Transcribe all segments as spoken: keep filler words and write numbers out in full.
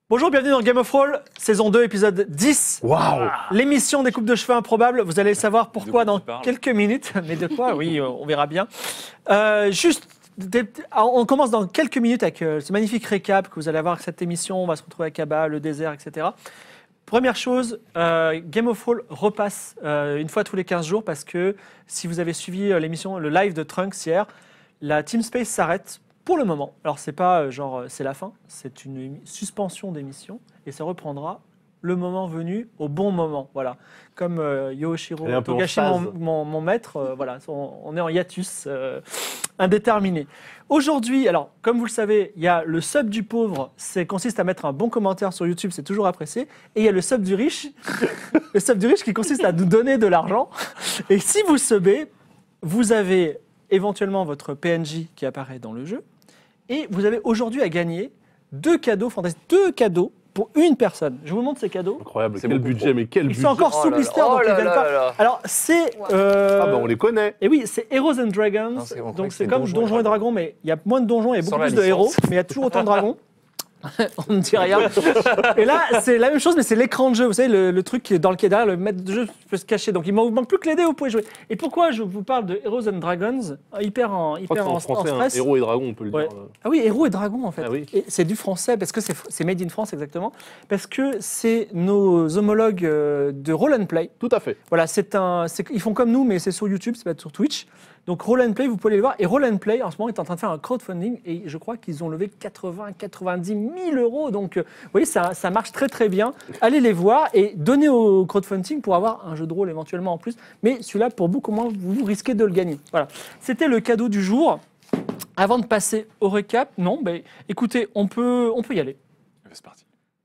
Bonjour, bienvenue dans Game of Thrones, saison deux, épisode dix. Waouh! L'émission des coupes de cheveux improbables. Vous allez savoir pourquoi dans tu parles quelques minutes. Mais de quoi? Oui, on verra bien. Euh, juste, des- on commence dans quelques minutes avec euh, ce magnifique récap que vous allez avoir avec cette émission. On va se retrouver à Kaba, le désert, et cetera. Première chose, euh, Game of Thrones repasse euh, une fois tous les quinze jours parce que si vous avez suivi euh, l'émission, le live de Trunks hier, la Team Space s'arrête pour le moment. Alors, c'est pas euh, genre euh, c'est la fin, c'est une émi- suspension d'émission et ça reprendra le moment venu au bon moment. Voilà. Comme euh, Yoshiro Elle est un peu en Togashi, phase. mon, mon- mon maître, euh, voilà, on, on est en hiatus euh, indéterminé. Aujourd'hui, alors, comme vous le savez, il y a le sub du pauvre, c'est consiste à mettre un bon commentaire sur YouTube, c'est toujours apprécié. Et il y a le sub du riche, le sub du riche qui consiste à nous donner de l'argent. Et si vous subez, vous avez éventuellement votre P N J qui apparaît dans le jeu. Et vous avez aujourd'hui à gagner deux cadeaux fantastiques, deux cadeaux pour une personne. Je vous montre ces cadeaux. Incroyable, C'est quel beaucoup budget, trop. mais quel Ils budget! sont encore Oh sous là blister, là, donc oh ils là viennent là pas. là là. Alors c'est, euh, Ah bah on les connaît! et oui, c'est Heroes and Dragons. Non, c'est- on croyait Donc que c'est c'était comme Donjons et Donjons et Dragons. Dragons, mais il y a moins de donjons et beaucoup Sans la plus de héros, licence. mais il y a toujours autant de dragons. On ne dit rien. Et là, c'est la même chose, mais c'est l'écran de jeu. Vous savez, le, le truc qui est dans le qui est derrière, le maître de jeu peut se cacher. Donc il ne vous manque plus que les dés, vous pouvez jouer. Et pourquoi je vous parle de Heroes and Dragons, hyper en, Je crois que hyper c'est en, en français, en hein, stress. héros et dragon, on peut le Ouais. dire. Ah oui, héros et dragons en fait. Ah oui. Et c'est du français parce que c'est c'est made in France exactement. Parce que c'est nos homologues euh, de Roll and Play. Tout à fait. Voilà, c'est un, c'est- ils font comme nous, mais c'est sur YouTube, c'est pas sur Twitch. Donc Roll and Play, vous pouvez aller le voir. Et Roll and Play, en ce moment, est en train de faire un crowdfunding et je crois qu'ils ont levé quatre-vingts à quatre-vingt-dix mille euros. Donc, euh, vous voyez, ça, ça marche très très bien. Allez les voir et donnez au crowdfunding pour avoir un jeu de rôle éventuellement en plus. Mais celui-là, pour beaucoup moins, vous risquez de le gagner. Voilà. C'était le cadeau du jour. Avant de passer au récap, non, ben, écoutez, on peut, on peut y aller. C'est parti.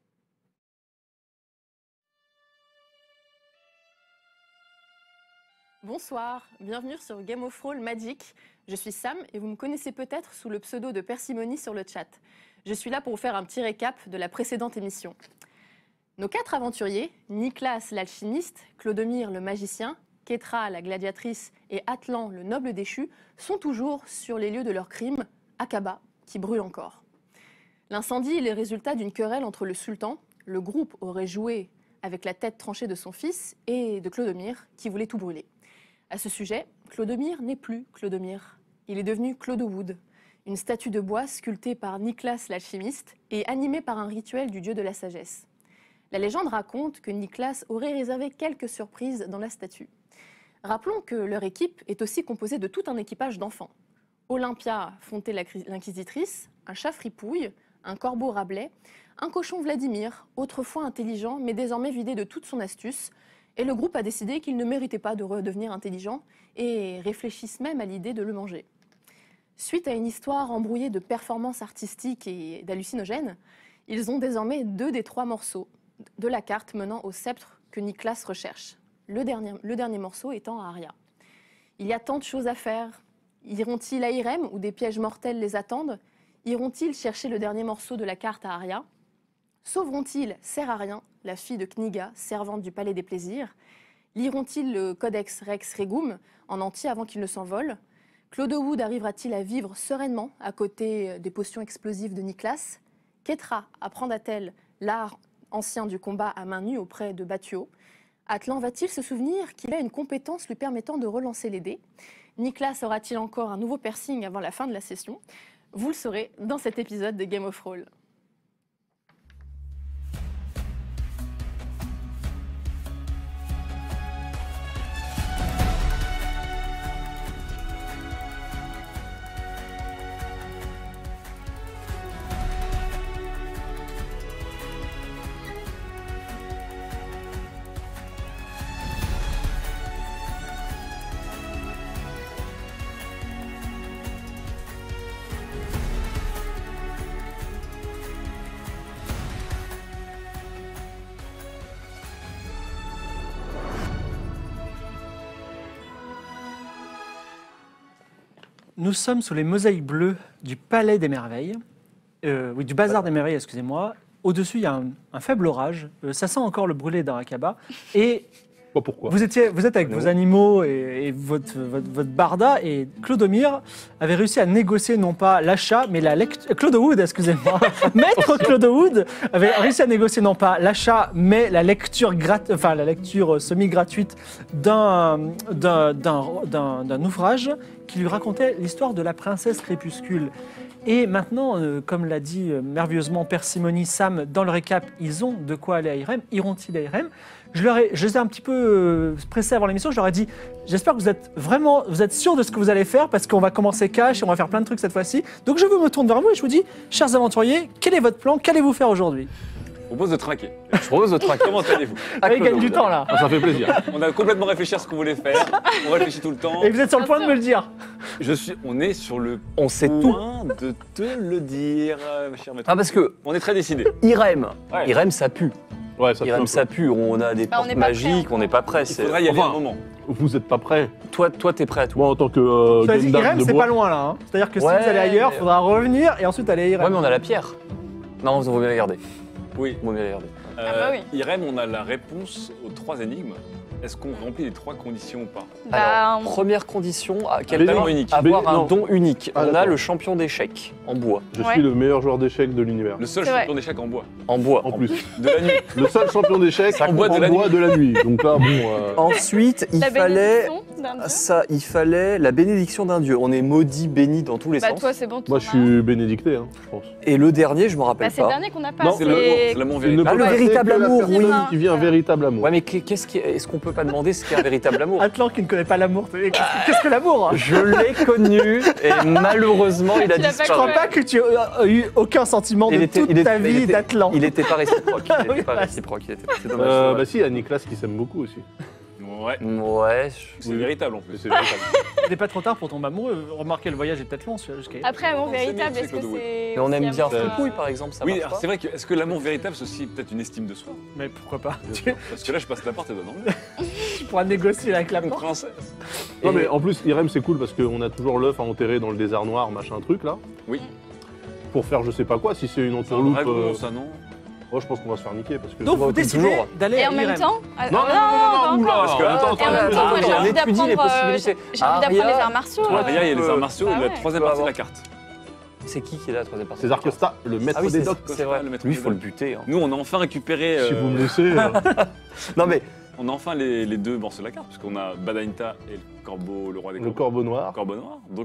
Bonsoir, bienvenue sur Game of Thrones Magic. Je suis Sam et vous me connaissez peut-être sous le pseudo de Persimony sur le chat. Je suis là pour vous faire un petit récap de la précédente émission. Nos quatre aventuriers, Niklas l'alchimiste, Clodomir le magicien, Kétra la gladiatrice et Atlan le noble déchu, sont toujours sur les lieux de leur crime, Akaba, qui brûle encore. L'incendie est le résultat d'une querelle entre le sultan, le groupe aurait joué avec la tête tranchée de son fils, et de Clodomir, qui voulait tout brûler. À ce sujet, Clodomir n'est plus Clodomir. Il est devenu Clodowood, une statue de bois sculptée par Niklas l'alchimiste et animée par un rituel du dieu de la sagesse. La légende raconte que Niklas aurait réservé quelques surprises dans la statue. Rappelons que leur équipe est aussi composée de tout un équipage d'enfants. Olympia, Fontée l'inquisitrice, un chat fripouille, un corbeau Rabelais, un cochon Vladimir, autrefois intelligent mais désormais vidé de toute son astuce. Et le groupe a décidé qu'il ne méritait pas de redevenir intelligent et réfléchissent même à l'idée de le manger. Suite à une histoire embrouillée de performances artistiques et d'hallucinogènes, ils ont désormais deux des trois morceaux de la carte menant au sceptre que Niklas recherche, le dernier, le dernier morceau étant à Arya. Il y a tant de choses à faire. Iront-ils à Irem où des pièges mortels les attendent? Iront-ils chercher le dernier morceau de la carte à Arya? Sauveront-ils Serarien, la fille de Kniga, servante du Palais des Plaisirs? Liront-ils le Codex Rex Regum en entier avant qu'il ne s'envole? Clodowood arrivera-t-il à vivre sereinement à côté des potions explosives de Niklas? Kétra apprendra-t-elle l'art ancien du combat à main nue auprès de Batuo? Atlan va-t-il se souvenir qu'il a une compétence lui permettant de relancer les dés? Niklas aura-t-il encore un nouveau piercing avant la fin de la session? Vous le saurez dans cet épisode de Game of Thrones. Nous sommes sous les mosaïques bleues du Palais des Merveilles, euh, oui, du Bazar des Merveilles, excusez-moi. Au-dessus, il y a un, un faible orage. Euh, ça sent encore le brûlé d'Arakaba. Et Pas pourquoi. Vous, étiez, vous êtes avec Nous. vos animaux et, et votre, votre, votre barda, et Clodomir avait réussi à négocier non pas l'achat, mais la lecture. Claude Wood, excusez-moi. Maître Claude Wood avait réussi à négocier non pas l'achat, mais la lecture, grat... enfin, la lecture semi-gratuite d'un, d'un, d'un, d'un, d'un ouvrage qui lui racontait l'histoire de la princesse Crépuscule. Et maintenant, euh, comme l'a dit euh, merveilleusement Persimony, Sam, dans le récap, ils ont de quoi aller à Irem. Iront-ils à Irem? Je, leur ai, je les ai un petit peu euh, pressés avant l'émission. Je leur ai dit, j'espère que vous êtes vraiment, vous êtes sûrs de ce que vous allez faire parce qu'on va commencer cash et on va faire plein de trucs cette fois-ci. Donc je me tourne vers vous et je vous dis, chers aventuriers, quel est votre plan? Qu'allez-vous faire aujourd'hui? Je propose de trinquer. Je propose de traquer. Comment allez-vous? Ah, ils gagnent du temps là. Ah, ça fait plaisir. On a complètement réfléchi à ce qu'on voulait faire. On réfléchit tout le temps. Et vous êtes sur le point de me le dire. Je suis, on est sur le On sait tout. point de te le dire, euh, ma chère maître. Ah, parce que On est très décidé. Irem, Ouais. Irem, ça pue. Ouais, ça fait un Irem, peu. ça pue. On a des Bah, on portes n'est pas prêts magiques, encore. on n'est pas prêt. Il c'est- faudra y aller Enfin, un moment. Vous êtes pas prêts. Toi, toi, t'es prêt à tout. Moi, en tant que euh, Cela dit, Gundam Irem, de c'est bois. pas loin là. hein. C'est-à-dire que si Ouais, vous allez ailleurs, il mais- faudra revenir et ensuite aller à Irem. Ouais, mais on a la pierre. Non, on vaut mieux la garder. Oui. On vaut mieux la garder. Euh, Ah bah oui. Irem, on a la réponse aux trois énigmes. Est-ce qu'on remplit les trois conditions ou pas? Bah, Alors, on- première condition, à quel Béni- talent unique. avoir Béni- un non. don unique. Ah, on a d'accord. le champion d'échecs en bois. Je Ouais. suis le meilleur joueur d'échecs de l'univers. Le seul C'est vrai. champion d'échecs en bois. En bois. En plus. De la nuit. Le seul champion d'échecs Ça en boit bois, de la de la nuit. Donc là, bon. euh, Ensuite, il la fallait bénédiction d'un dieu. ça, il fallait la bénédiction d'un dieu. On est maudit, béni dans tous les Bah sens. toi c'est bon. Moi, t'en je as un. suis bénédicté, hein, je pense. Et le dernier, je me Bah rappelle c'est le pas. dernier qu'on n'a pas. Non, C'est l'amour, c'est l'amour Il ne véritable. Ah, peut le passer véritable que la amour, personne oui. qui vit un véritable amour. Ouais, mais qu'est-ce qui, est-ce qu'on peut pas demander ce qu'est un véritable amour Atlan qui ne connaît pas l'amour. Qu'est-ce que- qu'est-ce que l'amour? Je l'ai connu et malheureusement, il a Tu l'as pas Je disparu. crois pas que tu aies eu aucun sentiment de Il était- toute il était- ta il vie était- d'Atlan. Il était pas réciproque. Il Oui, était pas bah, réciproque. Il était... C'est dommage. Euh, c'est bah dommage. si, il y a Nicolas qui s'aime beaucoup aussi. Ouais. Ouais. je- C'est véritable en plus. C'est véritable. Il n'est pas trop tard pour tomber amoureux. Remarquez, le voyage est peut-être long jusqu'à. Après amour On s'est mis véritable, avec est-ce que Claude Wood. c'est. Mais on aime aussi bien amour, euh, Foupouille, par exemple, ça Oui, marche alors pas. c'est vrai que est-ce que l'amour véritable, c'est aussi peut-être une estime de soi? Mais pourquoi pas? Parce que là, je passe la porte et donne envie. Tu pourras négocier avec la Une porte. princesse. Non, Et- mais en plus, Irem, c'est cool parce qu'on a toujours l'œuf à enterrer dans le désert noir, machin truc là. Oui. Pour faire je sais pas quoi, si c'est une C'est un entourloupe. vrai euh, gros, ça, non? oh, je pense qu'on va se faire niquer parce que. Donc va vous comme décidez toujours. d'aller Et à en même Irem. temps. ah, Non, non, ah, non, non, non, pas oula, encore. parce que, attends, Et en même attends, temps, moi j'ai attends, envie on étudie les d'apprendre. euh, possibilités. J'ai envie d'apprendre Aria- les arts martiaux. Pour euh. Aria, il y a les arts martiaux Bah et la ouais. troisième Peut partie de la avoir. carte. C'est qui qui est là, la troisième partie César Costa, le maître Ah oui, des c'est docks. c'est vrai. Le maître Lui, il des faut le docks. buter. hein. Nous, on a enfin récupéré. Si euh, vous me laissez. euh, Non, mais On a enfin les, les deux morceaux de la carte, puisqu'on a Badainta et le corbeau, le roi des le corbeaux. corbeau noir. Corbeau noir. Donc,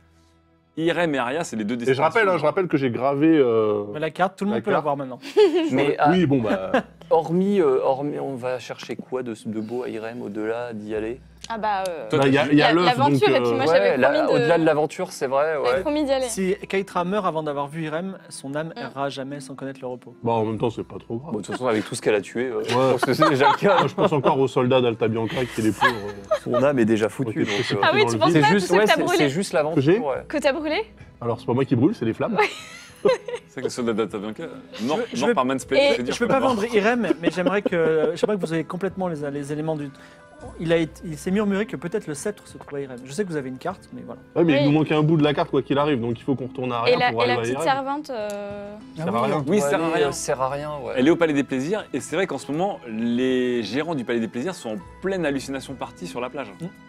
Irem et Aria, c'est les deux Et je destinations. rappelle, hein, je rappelle que j'ai gravé. euh, Mais la carte, tout le La monde peut carte. l'avoir maintenant. Mais ah, Oui, bon, bah. hormis, euh, hormis, on va chercher quoi de, de beau à Irem au-delà d'y aller Ah bah. euh, Toi, bah, Il y a, il y a l'œuf, donc. L'aventure, et puis euh, moi, j'avais Ouais, là, promis de- au-delà de l'aventure, c'est vrai. J'avais Ouais. promis d'y aller. Si Keitra meurt avant d'avoir vu Irem, son âme Mm. errera jamais sans connaître le repos. Bah, en même temps, c'est pas trop grave. Bon, de toute façon, avec tout ce qu'elle a tué, euh, je Ouais. pense que c'est déjà le cas. Moi, je pense encore aux soldats d'Alta Bianca qui les pauvres. euh, Son âme est déjà foutue. Ok, donc, c'est euh, Ah oui, dans tu le penses vide. c'est pas juste, tout ce ouais, que t'as c'est brûlé c'est juste Que l'aventure. j'ai ouais. Que t'as brûlé Alors, c'est pas moi qui brûle, c'est les flammes. C'est que le soldat d'Atabianca, mort, Je- je mort veux- par mansplaining, Et- c'est dire Je peux que pas la mort. vendre Irem, mais j'aimerais que, j'aimerais que vous ayez complètement les, les éléments du. Il, a été- il s'est murmuré que peut-être le sceptre se trouve à Irem. Je sais que vous avez une carte, mais voilà. Ouais, mais Oui. il nous manque un bout de la carte, quoi qu'il arrive, donc il faut qu'on retourne à Et rien la, pour et la arriver à petite Irem. servante. euh, Ça sert à rien. Oui, Pour sert à aller, rien. euh, sert à rien, ouais. Elle est au Palais des Plaisirs, et c'est vrai qu'en ce moment, les gérants du Palais des Plaisirs sont en pleine hallucination partie sur la plage.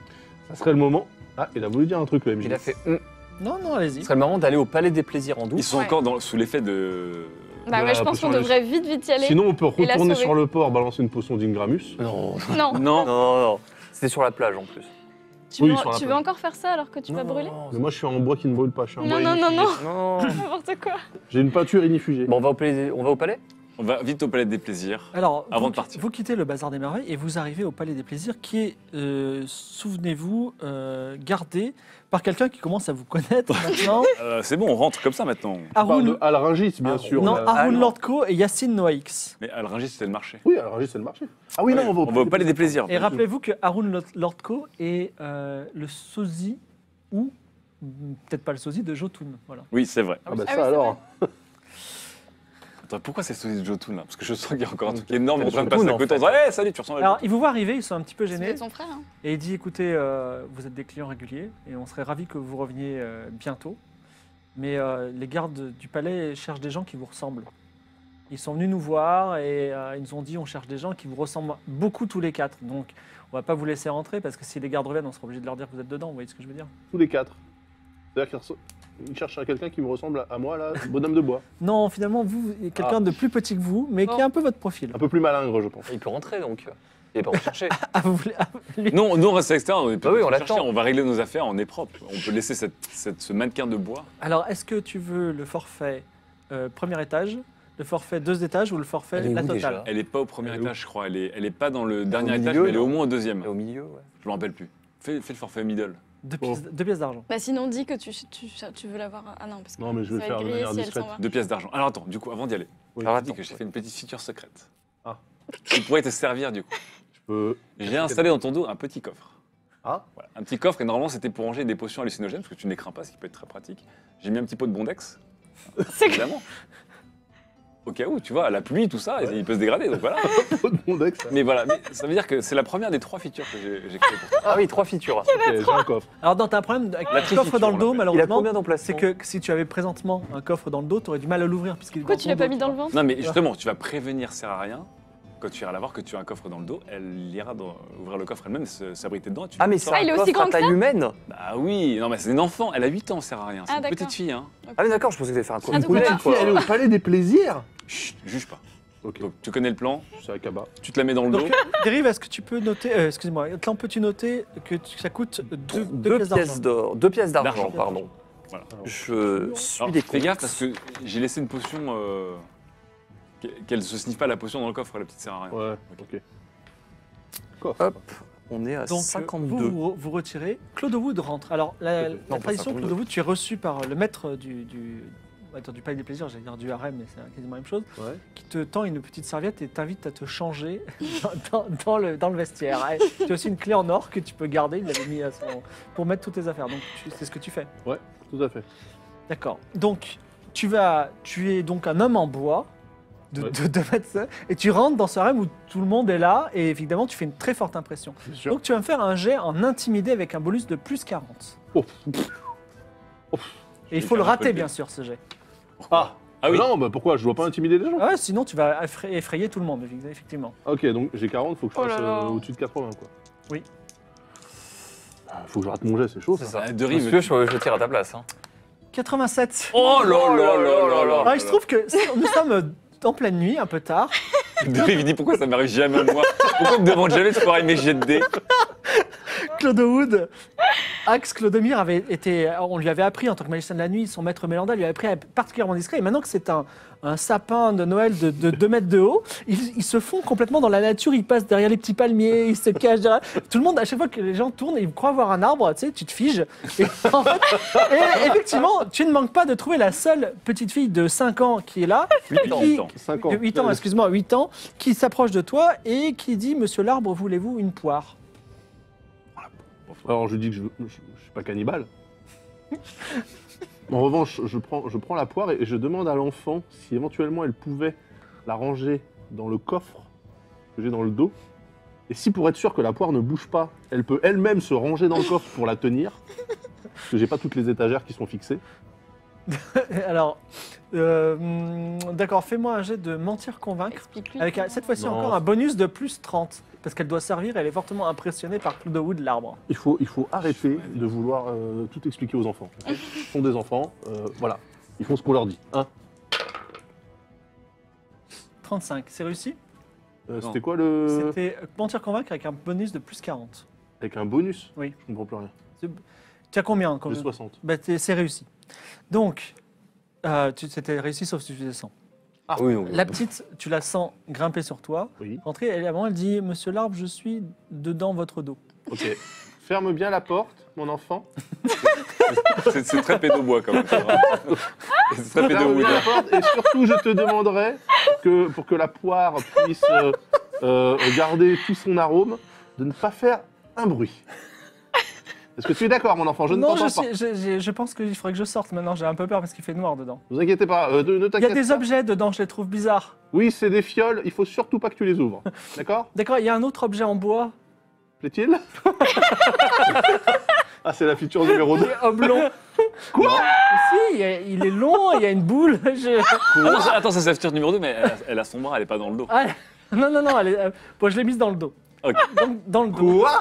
Ça serait le moment. Ah, il a voulu dire un truc, le M J. Il a fait. hum. Non, non, allez-y. Ce serait le moment d'aller au Palais des Plaisirs en Ils douce. sont Ouais. encore dans- sous l'effet de. Bah De ouais, la je pense qu'on potion devrait vite, vite y aller. Sinon, on peut Et la retourner sauver. sur le port, balancer une potion d'Ingramus. Non, Non. Non, non, non, non. C'était sur la plage en plus. Tu, Oui, veux, sur la tu veux plage. encore faire ça alors que tu vas Non, brûler non, Mais moi, je suis en bois qui ne brûle pas. Je suis un Non, bois non, non, inifugé. non. non. N'importe quoi. J'ai une peinture inifugée. Bon, on va au palais. On va au palais on va vite au Palais des Plaisirs. Alors, Avant vous, de partir. vous quittez le Bazar des Merveilles et vous arrivez au Palais des Plaisirs qui est, euh, souvenez-vous, euh, gardé par quelqu'un qui commence à vous connaître maintenant. Euh, c'est bon, on rentre comme ça maintenant. On parle Haroun, de Al-Rangis, bien Ah, sûr. non, là. Ah, Haroun non. Lordco et Yacine Noaix. Mais Al-Rangis, c'était le marché. Oui, Al-Rangis, c'est le marché. Ah oui, non, on va au, On va au Palais des Plaisirs. Et rappelez-vous que Haroun Lord- Lordco est euh, le sosie, ou mm, peut-être pas le sosie, de Jotun. Voilà. Oui, c'est vrai. Ah bah Ah ça oui, c'est alors. Attends, pourquoi c'est celui de Jotun là? Parce que je sens qu'il y a encore un truc énorme en C'est train de Jotun, passer à en côté. fait. On dit, hey, salut, tu ressembles à Alors, il vous voit arriver, ils sont un petit peu C'est gênés. peut-être son frère. hein. Et il dit, écoutez, euh, vous êtes des clients réguliers et on serait ravis que vous reveniez euh, bientôt. Mais euh, les gardes du palais cherchent des gens qui vous ressemblent. Ils sont venus nous voir et euh, ils nous ont dit on cherche des gens qui vous ressemblent beaucoup tous les quatre. Donc on va pas vous laisser rentrer parce que si les gardes reviennent, on sera obligé de leur dire que vous êtes dedans. Vous voyez ce que je veux dire? Tous les quatre. C'est-à-dire qu'ils reço- ils cherchent à quelqu'un qui me ressemble à- à moi, là, bonhomme de bois. Non, finalement, vous, quelqu'un Ah. de plus petit que vous, mais qui Bon. a un peu votre profil. Un peu plus malingre, je pense. Il peut rentrer donc. Il est pas recherché. Ah, vous voulez- ah, lui- Non, nous on reste à l'extérieur, on est Bah oui, on chercher, l'attend. on va régler nos affaires, on est propre. On peut laisser cette, cette- ce mannequin de bois. Alors, est-ce que tu veux le forfait euh, premier étage, le forfait deux étages ou le forfait Elle est la où, totale? déjà Elle est pas au premier Elle est où étage, je crois. Elle est, elle est pas dans le dernier Au étage, milieu, mais elle est non au moins au deuxième. Et au milieu, ouais. Je me rappelle plus. Fais, fais le forfait middle. Deux pièces, deux pièces d'argent. Bah sinon, dis que tu, tu, tu veux l'avoir. Ah non, parce que Non, mais je vais ça le va faire de être grillé manière si elle discrète. s'en va. Deux pièces d'argent. Alors attends, du coup, avant d'y aller, Oui. Alors je dis attends. que j'ai fait une petite feature secrète. Ah. Qui pourrait te servir du coup. Je peux. J'ai installé dans ton dos un petit coffre. Ah, Voilà. Un petit coffre et normalement c'était pour ranger des potions hallucinogènes parce que tu ne les crains pas, ce qui peut être très pratique. J'ai mis un petit pot de bondex. C'est Évidemment. Au cas où, tu vois, la pluie, tout ça, il peut se dégrader, donc voilà. pas de mon deck, ça. Mais voilà, mais ça veut dire que c'est la première des trois features que j'ai j'ai créées pour toi. Ah oui, trois features. Ok, j'ai un coffre. Alors, dans t'as un problème avec La le coffre dans le trifiture, dos, on l'appelle. Il a malheureusement, combien d'emplacements c'est que si tu avais présentement un coffre dans le dos, tu aurais du mal à l'ouvrir. puisqu'il est Pourquoi dans tu ton l'as pas dos, mis dans le vois. ventre Non, mais justement, tu vas prévenir sert à rien. Quand tu iras la voir, que tu as un coffre dans le dos, elle ira dans- ouvrir le coffre elle-même, se- s'abriter dedans. Et tu Ah, mais le c'est sors. Ah, il est un aussi coffre à grand que taille humaine. Bah oui, non, mais c'est une enfant, elle a huit ans, sert à rien. C'est Ah, une d'accord. petite fille, hein. Ah, mais d'accord, je pensais que tu allais faire un coffre. Ah, donc on va- Petite fille, elle est au palais des plaisirs. Chut, juge pas. Ok, Donc, tu connais le plan, c'est à Kaba. tu te la mets dans le dos. Donc, Dérive, est-ce que tu peux noter, euh, excuse-moi, Clan, peux-tu noter que tu- ça coûte deux, deux Deux pièces d'argent pièces d'or, deux pièces d'argent, D'argent. pardon. Voilà. Je suis Alors, des fais gaffe parce que j'ai laissé une potion. euh, qu'e- Qu'elle se sniffe pas la potion dans le coffre, la petite sert à rien. Ouais, ok. Coffre. Hop, on est à Donc, cinquante-deux. vous, vous vous retirez. Claude Wood rentre. Alors, la, la Non, pas tradition, cinquante-deux. Claude Wood, tu es reçu par le maître du, du, attends, du Palais des Plaisirs, j'allais dire du harem, mais c'est quasiment la même chose, Ouais. qui te tend une petite serviette et t'invite à te changer dans, dans- dans le, dans le vestiaire. Et tu as aussi une clé en or que tu peux garder, il l'avait mis à son, pour mettre toutes tes affaires. Donc, tu- c'est ce que tu fais. Tout à fait. D'accord. Donc, tu vas, tu es donc un homme en bois de Ouais. deux mètres et tu rentres dans ce harem où tout le monde est là et évidemment, tu fais une très forte impression. Bien sûr. Donc, tu vas me faire un jet en intimidé avec un bonus de plus quarante. Oh. Oh. Et il Je faut vais le faire un peu rater, le bien dé. sûr, ce jet. Ah, Ah oui. Non, bah pourquoi? Je dois pas intimider les gens. Ah ouais, sinon, tu vas effra- effrayer tout le monde, effectivement. Ok, donc j'ai quarante, faut que je Oh fasse là là. euh, au-dessus de quatre-vingts, quoi. Oui. Ah, faut que je rate mon jet, c'est chaud, ça. C'est ça. Ah, de rive. Monsieur, je, je tire à ta place. Hein. quatre-vingt-sept. Oh là là là là là. Alors, il se trouve que nous sommes en pleine nuit, un peu tard. De rive, il dit pourquoi ça m'arrive jamais à moi. Pourquoi on me demande jamais de foirer mes jets de dés. Claude Wood, Axe Clodomir avait été, on lui avait appris en tant que magicien de la nuit, son maître Mélanda lui avait appris à être particulièrement discret. Et maintenant que c'est un, un sapin de Noël de, de deux mètres de haut, ils, ils se font complètement dans la nature, ils passent derrière les petits palmiers, ils se cachent derrière. Tout le monde, à chaque fois que les gens tournent, ils croient voir un arbre, tu sais, tu te figes. Et, en fait, et effectivement, tu ne manques pas de trouver la seule petite fille de cinq ans qui est là. huit ans, qui- huit ans. cinq ans. de huit ans, excuse-moi, huit ans, qui s'approche de toi et qui dit: Monsieur l'arbre, voulez-vous une poire? Alors je dis que je, je, je suis pas cannibale. En revanche, je prends, je prends la poire et je demande à l'enfant si éventuellement elle pouvait la ranger dans le coffre que j'ai dans le dos. Et si pour être sûr que la poire ne bouge pas, elle peut elle-même se ranger dans le coffre pour la tenir. Parce que j'ai pas toutes les étagères qui sont fixées. Alors, euh, hum, d'accord, fais-moi un jet de mentir-convaincre. Explique-lui. Avec un- cette fois-ci Non. encore un bonus de plus trente. Parce qu'elle doit servir, elle est fortement impressionnée par Claude Wood, l'arbre. Il faut, il faut arrêter de vouloir euh, tout expliquer aux enfants. ok Ils sont des enfants, euh, voilà. Ils font ce qu'on leur dit. Hein trente-cinq, c'est réussi? Euh, Non. C'était quoi le... C'était euh, mentir-convaincre avec un bonus de plus quarante. Avec un bonus? Oui. Je comprends plus rien. Tu as combien J'ai combien soixante. Bah, t'es- c'est réussi. Donc, euh, tu- c'était réussi sauf si tu descends. Ah oui, oui. La petite, tu la sens grimper sur toi. Oui. Rentrer, elle, avant, elle dit: Monsieur l'arbre, je suis dedans votre dos. Ok. Ferme bien la porte, mon enfant. C'est c'est très pédobois quand même. ça va. C'est très Ferme pédobois. bien la porte et surtout, je te demanderai que pour que la poire puisse euh, euh, garder tout son arôme, de ne pas faire un bruit. Est-ce que tu es d'accord, mon enfant? Je ne non, je, t'entends pas. suis- je- je- je pense qu'il faudrait que je sorte maintenant. J'ai un peu peur parce qu'il fait noir dedans. Ne vous inquiétez pas, euh, ne, ne Il y a t'inquiète des pas. objets dedans, je les trouve bizarres. Oui, c'est des fioles, il faut surtout pas que tu les ouvres. D'accord? D'accord, il y a un autre objet en bois. Plaît-il? Ah, c'est la feature numéro deux. Oblong. Quoi? Si, il, y a- il est long, il y a une boule. je- Attends, ça- attends, ça c'est la feature numéro deux, mais elle a, elle a son bras, elle est pas dans le dos. Ah, non, non, non, elle est- euh, bon, je l'ai mise dans le dos. Ok. Donc, dans le dos. Quoi?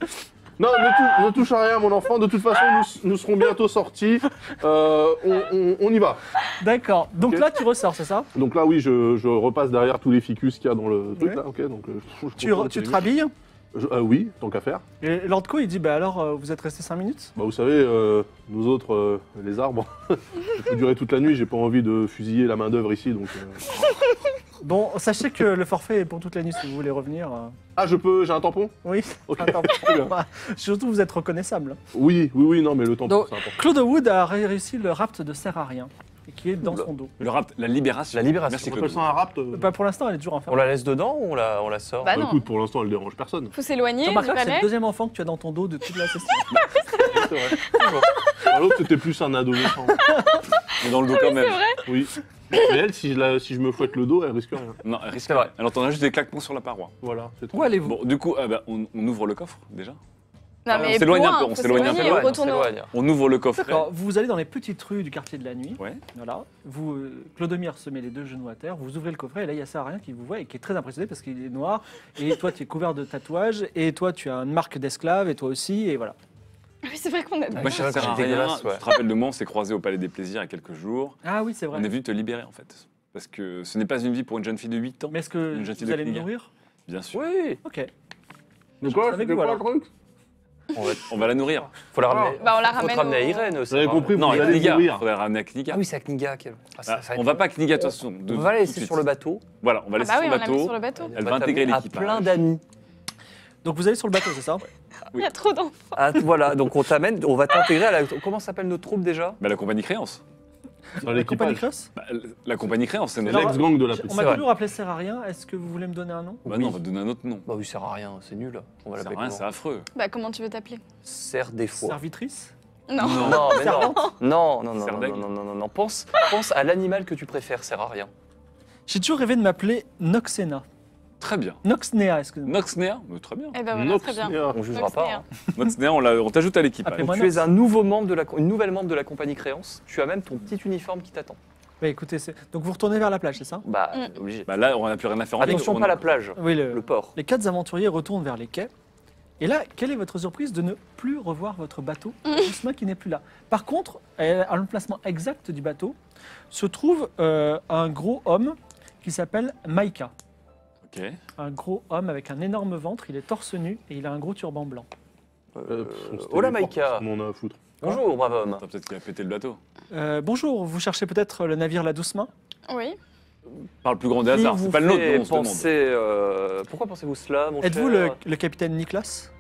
Non, ne, tou- ne touche à rien, mon enfant. De toute façon, nous, nous serons bientôt sortis. Euh, on, on- on y va. D'accord. Donc Ok. là, tu ressors, c'est ça? Donc là, oui, je, je repasse derrière tous les ficus qu'il y a dans le truc Ouais. là. Ok, donc euh, je- je Tu, contrôle re- tu tous te les rhabilles. Je- euh, oui, tant qu'à faire. Et Lord Co, il dit, bah alors, euh, vous êtes resté cinq minutes? Bah, vous savez, euh, nous autres, euh, les arbres, ça peut durer toute la nuit. J'ai pas envie de fusiller la main d'œuvre ici, donc. euh. Bon, sachez que le forfait est pour toute la nuit si vous voulez revenir. euh. Ah, je peux, j'ai un tampon. Oui, Ok. attends. Très bien. Bah, surtout, vous êtes reconnaissable. Oui, oui, oui, non, mais le tampon, Donc, c'est important. Claude Wood a réussi le rapt de Serrarien, et qui est dans Oula. son dos. Le rap, la libération. La libération. Merci On Claude. appelle ça un rapt. euh. Bah, pour l'instant, elle est toujours On enfermée. la laisse dedans ou on la, on la sort Bah Bah, non. écoute, pour l'instant, elle dérange personne. Faut s'éloigner Tu du remarqueras que c'est le palais. deuxième enfant que tu as dans ton dos de toute la session. C'est vrai. Ah, l'autre, c'était plus un adolescent. Mais dans le dos quand même. Oui. Mais elle, si je, la- si je me fouette le dos, elle risque rien. Non, elle risque C'est vrai. Elle entendra juste des claquements sur la paroi. Voilà, c'est tout. Où allez-vous? Bon, du coup, ah bah, on, on ouvre le coffre déjà. Non, on mais s'éloigne plus un loin, peu, on faut s'éloigne un peu. s'éloigner, Ouais, on retourne au- s'éloigne. On ouvre le coffret. D'accord, vous allez dans les petites rues du quartier de la nuit. Ouais. Voilà. Vous, euh, Clodomir se met les deux genoux à terre, vous ouvrez le coffret et là il y a Sararien qui vous voit et qui est très impressionné parce qu'il est noir et toi tu es couvert de tatouages et toi tu as une marque d'esclave et toi aussi et voilà. Ah oui, c'est vrai qu'on a. Ouais. Moi, je c'est sers à rien. dégueulasse, ouais. Tu te rappelles de moi, on s'est croisés au Palais des Plaisirs il y a quelques jours. Ah oui c'est vrai. On est venu te libérer en fait. Parce que ce n'est pas une vie pour une jeune fille de huit ans. Mais est-ce que Une jeune fille vous de allez me Kniga. nourrir? Bien sûr. Oui. Ok. Mais quoi, Avec c'était vous, quoi le alors. truc? On va, On va la nourrir. faut la ramener. Bah, on la faut te ramène ramener à au- Irène. Vous avez compris, Non, vous à allez Kniga. mourir. Il faudrait la ramener à Kniga. Ah oui, c'est à Kniga. quel- Ah, ça- Ah, ça va on être- va pas à Kniga de toute façon. de- On va la tout de laisser suite. sur le bateau. Voilà, on va Ah laisser bah oui, sur on le l'a mis bateau. sur le bateau. Elle va intégrer à l'équipage. plein d'amis. Donc vous allez sur le bateau c'est ça? Il y a trop d'enfants. Ah, voilà, donc on t'amène, on va t'intégrer à la. Comment s'appelle notre troupe déjà? Bah, la compagnie Créance. Dans La compagnie l'équipage. Cross? Bah, la compagnie Créance, c'est C'est notre. l'ex-gang de la On petite. m'a vrai. toujours appelé Serrarien, est-ce que vous voulez me donner un nom? Bah non, on va donner un autre nom. Bah oui, ça sert à rien, c'est nul. On va Ça sert l'appeler à rien, c'est comment? affreux. Bah, comment tu veux t'appeler? Serre des fois. Servitrice? Non. Non, mais non. Servante? Non, non, non, non, Serdaigle. non, non, non, non, non. Pense, pense à l'animal que tu préfères, sert à rien. J'ai toujours rêvé de m'appeler Noxena. Très bien. Noxnea, excusez-moi. Noxnea, mais très bien. Eh ben voilà, très bien. Noxnea. On jugera Noxnea. pas. hein. Noxnea, on, l'a- on t'ajoute à l'équipage. Appelez-moi Donc, tu es un nouveau membre de la, une nouvelle membre de la compagnie Créance. Tu as même ton petit uniforme qui t'attend. Bah, écoutez, c'est- donc vous retournez vers la plage, c'est ça? Bah, Mm. t'es obligé. Bah là, on n'a plus rien à faire en Attention, ligne. pas On- la plage, Oui, le, le port. les quatre aventuriers retournent vers les quais. Et là, quelle est votre surprise de ne plus revoir votre bateau, Jusmin qui n'est plus là. Par contre, à l'emplacement exact du bateau, se trouve euh, un gros homme qui s'appelle Maïka. Ok. Un gros homme avec un énorme ventre, il est torse nu et il a un gros turban blanc. Euh, pff, on se Hola téléporte, Maïka. on en a à foutre. Bonjour, brave homme. Attends, peut-être qu'il a pété le bateau. Euh, bonjour, vous cherchez peut-être le navire La Douce Main? Oui. Par le plus grand des Qui hasards. vous C'est pas le nôtre, fait nous, on se demande. penser, euh, Pourquoi pensez-vous cela, mon Êtes-vous cher le, le capitaine Nicolas?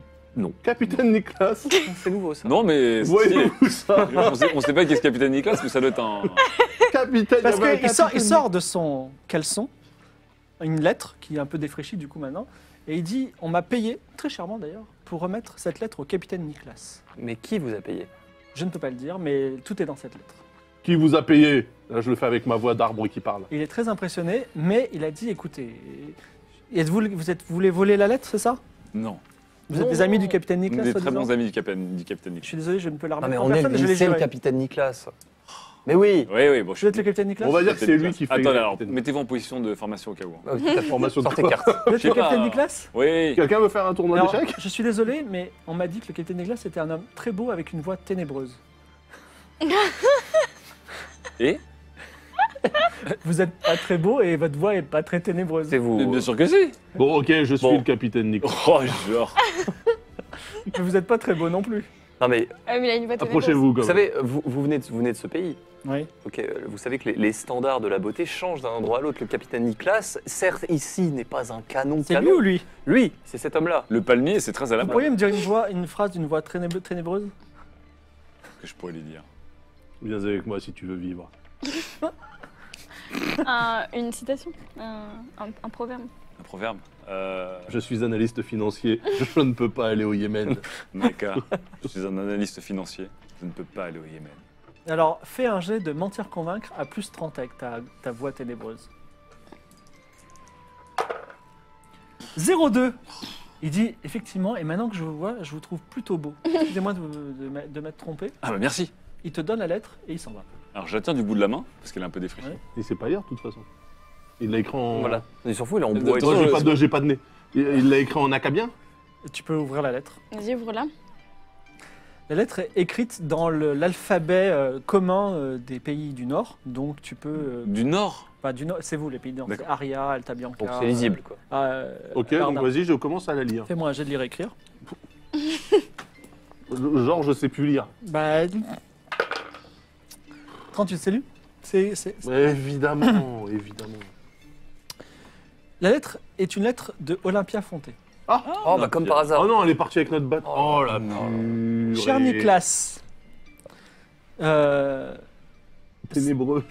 Capitaine Nicolas. C'est nouveau ça. Non, mais. c'est stylé. Voyez-vous ça? on, sait, on sait pas qui est ce capitaine Nicolas, mais ça doit être un. Capitaine. Parce il y avait un qu'il sort, il capitaine sort de son caleçon une lettre qui est un peu défraîchie du coup maintenant. Et il dit, on m'a payé, très chèrement d'ailleurs, pour remettre cette lettre au capitaine Nicolas. Mais qui vous a payé? Je ne peux pas le dire, mais tout est dans cette lettre. Qui vous a payé? Là, je le fais avec ma voix d'arbre qui parle. Il est très impressionné, mais il a dit, écoutez, êtes-vous, vous, êtes, vous voulez voler la lettre, c'est ça? Non. Vous Non, êtes des amis non. du capitaine On Nicolas, est des très soi-disant bons amis du capitaine, du capitaine Je Nicolas. suis désolé, je ne peux la Non remettre mais en on est personne, le je l'ai lycée, le juré. capitaine Nicolas. Mais oui. Oui, oui, bon, je Vous êtes le capitaine Nicolas? On va dire que c'est lui qui fait Attends, le alors, capitaine. mettez-vous en position de formation au cas où. Ah oui, t'as- Formation de Sors tes quoi? cartes. Vous êtes Je le sais capitaine pas. Nicolas? Oui. Quelqu'un veut faire un tournoi Alors, d'échecs? je suis désolé, mais on m'a dit que le capitaine Nicolas était un homme très beau avec une voix ténébreuse. Et Vous êtes pas très beau et votre voix est pas très ténébreuse. C'est vous. Mais Bien sûr que si. Bon, ok, je suis Bon. le capitaine Nicolas. Oh, genre. Mais vous êtes pas très beau non plus. Non mais Ah, mais il a une voix ténébreuse. Approchez-vous, quand vous même. savez, vous, vous venez de, vous venez de ce pays. Oui. Ok, euh, vous savez que les, les standards de la beauté changent d'un endroit à l'autre. Le capitaine Nicolas, certes, ici n'est pas un canon. C'est canon. lui ou lui? Lui, c'est cet homme-là. Le palmier, c'est très à la Vous mode. pourriez me dire une, voix, une phrase d'une voix ténéb- ténébreuse? Que je pourrais lui dire. Viens avec moi si tu veux vivre. Un- une citation, un, un- un proverbe. Un proverbe. Euh, Je suis analyste financier. Je ne peux pas aller au Yémen. Mecca, je suis un analyste financier. Je ne peux pas aller au Yémen. Alors, fais un jet de mentir-convaincre à plus trente avec ta, ta voix ténébreuse. zéro deux. Il dit, effectivement, et maintenant que je vous vois, je vous trouve plutôt beau. Excusez-moi de, de m'a- de m'être trompé. Ah bah merci. il te donne la lettre et il s'en va. Alors je la tiens du bout de la main, parce qu'elle est un peu défrichée. Ouais. Il sait pas lire de toute façon. Il l'a écrit en. Voilà. Il s'en fout, il est en De- bois et de- tout. Moi, j'ai Euh, pas de, j'ai pas de nez. Il il l'a écrit en acabien. Et tu peux ouvrir la lettre. Vas-y, ouvre-la. La lettre est écrite dans le- l'alphabet euh, commun euh, des pays du Nord, donc tu peux... euh, Du nord. Pas du Nord, c'est vous les pays du Nord. C'est D'accord. Aria, Alta Bianca. Donc c'est lisible, quoi. euh, Ok, Bardin. donc vas-y, je commence à la lire. Fais-moi un jet de lire écrire. Genre, je sais plus lire. Bah. trente-huit, c'est lu c'est, c'est- c'est- Mais évidemment, évidemment. La lettre est une lettre de Olympia Fonté. Oh, bah comme par hasard. Oh non, elle est partie avec notre batte. Oh, Oh, la non. purée. Cher Nicolas, euh, Ténébreux.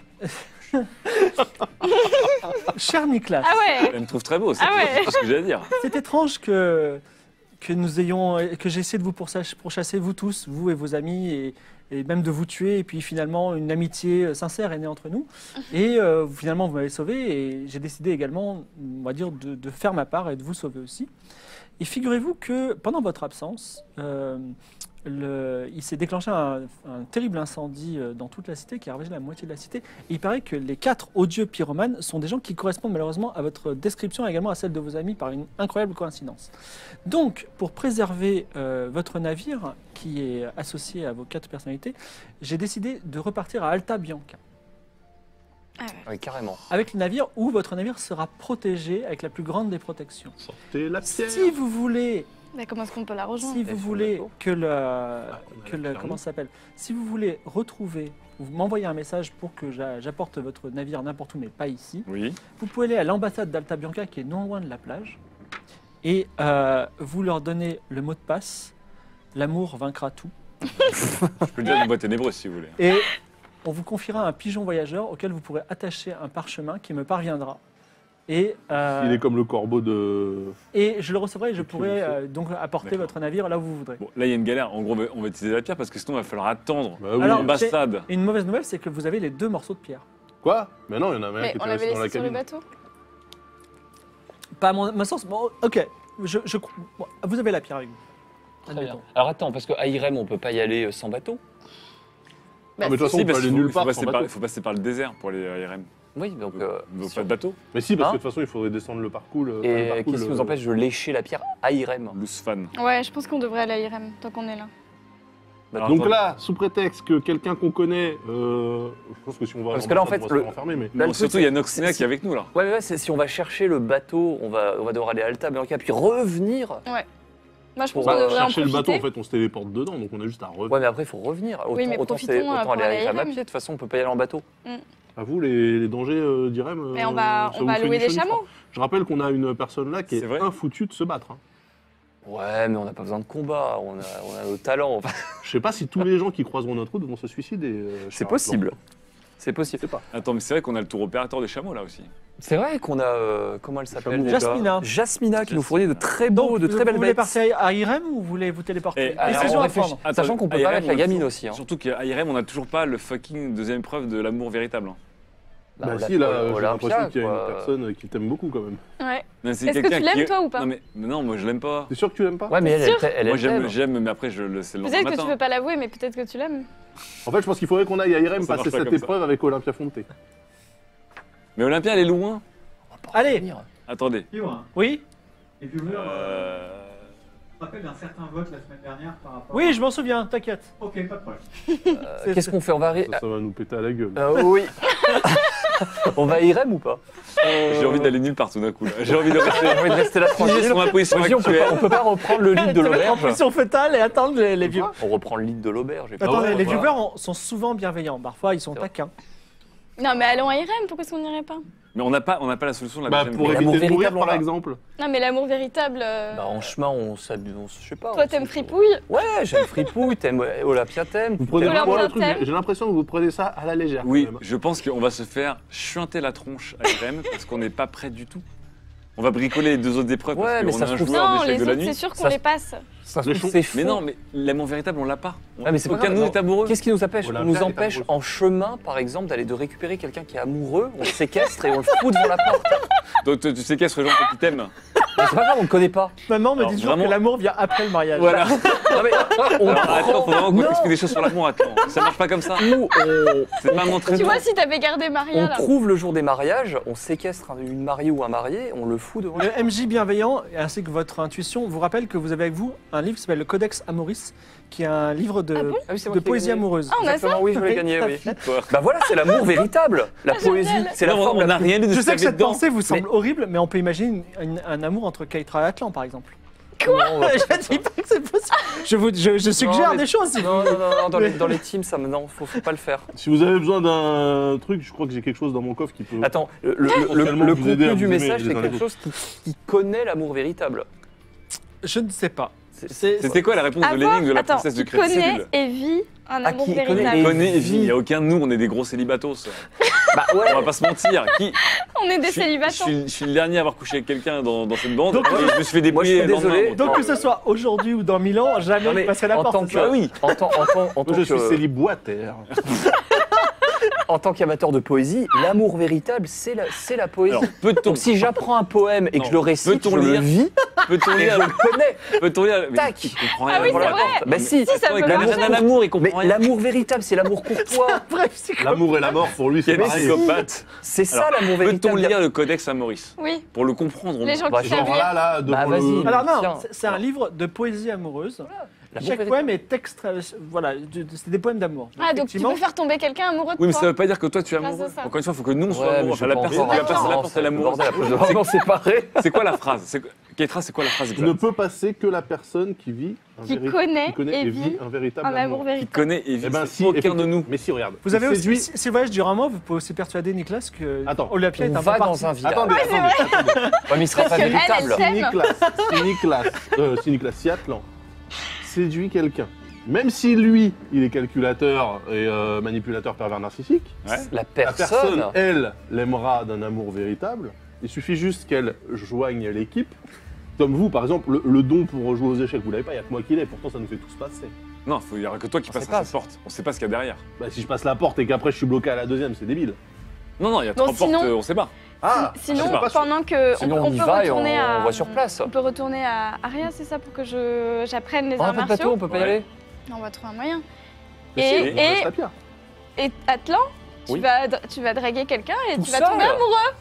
cher Nicolas, Ah ouais. Elle me trouve très beau, c'est Ah ouais. tout ce que j'ai à dire. c'est étrange que, que nous ayons, que j'ai essayé de vous pourchasser, pourchasser, vous tous, vous et vos amis, et, et même de vous tuer, et puis finalement une amitié sincère est née entre nous, et euh, finalement vous m'avez sauvé, et j'ai décidé également, on va dire, de, de faire ma part et de vous sauver aussi. Et figurez-vous que pendant votre absence, euh, le- il s'est déclenché un, un terrible incendie euh, dans toute la cité qui a ravagé la moitié de la cité. Et il paraît que les quatre odieux pyromanes sont des gens qui correspondent malheureusement à votre description et également à celle de vos amis par une incroyable coïncidence. Donc, pour préserver euh, votre navire qui est associé à vos quatre personnalités, j'ai décidé de repartir à Alta Bianca. Ah ouais. Oui, carrément. Avec le navire où votre navire sera protégé avec la plus grande des protections. Sortez la pierre. Si vous voulez Bah, comment est-ce qu'on peut la rejoindre Si Et vous sur le voulez bateau. que le, on a que le la comment ça s'appelle Si vous voulez retrouver, vous m'envoyez un message pour que j'a- j'apporte votre navire n'importe où, mais pas ici. Oui. Vous pouvez aller à l'ambassade d'Alta Bianca qui est non loin de la plage et euh, vous leur donnez le mot de passe. L'amour vaincra tout. Je peux le dire d'une boîte ténébreuse si vous voulez. Et on vous confiera un pigeon voyageur auquel vous pourrez attacher un parchemin qui me parviendra. Et, euh, Il est comme le corbeau de. et je le recevrai et je Tu pourrai le sais. euh, donc apporter D'accord. votre navire là où vous voudrez. Bon, là il y a une galère. En gros, on va- on va utiliser la pierre parce que sinon il va falloir attendre Bah oui. Alors, l'ambassade. Et une mauvaise nouvelle, c'est que vous avez les deux morceaux de pierre. Quoi? Mais non, il y en avait un Mais qui on était l'avait resté dans la laissé sur le cabine. bateau. Pas à mon, ma sens. Bon, ok. Je, je- bon, vous avez la pierre avec vous. Très bien. Admettons. Alors attends, parce qu'à Irem, on peut pas y aller euh, sans bateau. Bah, Ah, mais de toute façon, Si, on peut parce aller qu'il faut- nulle il faut part passer sans par- bateau. Il faut passer par le désert pour aller à I R M. Oui, donc. Donc, euh, donc si pas on- de bateau. Mais si, parce Hein que de toute façon, il faudrait descendre le parcours. le- Et le parcours, qu'est-ce qui le- nous empêche de lécher la pierre à Irem? Loose fan. Ouais, je pense qu'on devrait aller à I R M tant qu'on est là. Alors, Donc attends. là, sous prétexte que quelqu'un qu'on connaît, euh, je pense que si on va à Parce que là, en l'ambassade, fait, on va se le- faire enfermer, mais Là, Non, le surtout, truc, il y a c'est- Noxina c'est- qui est avec nous là. Ouais, mais ouais, c'est- si on va chercher le bateau, on va, on va devoir aller à Alta Bianca, puis revenir. Moi, je pense Pour, qu'on bah, devrait en chercher le bateau, profiter. en fait, on se téléporte dedans, donc on a juste à revenir. Ouais, mais après, il faut revenir. Autant, Oui, mais autant, c'est- profitons, euh, autant pour aller à aller à Irem à Irem. pied. De toute façon, on peut pas y aller en bateau. À vous, les, les dangers euh, d'Irem. Mais euh, on va, ça on vous va fait louer ni des chaud ni chameaux. froid. Je rappelle qu'on a une personne là qui est, C'est vrai. infoutue de se battre. hein. Ouais, mais on n'a pas besoin de combat. On a, on a nos talents. Enfin, Je sais pas si tous les gens qui croiseront notre route vont se suicider. euh, c'est cher possible. Florent. C'est possible. Je sais pas. Attends, mais c'est vrai qu'on a le tour opérateur des chameaux là aussi. C'est vrai qu'on a. euh, comment elle s'appelle Chameau. déjà Jasmina. Jasmina qui nous Jasmina. fournit de très beaux, Donc, de vous, très belles vous voulez bêtes. partir à I R M ou vous voulez vous téléporter Et- Décision Alors, on à réfléchit. prendre. Sachant qu'on peut à pas I R M, mettre la on a gamine toujours- aussi. Hein. Surtout qu'à I R M, on a toujours pas le fucking deuxième preuve de l'amour véritable. hein. Bah, Ola- si, là, Ola- j'ai Olympia, l'impression qu'il y a quoi. une personne qui t'aime beaucoup quand même. Ouais. Non, c'est Est-ce que quelqu'un tu l'aimes, qui- toi, ou pas Non, mais, mais non, moi je l'aime pas. T'es sûr que tu l'aimes pas? Ouais, mais elle, elle, Sûr t'a- elle, Moi elle j'aime, t'aime. j'aime, mais après je le c'est le lendemain Peut-être que tu matin. veux pas l'avouer, mais peut-être que tu l'aimes. En fait, je pense qu'il faudrait qu'on aille à Irem Ça passer marche pas cette comme ça. épreuve avec Olympia Fonté. Mais Olympia, elle est loin. Allez. Attendez. Libre. Oui. Et puis vous, euh... Euh... je me rappelle d'un certain vote la semaine dernière par rapport. Oui, je m'en souviens, t'inquiète. Ok, pas de problème. Euh, C'est- Qu'est-ce qu'on fait? On va arri- Ça, ça va nous péter à la gueule. Euh, oui. On va à Irem ou pas? J'ai envie d'aller nulle part tout d'un coup. là. J'ai envie de rester. J'ai envie de rester là Figé tranquille. sur ma position Vas-y, on peut, actuelle. pas, on peut pas reprendre le lit de Te mettre en l'auberge. position fétale et attendre les, les vieux. On reprend le lit de l'auberge. et puis- Attends, Ah ouais, les, les voilà. viewers ont- sont souvent bienveillants. Parfois, ils sont C'est vrai. taquins. Non, mais allons à I R M, pourquoi est-ce qu'on n'irait pas? Mais on n'a pas, on n'a pas la solution de la Bah, deuxième pour clé. l'amour éviter de mourir, véritable, par on va. exemple. Non, mais l'amour véritable. euh, Bah, en chemin, on s'abuse, on se- je sais pas. Toi, on t'aimes se- fripouille? Ouais, j'aime fripouille, t'aimes Olympia, t'aimes. Vous prenez Olympia vraiment le truc, t'aime. j'ai l'impression que vous prenez ça à la légère. Oui, quand même. je pense qu'on va se faire chuinter la tronche à I R M parce qu'on n'est pas prêt du tout. On va bricoler les deux autres épreuves Ouais, mais parce ça qu'on a un se trouve- joueur Non, d'échecs les de la autres, c'est nuit. sûr qu'on Ça les se- passe. Ça se Les trouve, chons. c'est faux. Mais non, mais l'amour véritable, on l'a pas. On- Ah, mais c'est pas Aucun de grave, nous non. est amoureux. Qu'est-ce qui nous empêche? On Olympia nous est empêche amoureuse. en chemin, par exemple, d'aller de récupérer quelqu'un qui est amoureux, on le séquestre et on le fout devant la porte. Donc tu tu séquestres les gens qui t'aiment. Mais c'est pas grave, on ne connaît pas. Maman me Alors, dit toujours vraiment- que l'amour vient après le mariage. Voilà. Non, mais on Alors, Atlan, faut prend... vraiment qu'on Non. t'explique des choses sur l'amour, Atlan. Ça marche pas comme ça. Nous, on, C'est pas un Tu entraînement. vois, si t'avais gardé Maria on là. trouve le jour des mariages, on séquestre une mariée ou un marié, on le fout devant. Le M J bienveillant, ainsi que votre intuition, vous rappelle que vous avez avec vous un livre qui s'appelle le Codex Amoris, qui est un livre de, Ah bon Ah oui, c'est moi de qui l'ai poésie gagné. amoureuse. Ah, on a ça. Exactement, oui, je voulais Oui, gagner, tout à oui. fait. Bah voilà, c'est l'amour véritable. La Ah, poésie, génial. c'est la Non, forme on la n'a plus- rien dit de Je ce sais que qu'il y avait cette dedans. pensée vous semble horrible, mais on peut imaginer une- un amour entre Keitra et Atlan, par exemple. Non, on va- Je dis pas que c'est possible. Je, vous, je, je suggère mais- des choses. Si Non, vous- non, non, non, dans, les, dans les teams, ça me... non, faut, faut pas le faire. Si vous avez besoin d'un truc, je crois que j'ai quelque chose dans mon coffre qui peut. Attends, le, le- le- Potentiellement le vous aider à contenu du vous aimer message, les c'est uns quelque les chose qui, qui connaît l'amour véritable. Je ne sais pas. C'est- C'est- C'était quoi la réponse de l'énigme de la Attends, princesse de qui connaît Crécile? et vit un Ah, amour qui connaît véritable. et- Connaît et vit. vit. Il n'y a aucun de nous, on est des gros célibatos. Bah ouais. On va pas se mentir. Qui... On est des je, suis, je, célibataires. suis, je suis le dernier à avoir couché avec quelqu'un dans, dans cette bande. Donc- et je me suis fait Moi, je dépouiller suis le lendemain, désolé. moi. Donc que ce soit aujourd'hui ou dans mille ans, jamais Non, vous mais passerez la en porte. tant c'est que, ça Ah oui. en tant, en tant, en Moi, tant je suis que- célibataire. en tant qu'amateur de poésie, l'amour véritable, c'est la, c'est la poésie. Alors, peut-on Donc si j'apprends un poème et que Non. je le récite, Peut-on je le lire vis peut-on et lire je le connais. Peut-on lire mais Tac. tu comprends Ah rien, oui, voilà. c'est vrai. Bah si, Si, ça Attends, peut il connaît marcher. rien à l'amour, il mais comprend rien. l'amour véritable, c'est l'amour courtois. Bref, c'est quoi L'amour et la mort, pour lui, c'est Quel pareil. psychopathe. C'est ça Alors, l'amour Peut-on véritable. lire le Codex Amoris Oui, pour le comprendre? on- les gens Bah, qui genre savent Genre lire. là, là, devant Bah, le... vas-y. Alors non, Tiens. c'est- c'est un livre de poésie amoureuse. L'amour Chaque véritable. poème est extra... Voilà, de- de- c'est des poèmes d'amour. Ah, donc tu effectivement, peux faire tomber quelqu'un amoureux de Oui, mais toi. ça veut pas dire que toi tu es Grâce à amoureux. ça. Encore une fois, il faut que nous on soit Ouais, amoureux. mais Enfin, je la pense personne, pas. la personne, la Non, personne, c'est l'amour. bordel, après, vraiment séparé. C'est quoi la phrase? C'est quoi- Keitra, c'est quoi la phrase Ne exacte? peut passer que la personne qui vit un Qui véri- connaît qui connaît et vit un véritable Un amour Qui véritable. connaît et vit. Eh ben C'est si, aucun de effectivement. nous. Mais si, regarde. Vous avez Il aussi, séduit- si, si le voyage dure un mois, vous pouvez aussi persuader Nicolas que Attends, Olympia est On un va peu dans parti. un village. Attendez, attendez, attendez. Ouais, mais il sera pas Parce que elle, véritable. elle Si t'aime. Nicolas, si Nicolas, euh, si Nicolas, si Atlan séduit quelqu'un, même si lui, il est calculateur et euh, manipulateur pervers narcissique, Ouais. La la personne, personne. elle, l'aimera d'un amour véritable. Il suffit juste qu'elle joigne l'équipe. Comme vous, par exemple, le, le don pour jouer aux échecs, vous l'avez pas, il n'y a que moi qui l'ai, pourtant ça nous fait tous passer. Non, il n'y aura que toi qui On passes sait à pas. cette porte. On sait pas ce qu'il y a derrière. Bah, si je passe la porte et qu'après je suis bloqué à la deuxième, c'est débile. Non, non, il y a Bon, trois portes, sinon- euh, on sait pas. Ah, Sinon, je sais pas sûr. pendant que Sinon, on, on on y peut va et on, retourner à, on va sur place. on peut retourner à Aria, c'est ça, pour que je j'apprenne les On a arts pas de bateau, martiaux. on peut pas y Ouais. aller. On va trouver un moyen. Mais Et- si, on et- reste à pierre. Et Atlan, tu Oui. vas dra- tu vas draguer quelqu'un et Tout tu vas seul. tomber amoureux.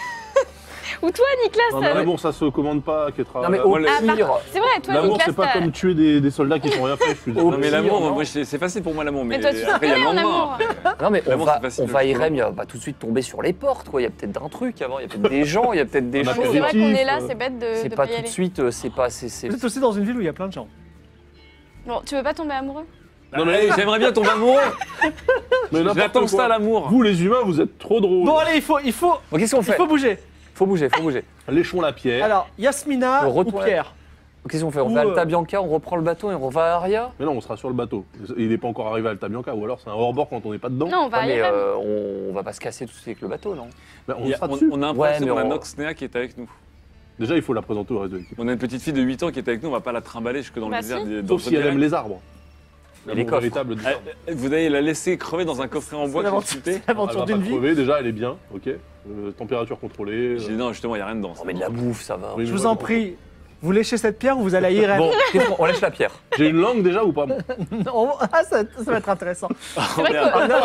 Ou toi, Nicolas. Non, ça- mais l'amour, ça se commande pas, Ketra. Non mais Euh, au moi, le- Ah, par pire, contre, c'est vrai, toi, L'amour, Nicolas, c'est pas t'as- comme tuer des, des soldats qui n'ont rien fait, je suis Au Non, mais désolé. l'amour, non. moi, je- c'est facile pour moi l'amour. Mais Mais toi, tu te après, il y a connais le en lendemain. amour. non mais on L'amour, va, c'est facile, on va je Irem, il va tout de suite tomber sur les portes, quoi. Il y a peut-être un truc avant, il y a peut-être des gens, il y a peut-être des On a choses. C'est vrai Apéritif, qu'on est là, euh, c'est bête de C'est de pas y tout de aller. suite, euh, c'est pas, c'est, c'est- Vous êtes aussi dans une ville où il y a plein de gens. Bon, tu veux pas tomber amoureux? Non, mais j'aimerais bien tomber amoureux. Mais n'importe J'attends ça, quoi. l'amour. Vous, les humains, vous êtes trop drôles. Bon, allez, il faut, il faut, Bon, qu'est-ce qu'on il fait faut bouger. Faut bouger, faut bouger. Léchons la pierre. Alors, Yasmina Le ou retour- Pierre? Qu'est-ce qu'on fait On Ou, fait euh, Alta Bianca, on reprend le bateau et on va à Aria. Mais non, on sera sur le bateau. Il n'est pas encore arrivé à Alta Bianca, ou alors c'est un hors-bord quand on n'est pas dedans. Non, on va Ouais, à mais Irem. euh, on, on va pas se casser tout de suite avec le bateau, non Ben, on Il y a- sera on, dessus. on a un Ouais, problème, mais on a on- Noxnea qui est avec nous. Déjà, il faut la présenter au reste de l'équipe. On a une petite fille de huit ans qui est avec nous, on va pas la trimballer jusque dans Bah le désert. si. des- dans Sauf le si elle direct. aime les arbres. Et les L'amour coffres. véritable du Ah, arbre. Vous allez la laisser crever dans un coffret en bois C'est qui est l'aventure- sculpté. c'est Elle l'aventure va d'une pas vie. crever, déjà, elle est bien, ok. Euh, température contrôlée. J'ai euh, dit non, justement, il n'y a rien dedans. Non mais de la bouffe, ça va. oui, Je mais vous en moi, prie, vous léchez cette pierre ou vous allez à Irem? Bon, qu'est-ce qu'on- on lèche la pierre. J'ai une langue déjà ou pas Non, ah, ça, ça va être intéressant. C'est vrai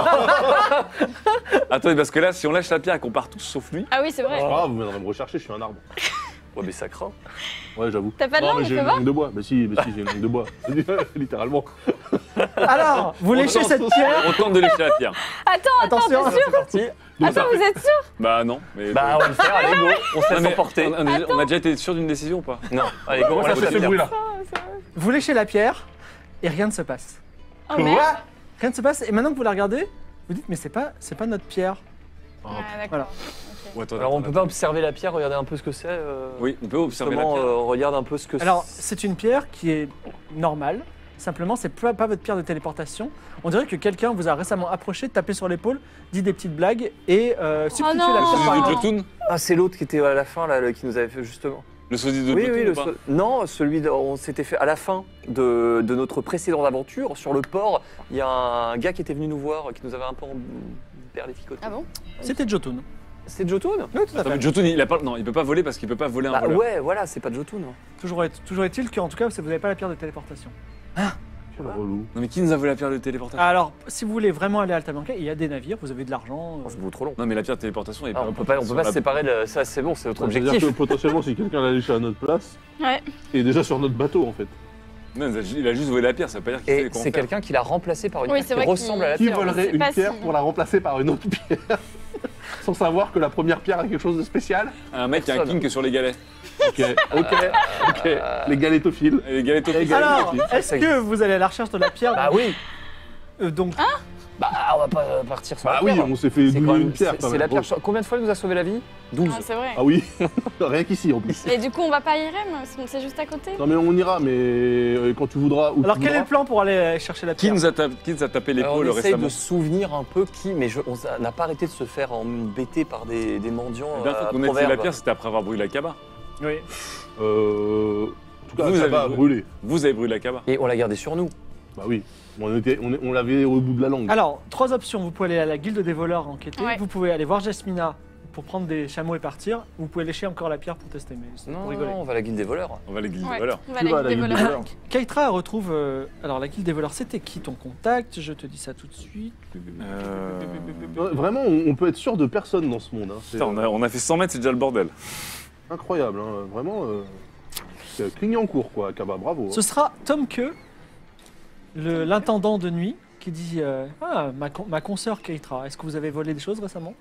que- Attendez, parce que là, si on lâche la pierre et qu'on part tous sauf lui, Ah oui, c'est vrai. Ah, vous viendrez me rechercher, je suis un arbre. Ouais, mais ça craint. Ouais, j'avoue. T'as pas de Non, langue, mais j'ai fais une voir. langue de bois. Mais si, mais si, j'ai une langue de bois. Littéralement. Alors, vous léchez On cette danse. pierre. on tente de lécher la pierre. Attends, attends, Attention. t'es sûr? C'est parti. Attends, vous êtes sûr? Bah non. Mais Bah, on va le faire, allez, go. On se Non, laisse mais emporter. on, on a, on a déjà été sûr d'une décision ou pas? Non, allez, go, on Comment ça lèche fait la ce pierre. bruit-là Vous léchez la pierre et rien ne se passe. Oh merde. Rien ne se passe et maintenant que vous la regardez, vous dites mais c'est pas, c'est pas notre pierre. Ah, Voilà. d'accord. Ou attends, Alors, on attends, peut pas observer la pierre, regarder un peu ce que c'est euh, Oui, on peut observer la Justement, pierre. euh, regarde un peu ce que c'est. Alors c'est une pierre qui est normale. Simplement, c'est pas, pas votre pierre de téléportation. On dirait que quelqu'un vous a récemment approché, tapé sur l'épaule, dit des petites blagues et euh, substitué non. la Le pierre sosie par de une- Jotun Ah, c'est l'autre qui était à la fin, là, le- qui nous avait fait justement. Le sosie de Oui, Jotun oui, ou le pas seul- non, celui de- on s'était fait à la fin de, de notre précédente aventure sur le port. Il y a un gars qui était venu nous voir, qui nous avait un peu en perléficoté. Ah bon? C'était Jotun. C'est Jotun Oui, tout à Attends, fait. mais Jotun, il a pas, non, il peut pas voler parce qu'il peut pas voler un Bah voleur. ouais, voilà, c'est pas Jotun. Toujours est- toujours est-il qu'en tout cas, vous n'avez pas la pierre de téléportation. Quel relou. Non mais qui nous a volé la pierre de téléportation? Alors, si vous voulez vraiment aller à Alta Bianca, il y a des navires, vous avez de l'argent. euh, Oh, c'est beaucoup trop long. Non mais la pierre de téléportation est Ah, on peut pas, on peut pas se séparer de ça, c'est bon, c'est notre C'est-à-dire objectif. que potentiellement, si quelqu'un l'a laissé à notre place, Ouais. il est déjà sur notre bateau en fait. Non, il a juste volé la pierre, ça veut pas dire qu'il Et sait quoi en c'est faire. quelqu'un qui l'a remplacé par une Oui, pierre c'est qui vrai ressemble qu'il- à la Qui pierre. volerait c'est une pas pierre si- pour la remplacer par une autre pierre sans savoir que la première pierre a quelque chose de spécial? Un mec qui a un Personne. king que sur les galets. Ok, ok, ok. Les galétophiles. Et les galets Les topiques. Alors, galets- est-ce que vous allez à la recherche de la pierre Bah oui, Euh, Donc, bah on va pas euh, partir sur Bah la oui, pierre. on s'est fait C'est quand douiller même- une pierre. c'est- quand c'est même. la pierre. Bon. Combien de fois elle nous a sauvé la vie douze. Ah, c'est vrai. Ah oui, rien qu'ici en plus. Et du coup, on va pas à Irem, parce qu'on c'est juste à côté. Non mais on ira, mais euh, quand tu voudras. Où alors tu quel est voudras. le plan pour aller chercher la Qui pierre nous a, tapé, qui nous a tapé Alors, l'épaule on essaye récemment? de se souvenir un peu qui, mais je- on s'a- n'a pas arrêté de se faire embêter par des, des mendiants. La dernière fois euh, qu'on a utilisé la proverbes. pierre, c'était après avoir brûlé la Kaba. Oui. Euh. En tout cas, Vous ça avez va brûlé. brûler. Vous avez brûlé la Kaba. Et on l'a gardé sur nous. Bah oui. On, était, on, est- on l'avait au bout de la langue. Alors, trois options. Vous pouvez aller à la guilde des voleurs enquêter. Ouais. Vous pouvez aller voir Jasmina pour prendre des chameaux et partir. Vous pouvez lécher encore la pierre pour tester, mais c'est Non, pour non, rigoler. on va à la guilde des voleurs. On va les guider. Ouais. Voilà. On va Tu vas à à la la guilde des guilde des voleurs. voleurs. Keitra retrouve. euh, alors, la guilde des voleurs, c'était qui ton contact? Je te dis ça tout de suite. Euh... Euh, Vraiment, on, on peut être sûr de personne dans ce monde. Hein. C'est Putain, on, a, on a fait cent mètres, c'est déjà le bordel. incroyable. Hein. Vraiment. Euh... C'est Clignancourt, quoi, Kaba, bravo. Ce sera Tom Ke, le- l'intendant de nuit, qui dit euh, Ah, ma, con- ma consoeur Keitra, est-ce que vous avez volé des choses récemment?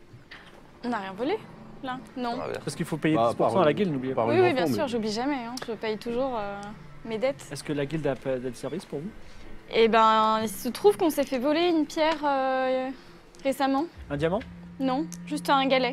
On n'a rien volé, là. Non. Ah, ouais. Parce qu'il faut payer Bah, dix pour cent par- à la guilde, n'oubliez pas. par Oui, une oui, enfant, bien mais- sûr, j'oublie jamais. Hein. Je paye toujours euh, mes dettes. Est-ce que la guilde a pas de service pour vous? Et ben, il se trouve qu'on s'est fait voler une pierre euh, récemment. Un diamant? Non, juste un galet.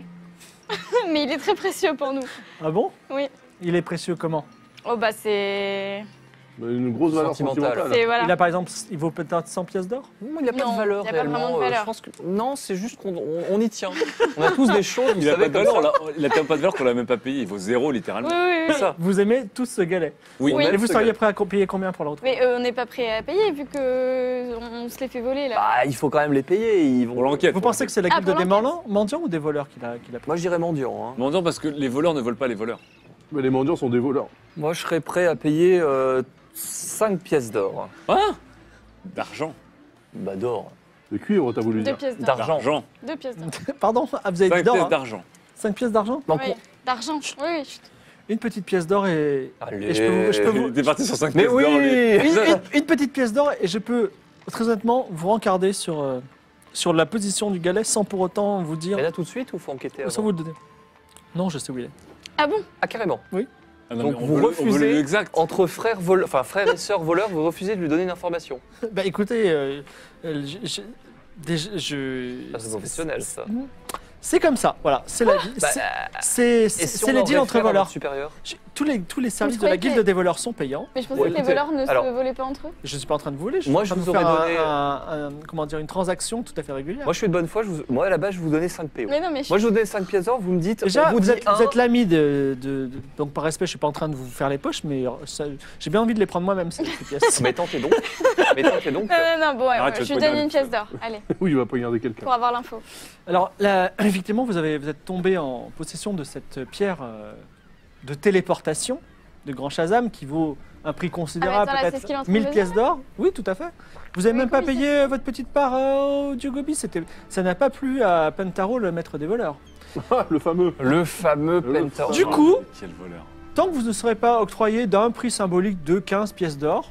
Mais il est très précieux pour nous. Ah bon? Oui. Il est précieux comment? Oh bah c'est... Une grosse valeur Sentimentale. sentimentale. c'est voilà. Il a par exemple, il vaut peut-être cent pièces d'or? Non, il n'y a pas Non, de valeur il y a pas réellement. vraiment de euh, valeur. Je pense que... Non, c'est juste qu'on on, on y tient. On a tous des choses, vous Il a savez, pas de comme valeur, ça. on l'a- il a tellement pas de valeur qu'on l'a même pas payé. Il vaut zéro littéralement. Oui, oui, oui. C'est ça. Vous aimez tous ce galet? Oui, Oui. on Et aime vous ce seriez gars. prêt à co- payer combien pour le retrouver? Mais euh, on n'est pas prêt à payer vu que euh, on, on se les fait voler là. Bah, il faut quand même les payer. Ils vont... Pour l'enquête. Vous pensez que c'est la Ah, guilde pour des l'enquête. mendiants mendiants ou des voleurs qui l'a qui l'a pris? Moi, je dirais mendiant. Hein. Mendiant parce que les voleurs ne volent pas les voleurs. Mais les mendiants sont des voleurs. Moi, je serais prêt à payer euh, cinq pièces d'or. Ah D'argent. Bah, d'or. De cuivre, t'as voulu Deux dire. pièces d'or. D'argent. D'argent. Deux pièces d'or. Pardon? Ah, vous avez dit cinq d'or? pièces hein d'argent. cinq pièces d'argent? Donc, Oui, d'argent. Oui, oui. Une petite pièce d'or et. Allez. Et je peux vous- je peux vous- Il est parti sur cinq Mais pièces d'or, lui. oui Une, une- une petite pièce d'or et je peux très honnêtement vous rencarder sur, euh, sur la position du galet sans pour autant vous dire. Et là, tout de suite ou faut enquêter Sans avant vous le donner. Non, je sais où il est. Ah bon? Ah, carrément. Ah non, Donc, mais on vous veut le- on refusez- veut le exact. Entre frères, vol... enfin, frères et sœurs voleurs, vous refusez de lui donner une information. Bah écoutez, euh, euh, je- je- déjà, je. Ça, c'est professionnel, ça. C'est comme ça, voilà, c'est la vie. Bah, C'est- C'est et c'est- si c'est on les en deals entre réfère à voleurs. notre supérieur Je- Tous les, tous les services je de la croyais guilde que- des voleurs sont payants. Mais je pensais Ouais, que les écoutez, voleurs ne alors- se volaient pas entre eux. Je ne suis pas en train de vous voler. Je Moi, suis en je train vous de faire aurais donné, un- un- comment dire, une transaction tout à fait régulière. Moi, je suis de bonne foi. Je vous... Moi, à la base, je vous donnais cinq P O. Mais non, mais je... Moi, je vous donnais cinq pièces d'or. Vous me dites. Déjà, on vous, vous dit êtes, un. vous êtes l'ami de, de- de- Donc, par respect, je suis pas en train de vous faire les poches, mais euh, ça- j'ai bien envie de les prendre moi-même, ces, ces pièces. Mais tentez donc. Mais tentez donc. Non, non, non, bon, ouais, Arrête, ouais, tu je vas lui te donne une poignarder. pièce d'or. Allez, Oui, il va poignarder quelqu'un. pour avoir l'info. Alors, là, effectivement, vous, avez, vous êtes tombé en possession de cette pierre euh, de téléportation de Grand Shazam qui vaut un prix considérable, Ah, mais attends, là, c'est ce qu'il est en peut-être train de mille me pièces d'or. Oui, tout à fait. Vous n'avez Oui, même pas comment il payé euh, votre petite part euh, au dieu Gobi. C'était- Ça n'a pas plu à Pentaro, le maître des voleurs. Ah, le fameux. Le fameux Le Penta. Du coup, Quel voleur. tant que vous ne serez pas octroyé d'un prix symbolique de quinze pièces d'or,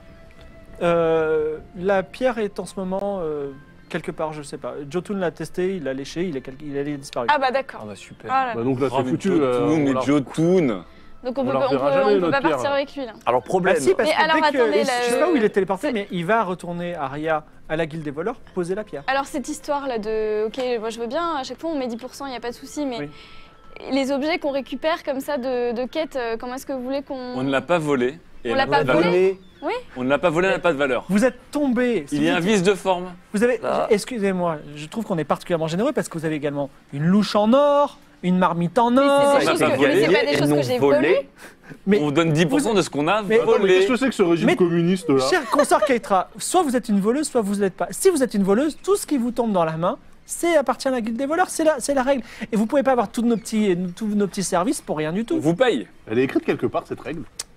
euh, la pierre est en ce moment euh, quelque part, je ne sais pas. Jotun l'a testé, il l'a léché, il est, quel- il est disparu. Ah bah Ah, d'accord. bah super. Ah là Bah, là. donc là, Oh, c'est mais foutu. Jotun, euh, on mais l'a- Jotun. Donc on On peut, leur pas- on verra peut, jamais, on peut notre pas pierre. partir avec lui là. Alors, problème. Bah si, parce Mais que alors, dès que, attendez, et là, je sais pas où il est euh, téléporté, c'est- mais il va retourner Aria à la guilde des voleurs poser la pierre. Alors cette histoire là de, ok, moi je veux bien, à chaque fois on met dix pour cent, il n'y a pas de souci, mais Oui. les objets qu'on récupère comme ça de, de quête, euh, comment est-ce que vous voulez qu'on... On ne l'a pas volé. et On elle l'a n'a pas de volé valeur. Donné. On ne l'a pas volé, elle n'a pas de valeur. Vous êtes tombé. Il y a un vous, vice de forme. vous avez, Là. excusez-moi, je trouve qu'on est particulièrement généreux parce que vous avez également une louche en or, une marmite en or. c'est Ça, des ça choses va que, pas mais c'est voler pas des et choses non que j'ai volé. volées. Mais On vous donne dix pour cent vous- de ce qu'on a mais- Attends, mais volé. qu'est-ce que c'est que ce régime Mais- communiste là? Cher consort Keitra, soit vous êtes une voleuse, soit vous ne l'êtes pas. Si vous êtes une voleuse, tout ce qui vous tombe dans la main, c'est appartient à la guilde des voleurs, c'est la, c'est la règle. Et vous pouvez pas avoir tous nos petits, tous nos petits services pour rien du On tout. vous paye. Elle est écrite quelque part cette règle.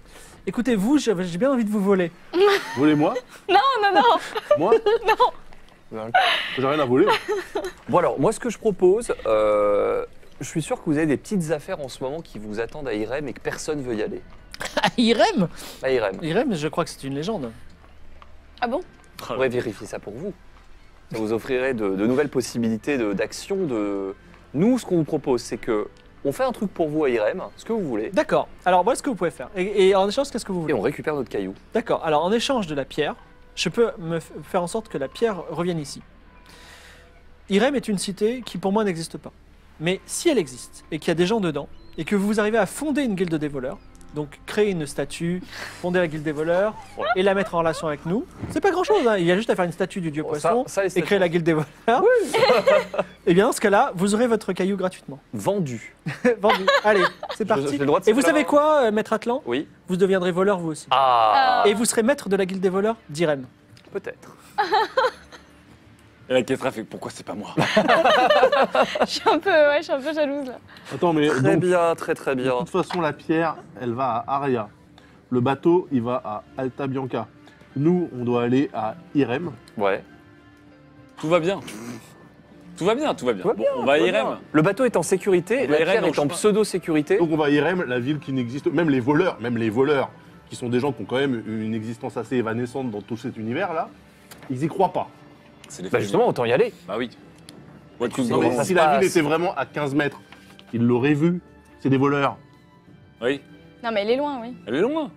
Écoutez, vous, j'ai j'ai bien envie de vous voler. Volez-moi. Non, non, non. Moi J'ai rien à voler. Bon alors, moi ce que je propose, euh, je suis sûr que vous avez des petites affaires en ce moment qui vous attendent à Irem et que personne veut y aller. Ah, Irem À Irem. Irem, je crois que c'est une légende. Ah bon? On pourrait vérifier ça pour vous. Ça vous offrirait de, de nouvelles possibilités de- d'action. De, Nous, ce qu'on vous propose, c'est que on fait un truc pour vous à Irem, ce que vous voulez, D'accord. Alors, voilà ce que vous pouvez faire. Et, et en échange, qu'est-ce que vous et voulez? on récupère notre caillou. D'accord. Alors, en échange de la pierre, je peux me f- faire en sorte que la pierre revienne ici. Irem est une cité qui, pour moi, n'existe pas. Mais si elle existe, et qu'il y a des gens dedans, et que vous arrivez à fonder une guilde des voleurs, donc créer une statue, fonder la guilde des voleurs, et la mettre en relation avec nous, c'est pas grand-chose. Hein. Il y a juste à faire une statue du dieu Bon, ça- poisson, ça, les et statues- créer la guilde des voleurs. Et bien, dans ce cas-là, vous aurez votre caillou gratuitement. Vendu. Vendu. Allez, c'est J'ai parti. le droit de Et vous savoir- savez quoi, euh, maître Atlan? Oui. Vous deviendrez voleur vous aussi. Ah, Et vous serez maître de la guilde des voleurs d'Irem. peut-être. Et la Ketra fait pourquoi c'est pas moi? Je suis un peu, ouais, je suis un peu jalouse là. Attends, mais Très donc, bien, très très de bien. toute façon, la pierre, elle va à Aria. Le bateau, il va à Alta Bianca. Nous, on doit aller à Irem. Ouais. Tout va bien. Tout va bien, tout va bien. Tout va Bon, bien, on va à tout va Irem. bien. Le bateau est en sécurité, On va la à Irem, pierre non, est je en sais pas. pseudo-sécurité. Donc on va à Irem, la ville qui n'existe, même les voleurs, même les voleurs, qui sont des gens qui ont quand même une existence assez évanescente dans tout cet univers-là, ils y croient pas. C'est les Bah familles. justement, autant y aller. Bah oui. Ouais, Tu sais Non, mais comment ça si se la passe. ville était vraiment à quinze mètres, ils l'auraient vu. C'est des voleurs. Oui. Non, mais elle est loin, oui. Elle est loin.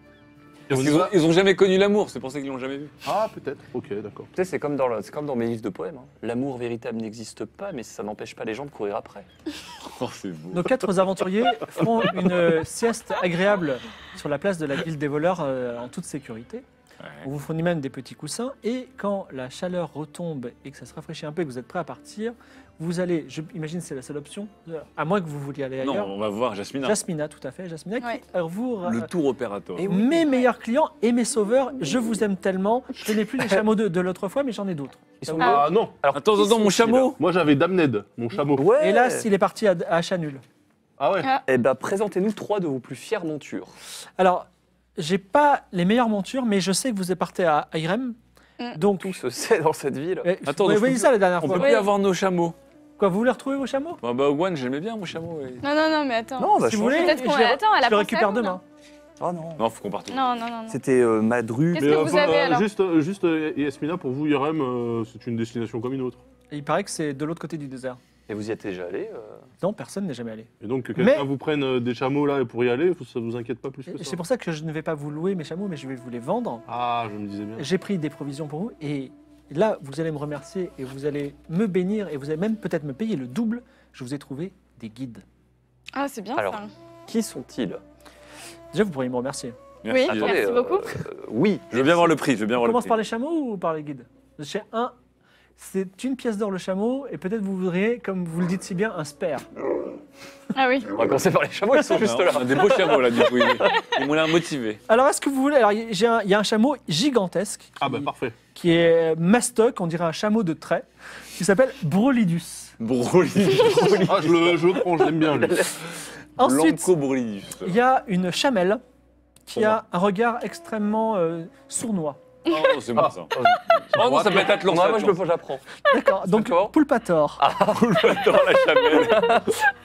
Et on Parce y qu'ils ont, va ils ont jamais connu l'amour, c'est pour ça qu'ils l'ont jamais vu. Ah, peut-être. Ok, d'accord. Tu sais, c'est comme, dans le- c'est comme dans mes livres de poèmes. hein. L'amour véritable n'existe pas, mais ça n'empêche pas les gens de courir après. Oh, c'est beau. Nos quatre aventuriers feront une euh, sieste agréable sur la place de la guilde des voleurs euh, en toute sécurité. Ouais. On vous fournit même des petits coussins et quand la chaleur retombe et que ça se rafraîchit un peu et que vous êtes prêts à partir, vous allez, je imagine c'est la seule option, euh, à moins que vous vouliez aller Non, ailleurs. on va voir Jasmina. Jasmina, tout à fait, Jasmina, Ouais. qui euh, vous Le tour opérateur. Et oui. mes meilleurs clients et mes sauveurs, je vous aime tellement. Je n'ai plus les chameaux de, de l'autre fois, mais j'en ai d'autres. Ils sont Ah non, Alors, Attends, qui attends, mon sont-ils chameau. moi j'avais Damned, mon chameau. Ouais. Hélas, il est parti à, à Chanul. Ah ouais. Eh ben, présentez-nous trois de vos plus fières montures. Alors, j'ai pas les meilleures montures, mais je sais que vous êtes parti à à Irem. Mm. Donc, Tout se sait dans cette ville. eh, Attends, vous donc, avez je dit peux ça la dernière On fois. peut Oui. plus avoir nos chameaux. Quoi, vous voulez retrouver vos chameaux? Bah, bah Owen, j'aimais bien mon chameau. et- Non, non, non, mais attends. Non, on va Si vous changer. voulez, Peut-être je qu'on- les, attends, elle a je les pensé à récupère vous, demain. Oh non. Non, faut qu'on parte. Non, non, non, non. C'était euh, Madru. Qu'est-ce que vous enfin, avez, alors juste, euh, juste euh, Yasmina, pour vous, Irem, euh, c'est une destination comme une autre. Et il paraît que c'est de l'autre côté du désert. Et vous y êtes déjà allé euh, Non, personne n'est jamais allé. Et donc que quelqu'un Mais- vous prenne euh, des chameaux là pour y aller, ça vous inquiète pas plus que Et ça. C'est pour ça que je ne vais pas vous louer mes chameaux, mais je vais vous les vendre. Ah, je me disais bien. J'ai pris des provisions pour vous et là, vous allez me remercier et vous allez me bénir et vous allez même peut-être me payer le double. Je vous ai trouvé des guides. Ah, c'est bien Alors. ça. Qui sont-ils Déjà, vous pourriez me remercier. Merci. Oui. Attendez, Merci euh, beaucoup. euh, oui. Je veux bien voir le prix, je veux bien On voir le commence prix. par les chameaux ou par les guides? Chez un, c'est une pièce d'or le chameau et peut-être vous voudriez, comme vous le dites si bien, un spare. Ah oui. On va commencer par les chameaux, ils sont juste On a- là. on a des beaux chameaux là, du coup. Ils, ils m'ont l'air motivés. Alors, est-ce que vous voulez... Alors, j'ai un- il y a un chameau gigantesque qui, Ah bah parfait. qui est mastoc, on dirait un chameau de trait, qui s'appelle Brolidus. Brolidus. Ah, je le, je le prends, je l'aime bien. lui. Ensuite, Blanco Brolidus. il y a une chamelle qui Pour a un regard extrêmement euh, sournois. Oh, c'est moi ça. Oh non, ça peut être Atlan. Moi, ça, moi, je Atlan. le j'apprends. D'accord, donc D'accord. Poulpator. Dans la chamelle.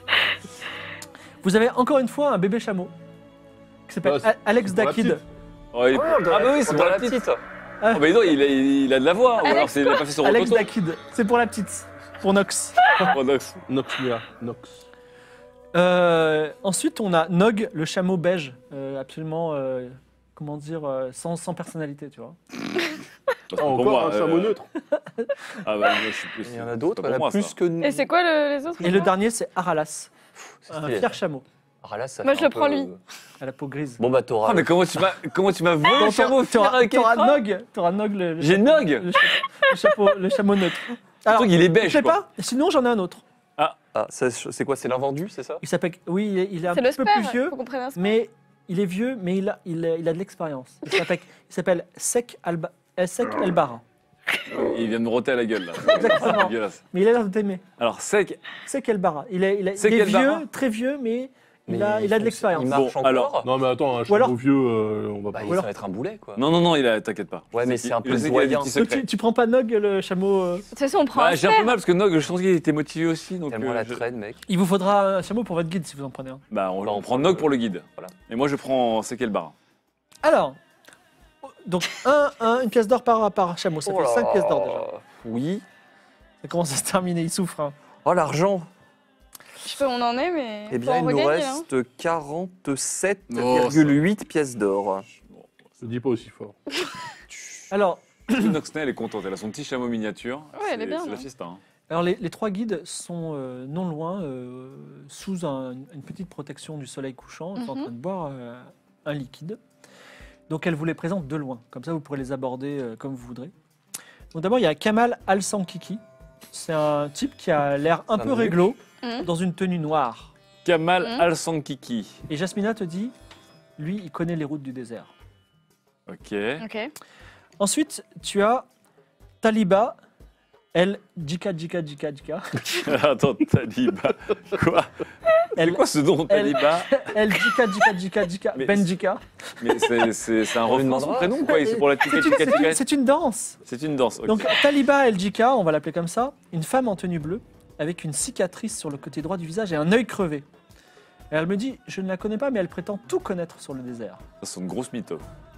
Vous avez encore une fois un bébé chameau qui s'appelle Ouais, c'est- A- Alex c'est pour la Dakid. petite. Oh, il est- Ah bah oui, c'est pour la petite. Oh, bah dis donc, il a, il a de la voix. Ou Alex alors c'est- il a pas fait son Alex rototo. Dakid, c'est pour la petite, pour Nox. Pronox. Nox Mia, Nox. Euh, ensuite, on a Nog, le chameau beige, euh, absolument, euh, comment dire, euh, sans, sans personnalité, tu vois. Pour Ah, encore moi, un chameau euh, neutre. Ah bah moi je suis plus. Il y en a d'autres, c'est il y pas en a pour moi, plus ça. que nous. Et c'est quoi le- les autres Et le dernier, c'est Aralas, C'est un stylé, fier ça. chameau Ah, là, ça Moi, fait je un le prends, peu- lui. à la peau grise. Bon bah Ah Tora. mais comment tu m'as comment tu m'as volé le chameau fier T'auras avec t'auras Ketra Nog, t'auras Nog le, le J'ai chapeau- Nog. le chapeau, le chapeau, le chameau neutre. Le Alors, truc il est je beige sais quoi. pas, sinon j'en ai un autre. Ah, ça, c'est quoi? C'est l'invendu, c'est ça? Il s'appelle, oui, il est, il est un C'est le petit peu spare. plus vieux, Faut qu'on prenne un spare. mais il est vieux, mais il a, il a, il a de l'expérience. Il s'appelle, il s'appelle Sek Alba, euh, Sek Elbara. Il vient de me roter à la gueule là. Exactement. C'est dégueulasse. Mais il a l'air de t'aimer. Alors sec. Sek Elbara. Il est, il est, Sek il est Elbara. vieux, très vieux, mais Il Mais a, il a de faut- l'expérience. Il marche Bon, encore. alors- Non, mais attends, un Ou chameau alors- vieux, euh, on va Bah, pas. ça va être un boulet, quoi. Non, non, non, il a, t'inquiète pas. Ouais, mais Je sais c'est un qu'il- peu je sais qu'il a des doyen. petits Donc, secrets. tu, tu prends pas Nog, le chameau euh, De toute façon, on prend Bah, un j'ai un peu fer. mal parce que Nog, je pense qu'il était motivé aussi. Donc, Tellement euh, la je- traîne, mec. Il vous faudra un chameau pour votre guide si vous en prenez un. Bah, on, Bah, on on prend prend Nog le- pour le guide. voilà. Et moi, je prends c'est quel bar Alors, donc un, un- une pièce d'or par, par chameau, ça Oh fait là cinq pièces d'or déjà. là. Oui. Ça commence à se terminer, il souffre. hein. Oh, l'argent. Je sais pas où on en est, mais. Eh faut bien, en il nous regagner, hein. reste quarante-sept virgule huit pièces d'or. Je dis pas aussi fort. Alors, Noxnell est contente, elle a son petit chameau miniature. Ouais, elle est C'est- bien, C'est la hein. fiesta. hein. alors les, les trois guides sont euh, non loin, euh, sous un- une petite protection du soleil couchant. Ils sont en Mhm. train de boire euh, un liquide. Donc elle vous les présente de loin. Comme ça, vous pourrez les aborder euh, comme vous voudrez. Donc d'abord, il y a Kamal Al-Sankiki. C'est un type qui a l'air un Un peu eunuque. réglo, Mhm. dans une tenue noire. Kamal Hmm. Al-Sankiki. Et Jasmina te dit, lui, il connaît les routes du désert. Ok. Ok. Ensuite, tu as Taliba, elle, Jika, Jika, Jika, Jika. Attends, Taliba. Quoi C'est Elle, quoi ce nom, elle- Taliba elle, Jika, Jika, Jika, Jika, Mais- Ben Jika. Mais c'est- c'est c'est un On lui refrain, son demandera. prénom, quoi. C'est pour la tika C'est une, tika c'est une- tika. c'est une danse. C'est une danse. ok. Donc, Taliba El Jika, on va l'appeler comme ça, une femme en tenue bleue, avec une cicatrice sur le côté droit du visage et un œil crevé. Et elle me dit, je ne la connais pas, mais elle prétend tout connaître sur le désert. Ça, c'est une grosse mytho.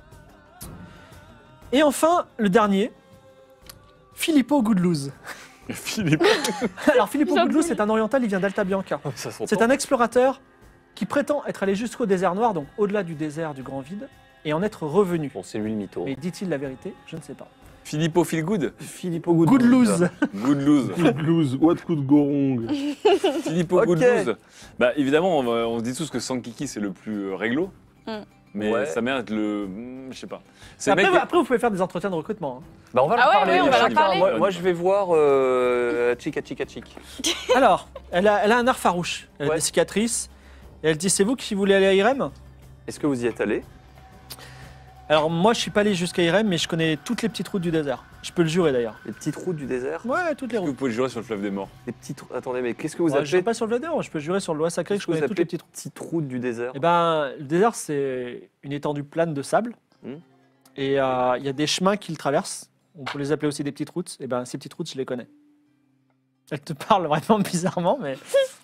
Et enfin, le dernier, Filippo Goodlouse. Philippe. Alors, Filippo J'avoue. Goodlouse, c'est un oriental, il vient d'Alta Bianca. Ça s'entend. C'est un explorateur qui prétend être allé jusqu'au désert noir, donc au-delà du désert du Grand Vide, et en être revenu. Bon, c'est lui le mytho. Mais dit-il la vérité? Je ne sais pas. Filippo Feelgood Filippo Goodlouse. Good lose. Good lose, what could go wrong? Filippo Ok. Good lose. Bah, évidemment, on, va- on se dit tous que Sankiki, c'est le plus euh, réglo. Mm. Mais Ouais. sa mère, le. hmm, Je sais pas. C'est le Après, mec. qui- après, vous pouvez faire des entretiens de recrutement. hein. Bah, on va Ah leur ouais, parler. ouais, on va leur chacun. parler. Moi, moi, je vais voir euh, Chica Chica Chic. Alors, elle a, elle a un art farouche. Elle a Ouais. des cicatrices. Et elle dit, c'est vous qui voulez aller à Irem? Est-ce que vous y êtes allé? Alors, moi, je suis pas allé jusqu'à Irem, mais je connais toutes les petites routes du désert. Je peux le jurer, d'ailleurs. Les petites routes du désert? Ouais, toutes les Est-ce que vous routes. pouvez le jurer sur le fleuve des morts Les petites... Attendez, mais qu'est-ce que vous Ouais, je appelez ne pas sur le désert, je peux jurer sur le loi sacré que je qu'est-ce que connais vous toutes les appelez petites routes. petites routes du désert? Eh ben, le désert, c'est une étendue plane de sable. Hmm. Et euh, il y a des chemins qui le traversent. On peut les appeler aussi des petites routes. Et ben, ces petites routes, je les connais. Elles te parlent vraiment bizarrement, mais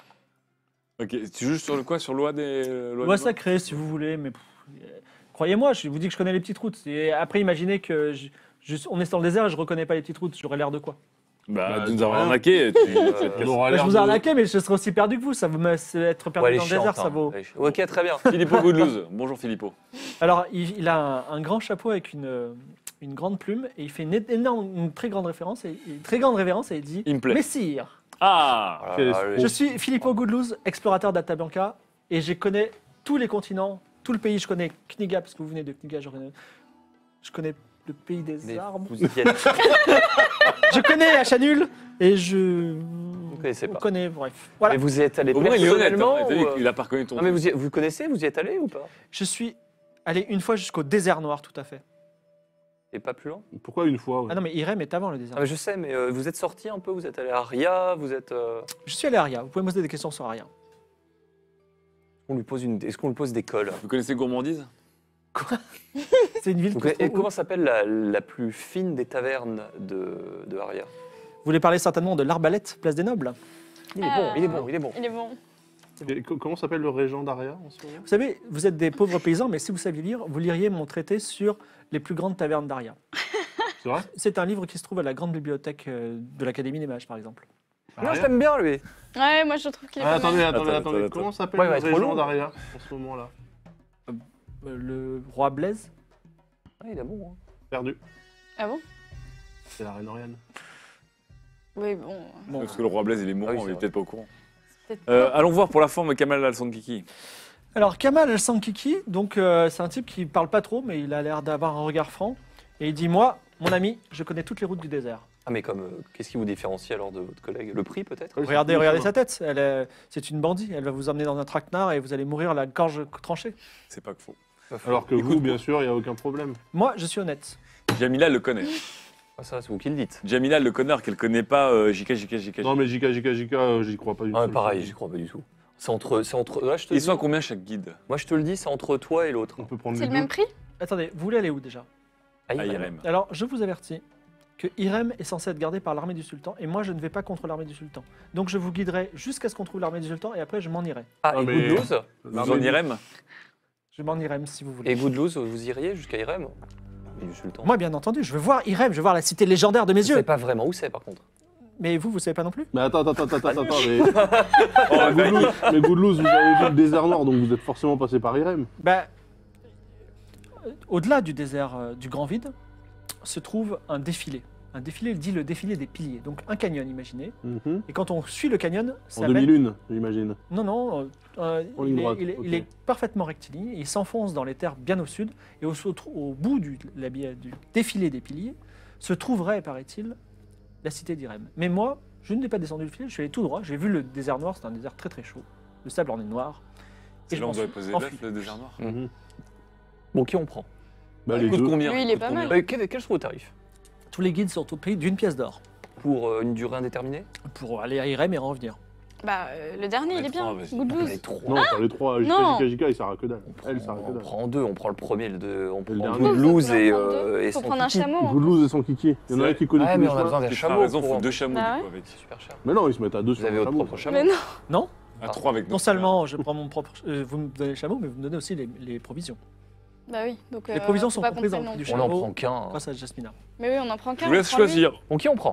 Ok, tu juges sur le quoi Sur loi des. euh, lois loi des morts sacrée, si vous voulez. Mais pff, euh, croyez-moi, je vous dis que je connais les petites routes. Et après, imaginez que je- je- on est dans le désert et je reconnais pas les petites routes. J'aurais l'air de quoi? Bah, Bah, tu nous c'est as rien. arnaqué. tu- Euh, tu vas te On casser. aura Bah, je l'air vous ai de- arnaqué, mais je serai aussi perdu que vous. Ça vous c'est être perdu Ouais, elle est dans le désert, chiante, ça hein. vaut. Elle est chiante. Ok, très bien. Filippo Goodlouse. Bonjour Filippo. Alors, il, il a un, un grand chapeau avec une, euh, une grande plume et il fait une, énorme, une très grande référence et une très grande révérence et il dit Il me plaît. Messire, Ah Ah, Quel ah, escroc. oui. je suis Filippo Goodlouse, explorateur d'Altabianca et je connais tous les continents, tout le pays. Je connais Kniga parce que vous venez de Kniga. Je connais, je connais le pays des Mais arbres. vous y êtes. Je connais Achanul et je. Vous connaissez pas. on connaît, bref. Voilà. Mais vous y êtes allé Au moins, il est honnête. personnellement hein. T'as dit ou, euh, qu'il a pas reconnu ton. Non, mais vous, y- vous connaissez, vous y êtes allé ou pas? Je suis allé une fois jusqu'au désert noir, tout à fait. Et pas plus loin? Pourquoi une fois ouais. Ah non, mais Irem est avant le désert. Ah, mais je sais, mais euh, vous êtes sorti un peu, vous êtes allé à Aria, vous êtes. euh, Je suis allé à Aria. Vous pouvez me poser des questions sur Aria. on lui pose une... Est-ce qu'on lui pose des cols? Vous connaissez Gourmandise C'est une ville. Vous que je connaissez- Et trouve- comment s'appelle la, la plus fine des tavernes de, de Aria? Vous voulez parler certainement de l'Arbalète, place des Nobles. Il est Ah. bon, il est bon, il est bon. Il est bon. Et co- comment s'appelle le régent d'Aria en ce moment? Vous savez, vous êtes des pauvres paysans, mais si vous saviez lire, vous liriez mon traité sur les plus grandes tavernes d'Aria. C'est vrai? C'est un livre qui se trouve à la grande bibliothèque euh, de l'Académie des Mages, par exemple. Non, je Aria t'aime bien, lui. Ouais, moi je trouve qu'il est Ah, pas attendez, mal. attendez, Attends, attendez. attends, Comment s'appelle Ouais, il va le être régent long. d'Aria en ce moment-là? Euh, le roi Blaise. Ah, il est bon. Hein. Perdu. Ah bon? C'est la reine Oriane. Oui, bon. Bon, Parce que le roi Blaise, il est mourant, Ah oui, c'est il est vrai. peut-être pas au courant. Peut-être Euh, pas. allons voir pour la forme Kamal Al-Sankiki. alors, Kamal El-Sankiki, donc euh, c'est un type qui parle pas trop, mais il a l'air d'avoir un regard franc. Et il dit, moi, mon ami, je connais toutes les routes du désert. Ah, mais comme. euh, Qu'est-ce qui vous différencie alors de votre collègue? Le prix, peut-être? Ouais, Regardez, c'est regardez plus sa tête. Elle est- c'est une bandit. Elle va vous emmener dans un traquenard et vous allez mourir la gorge tranchée. C'est pas que faux. Alors que Écoute, vous, bien sûr, il n'y a aucun problème. Moi, je suis honnête. Jamila le connaît. Ah, ça, c'est vous qui le dites. Jamila le connard qu'elle connaît pas, euh, J K, J K, J K. Non, mais J K, J K, J K, euh, j'y crois pas du Ah, tout. pareil, j'y crois pas du tout. C'est entre, c'est entre. Ouais, je te Ils dis- sont à combien chaque guide? Moi, je te le dis, c'est entre toi et l'autre. On peut prendre C'est les le deux. même prix? Attendez, vous voulez aller où déjà? Ah, À il- Irem. Alors, je vous avertis que Irem est censé être gardé par l'armée du sultan et moi je ne vais pas contre l'armée du sultan. Donc je vous guiderai jusqu'à ce qu'on trouve l'armée du sultan et après je m'en irai. Ah, Ah, et mais- Goodloose Vous L'armée en du- Irem? Je m'en irai si vous voulez. Et Goodloose, vous iriez jusqu'à Irem? Et du sultan. Moi bien entendu, je veux voir Irem, je veux voir la cité légendaire de mes je sais yeux. pas vraiment où c'est par contre. Mais vous, vous savez pas non plus? Mais attends, attends, attends, attends, attends, mais... mais Goodloose, mais Goodloose, vous avez vu le désert noir, donc vous êtes forcément passé par Irem. Bah, euh, au-delà du désert euh, du Grand Vide, se trouve un défilé. Un défilé dit le défilé des piliers. Donc un canyon, imaginez. Mhm. Et quand on suit le canyon, ça En mène- deux mille un, j'imagine. Non, non, euh, euh, En ligne il, est, droite, il est- ok. il est parfaitement rectiligne. Il s'enfonce dans les terres bien au sud. Et au, au- au bout du, la- du défilé des piliers se trouverait, paraît-il, la cité d'Irem. Mais moi, je ne l'ai pas descendu le fil, je suis allé tout droit. J'ai vu le désert noir, c'est un désert très très chaud. Le sable en est noir. C'est je là où m'en on doit suis poser enfui. l'œuf, le désert noir. Mhm. Bon, qui on prend? Bah, Il les coûte deux. combien Lui, il est coûte pas combien mal. Euh, quel, quel sont vos tarifs? Tous les guides sont au prix d'une pièce d'or Pour euh, une durée indéterminée? pour aller à Irem et revenir. Bah, euh, le dernier, il Les est bien. trois, vas-y. Good Les news. trois. Non, pas les trois. Jika, Non. Jika, Jika, il sert à que dalle. On prend, Elle sert à que on dalle. prend deux, on prend le premier, le deux, on prend dernier. Goodloose Faut et, en prendre euh, deux. et Faut son prendre un kiki. chameau. hein. Goodloose et son kiki. Il y en C'est a un vrai. qui connaît Ouais, tous mais les on a chemins. besoin d'un Tu chameau. raison, pour- faut deux chameaux Ah du ouais coup avec. C'est super cher. Mais non, ils se mettent à deux Vous sur avez un votre chameau. propre chameau. Mais non. Non, À trois avec non nos seulement je prends mon propre, euh, vous me donnez le chameau, mais vous me donnez aussi les, les provisions. Bah oui. Donc, Les euh, provisions faut sont pas comprises qu'on dans le prenne prix du non On chameau. n'en prend qu'un. hein. Grâce à Jasmina. plus. Mais oui, on en prend qu'un. Je vous on laisse prend lui. choisir. Bon, qui on prend?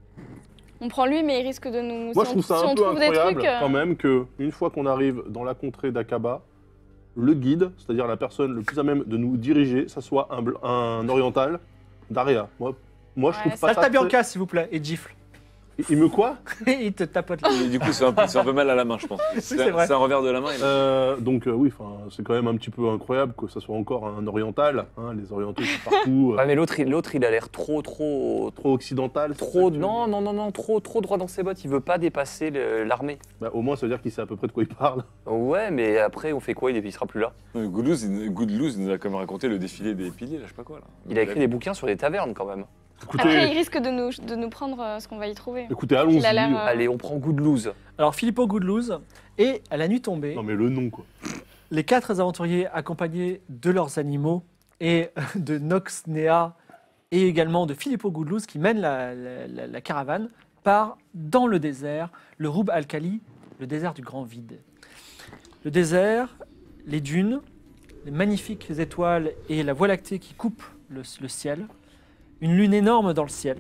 On prend lui, mais il risque de nous. Moi, si je on- trouve ça si un on peu trouve des incroyable trucs, euh, quand même que une fois qu'on arrive dans la contrée d'Aqaba, le guide, c'est-à-dire la personne le plus à même de nous diriger, ça soit un, bl- un oriental d'Aria. Moi, moi je Ouais, trouve c'est pas ça. Salta très- Bianca, s'il vous plaît, et gifle. Il- Il me quoi il te tapote là. Et du coup, c'est un, peu- c'est un peu mal à la main, je pense. C'est c'est vrai. c'est un revers de la main. et- Euh, Donc euh, oui, enfin, c'est quand même un petit peu incroyable que ça soit encore un oriental. hein, les orientaux sont partout. euh, Ouais, mais l'autre, il- l'autre, il a l'air trop, trop, trop occidental. c'est trop. ça que tu- Non, non, non, non, trop, trop droit dans ses bottes. Il veut pas dépasser le- l'armée. Bah, au moins, ça veut dire qu'il sait à peu près de quoi il parle. Ouais, mais après, on fait quoi? Il, il sera plus là. Non, mais Goodloose, il- Goodloose nous a quand même raconté le défilé des piliers, là, je sais pas quoi. Là. Il a écrit des bouquins sur des tavernes quand même. Après, il Écoutez, risque de nous, de nous prendre euh, ce qu'on va y trouver. écoutez, Il a allons-y. l'air, euh, Allez, on prend Goodloose. Alors, Filippo Goodloose, et à la nuit tombée, Non mais le nom quoi. les quatre aventuriers accompagnés de leurs animaux et de Nox Nea et également de Filippo Goodloose qui mènent la, la- la- la caravane part dans le désert, le Roub Al-Khali, le désert du Grand Vide. Le désert, les dunes, les magnifiques étoiles et la voie lactée qui coupe le, le ciel, une lune énorme dans le ciel,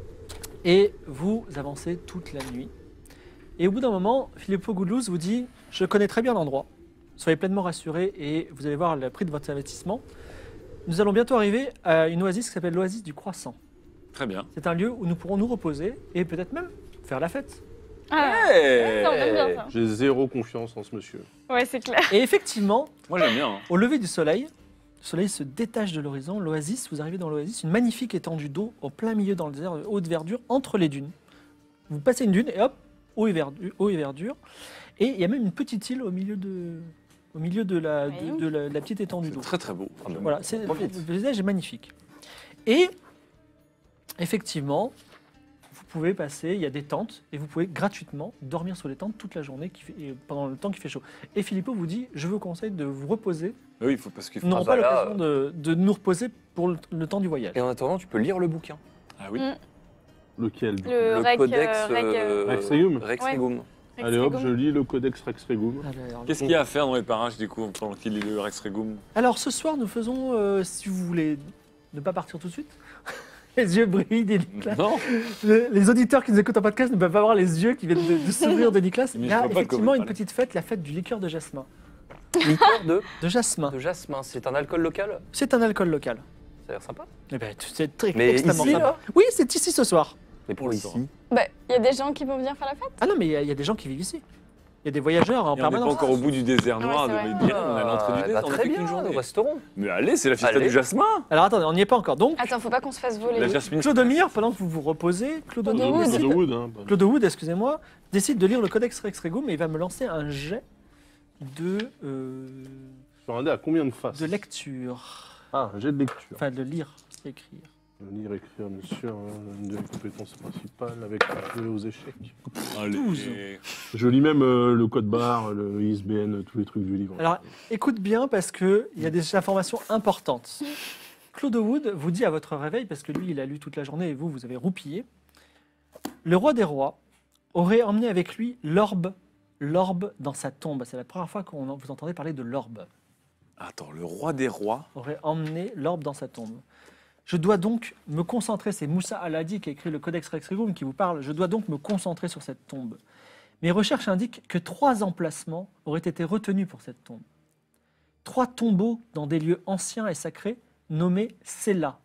et vous avancez toute la nuit. Et au bout d'un moment, Filippo Goodloose vous dit « Je connais très bien l'endroit, soyez pleinement rassurés et vous allez voir le prix de votre investissement. Nous allons bientôt arriver à une oasis qui s'appelle l'oasis du Croissant. Très bien. C'est un lieu où nous pourrons nous reposer et peut-être même faire la fête. Ah, Hey ça, on aime bien ça. J'ai zéro confiance en ce monsieur. Ouais, c'est clair. Et effectivement, Moi, j'aime bien. hein. au lever du soleil, le soleil se détache de l'horizon. L'oasis, vous arrivez dans l'oasis, une magnifique étendue d'eau au plein milieu dans le désert, de haute verdure, entre les dunes. Vous passez une dune et hop, eau et verdure. Eau et, verdure. Et il y a même une petite île au milieu de, au milieu de, la, de, de la, de la petite étendue C'est d'eau. très très beau. Ah, mais bon. Voilà, c'est, Profite. le paysage est magnifique. Et effectivement, vous pouvez passer, il y a des tentes, et vous pouvez gratuitement dormir sur les tentes toute la journée qui fait- et pendant le temps qu'il fait chaud. Et Filippo vous dit, je vous conseille de vous reposer. Mais oui, il faut parce qu'il faut. Nous n'aurons bah pas là, l'occasion de, de nous reposer pour le, le temps du voyage. Et en attendant, tu peux lire le bouquin. Ah oui. Mm. Lequel du coup Le, le rec, codex euh, rec, euh, Rex Regum. Rex Ouais. Regum. rec Allez hop, Regum. je lis le codex Rex Regum. Alors, Qu'est-ce qu'il y a à faire dans les parages du coup pendant qu'il est le Rex Regum? alors, ce soir, nous faisons, euh, si vous voulez ne pas partir tout de suite, les yeux brillent des Nicolas. Non. Le- les auditeurs qui nous écoutent en podcast ne peuvent pas voir les yeux qui viennent de, de s'ouvrir de Nicolas. Mais Il y je a vois pas effectivement comment il une parlait. petite fête, la fête du liqueur de jasmin. Liqueur de, De jasmin. de jasmin. C'est un alcool local. C'est un alcool local. Ça a l'air sympa. Eh ben, c'est très Mais extrêmement ici, sympa. là Oui, c'est ici ce soir. Mais pour On le ici. saura. Bah, il y a des gens qui vont venir faire la fête. Ah non, mais il y, a- il y a des gens qui vivent ici. Il y a des voyageurs en Et on n'est pas permanence. encore au bout du désert Ah ouais, noir c'est de vrai. Maïdiran, on est à l'entrée du Ah, désert, bah, on a très fait bien, qu'une journée. nous resterons. Mais allez, c'est la fiesta Allez. du jasmin. Alors attendez, on n'y est pas encore. Donc, Attends, faut pas qu'on se fasse voler. La jasmine. Clodomir, pendant que vous vous reposez, Claude Claude Wood, Wood. décide- Claude Wood, hein. Claude Wood, excusez-moi, décide de lire le Codex Rex Regum et il va me lancer un jet de, euh, Sur un dé à combien de faces de lecture. Ah, un jet de lecture. Enfin, de lire, c'est écrire. Lire, écrire, bien sûr, hein, une de mes compétences principales avec le jeu aux échecs. douze. Allez. Je lis même euh, le code barre, le I S B N, tous les trucs du livre. Alors, écoute bien parce qu'il y a des informations importantes. Claude Wood vous dit à votre réveil, parce que lui, il a lu toute la journée et vous, vous avez roupillé. Le roi des rois aurait emmené avec lui l'orbe, l'orbe dans sa tombe. C'est la première fois que vous entendez parler de l'orbe. Attends, le roi des rois. Aurait emmené l'orbe dans sa tombe. Je dois donc me concentrer, c'est Moussa Al-Hadi qui a écrit le Codex Rex Regum qui vous parle, je dois donc me concentrer sur cette tombe. Mes recherches indiquent que trois emplacements auraient été retenus pour cette tombe. Trois tombeaux dans des lieux anciens et sacrés nommés Sela.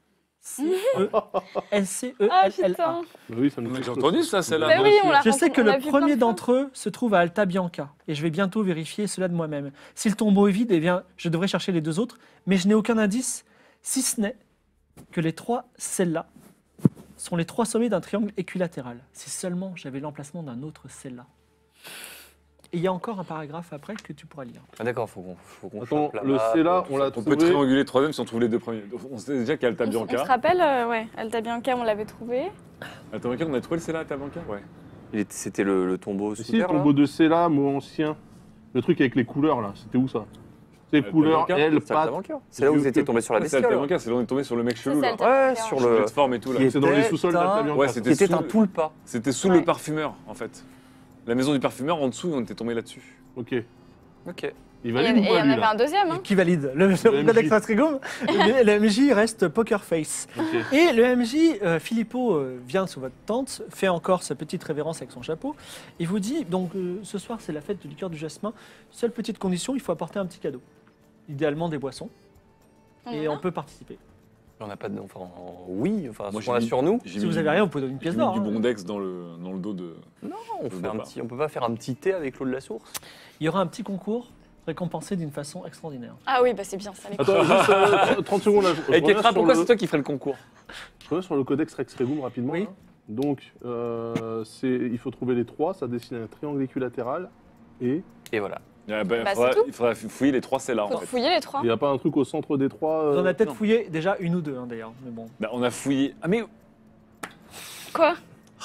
S C E Ah L L A. putain. Bah oui, ça me Mais fait J'ai peur. entendu ça, celle-là. Bah moi oui, aussi. on l'a Je sais que on l'a le vu premier plein de fois. d'entre eux se trouve à Alta Bianca et je vais bientôt vérifier cela de moi-même. Si le tombeau est vide, eh bien, je devrais chercher les deux autres, mais je n'ai aucun indice, si ce n'est que les trois celles-là sont les trois sommets d'un triangle équilatéral. Si seulement j'avais l'emplacement d'un autre celle-là. Et il y a encore un paragraphe après que tu pourras lire. Ah d'accord, faut qu'on faut qu'on Attends, chope la le map, C là, tout on ça. l'a On trouvé. peut trianguler le troisième si on trouve les deux premiers. On sait déjà qu'il y a Alta On, s- on se Bianca. rappelle, euh, ouais, Alta Bianca, on l'avait trouvé. Alta Bianca, on a trouvé le Cella Alta Bianca. Ouais. Il était- C'était le, le tombeau Mais sous si, le terre, là tombeau de C là, mot ancien. Le truc avec les couleurs là, c'était où ça? C'est Alta couleurs, Bianca, L, C'est Alta pattes. Bianca. C'est là où vous étiez tombé sur la Ah, c'est bestiole. Alta là. Bianca, c'est là où on est tombé sur le mec C'est chelou ça, là. Alta Ouais, Bianca. sur Le le... jet de forme et tout là. Qui C'est dans les était sous-sols un- d'Alta Bianca. Ouais, ça. c'était C'était sous un le- tulpa. C'était sous Ouais. le parfumeur en fait. La maison du parfumeur en dessous, on était tombé là-dessus. Ok. Ok. Il Et il y, valide en- ou et il y pas en lui avait là? un deuxième. Hein. Qui valide le, le Le M J. Codex Rex Regum, le, le M J reste Poker Face. Ok. Et le M J, euh, Filippo, euh, vient sous votre tente, fait encore sa petite révérence avec son chapeau, et vous dit, donc euh, ce soir c'est la fête du liqueur du jasmin, seule petite condition, il faut apporter un petit cadeau. Idéalement des boissons, On et en a on peut participer. On n'a pas de... Enfin, oui, enfin, Moi, ce j'ai qu'on a mis- sur nous. J'ai Si mis vous du- avez rien, vous pouvez donner une j'ai pièce mis d'or. du hein. bondex dans le, dans le dos de. Non, on, Je fait vois un pas. petit... on peut pas faire un petit thé avec l'eau de la source? Il y aura un petit concours récompensé d'une façon extraordinaire. Ah oui, bah c'est bien ça. les Attends, juste euh, trente secondes là. je- je Et reviens Ketra, sur pourquoi le- c'est toi qui ferais le concours? Je reviens sur le codex Rex Regum rapidement. Oui. là. Donc, euh, c'est- il faut trouver les trois, ça dessine un triangle équilatéral. Et Et voilà. Ah, bah, Bah, faudra- c'est tout. il faudra fouiller les trois Cella en Faut fait. fouiller les trois. il n'y a pas un truc au centre des trois On euh, en a peut-être non. fouillé déjà une ou deux hein, d'ailleurs, mais bon. Bah, on a fouillé. Ah mais Quoi?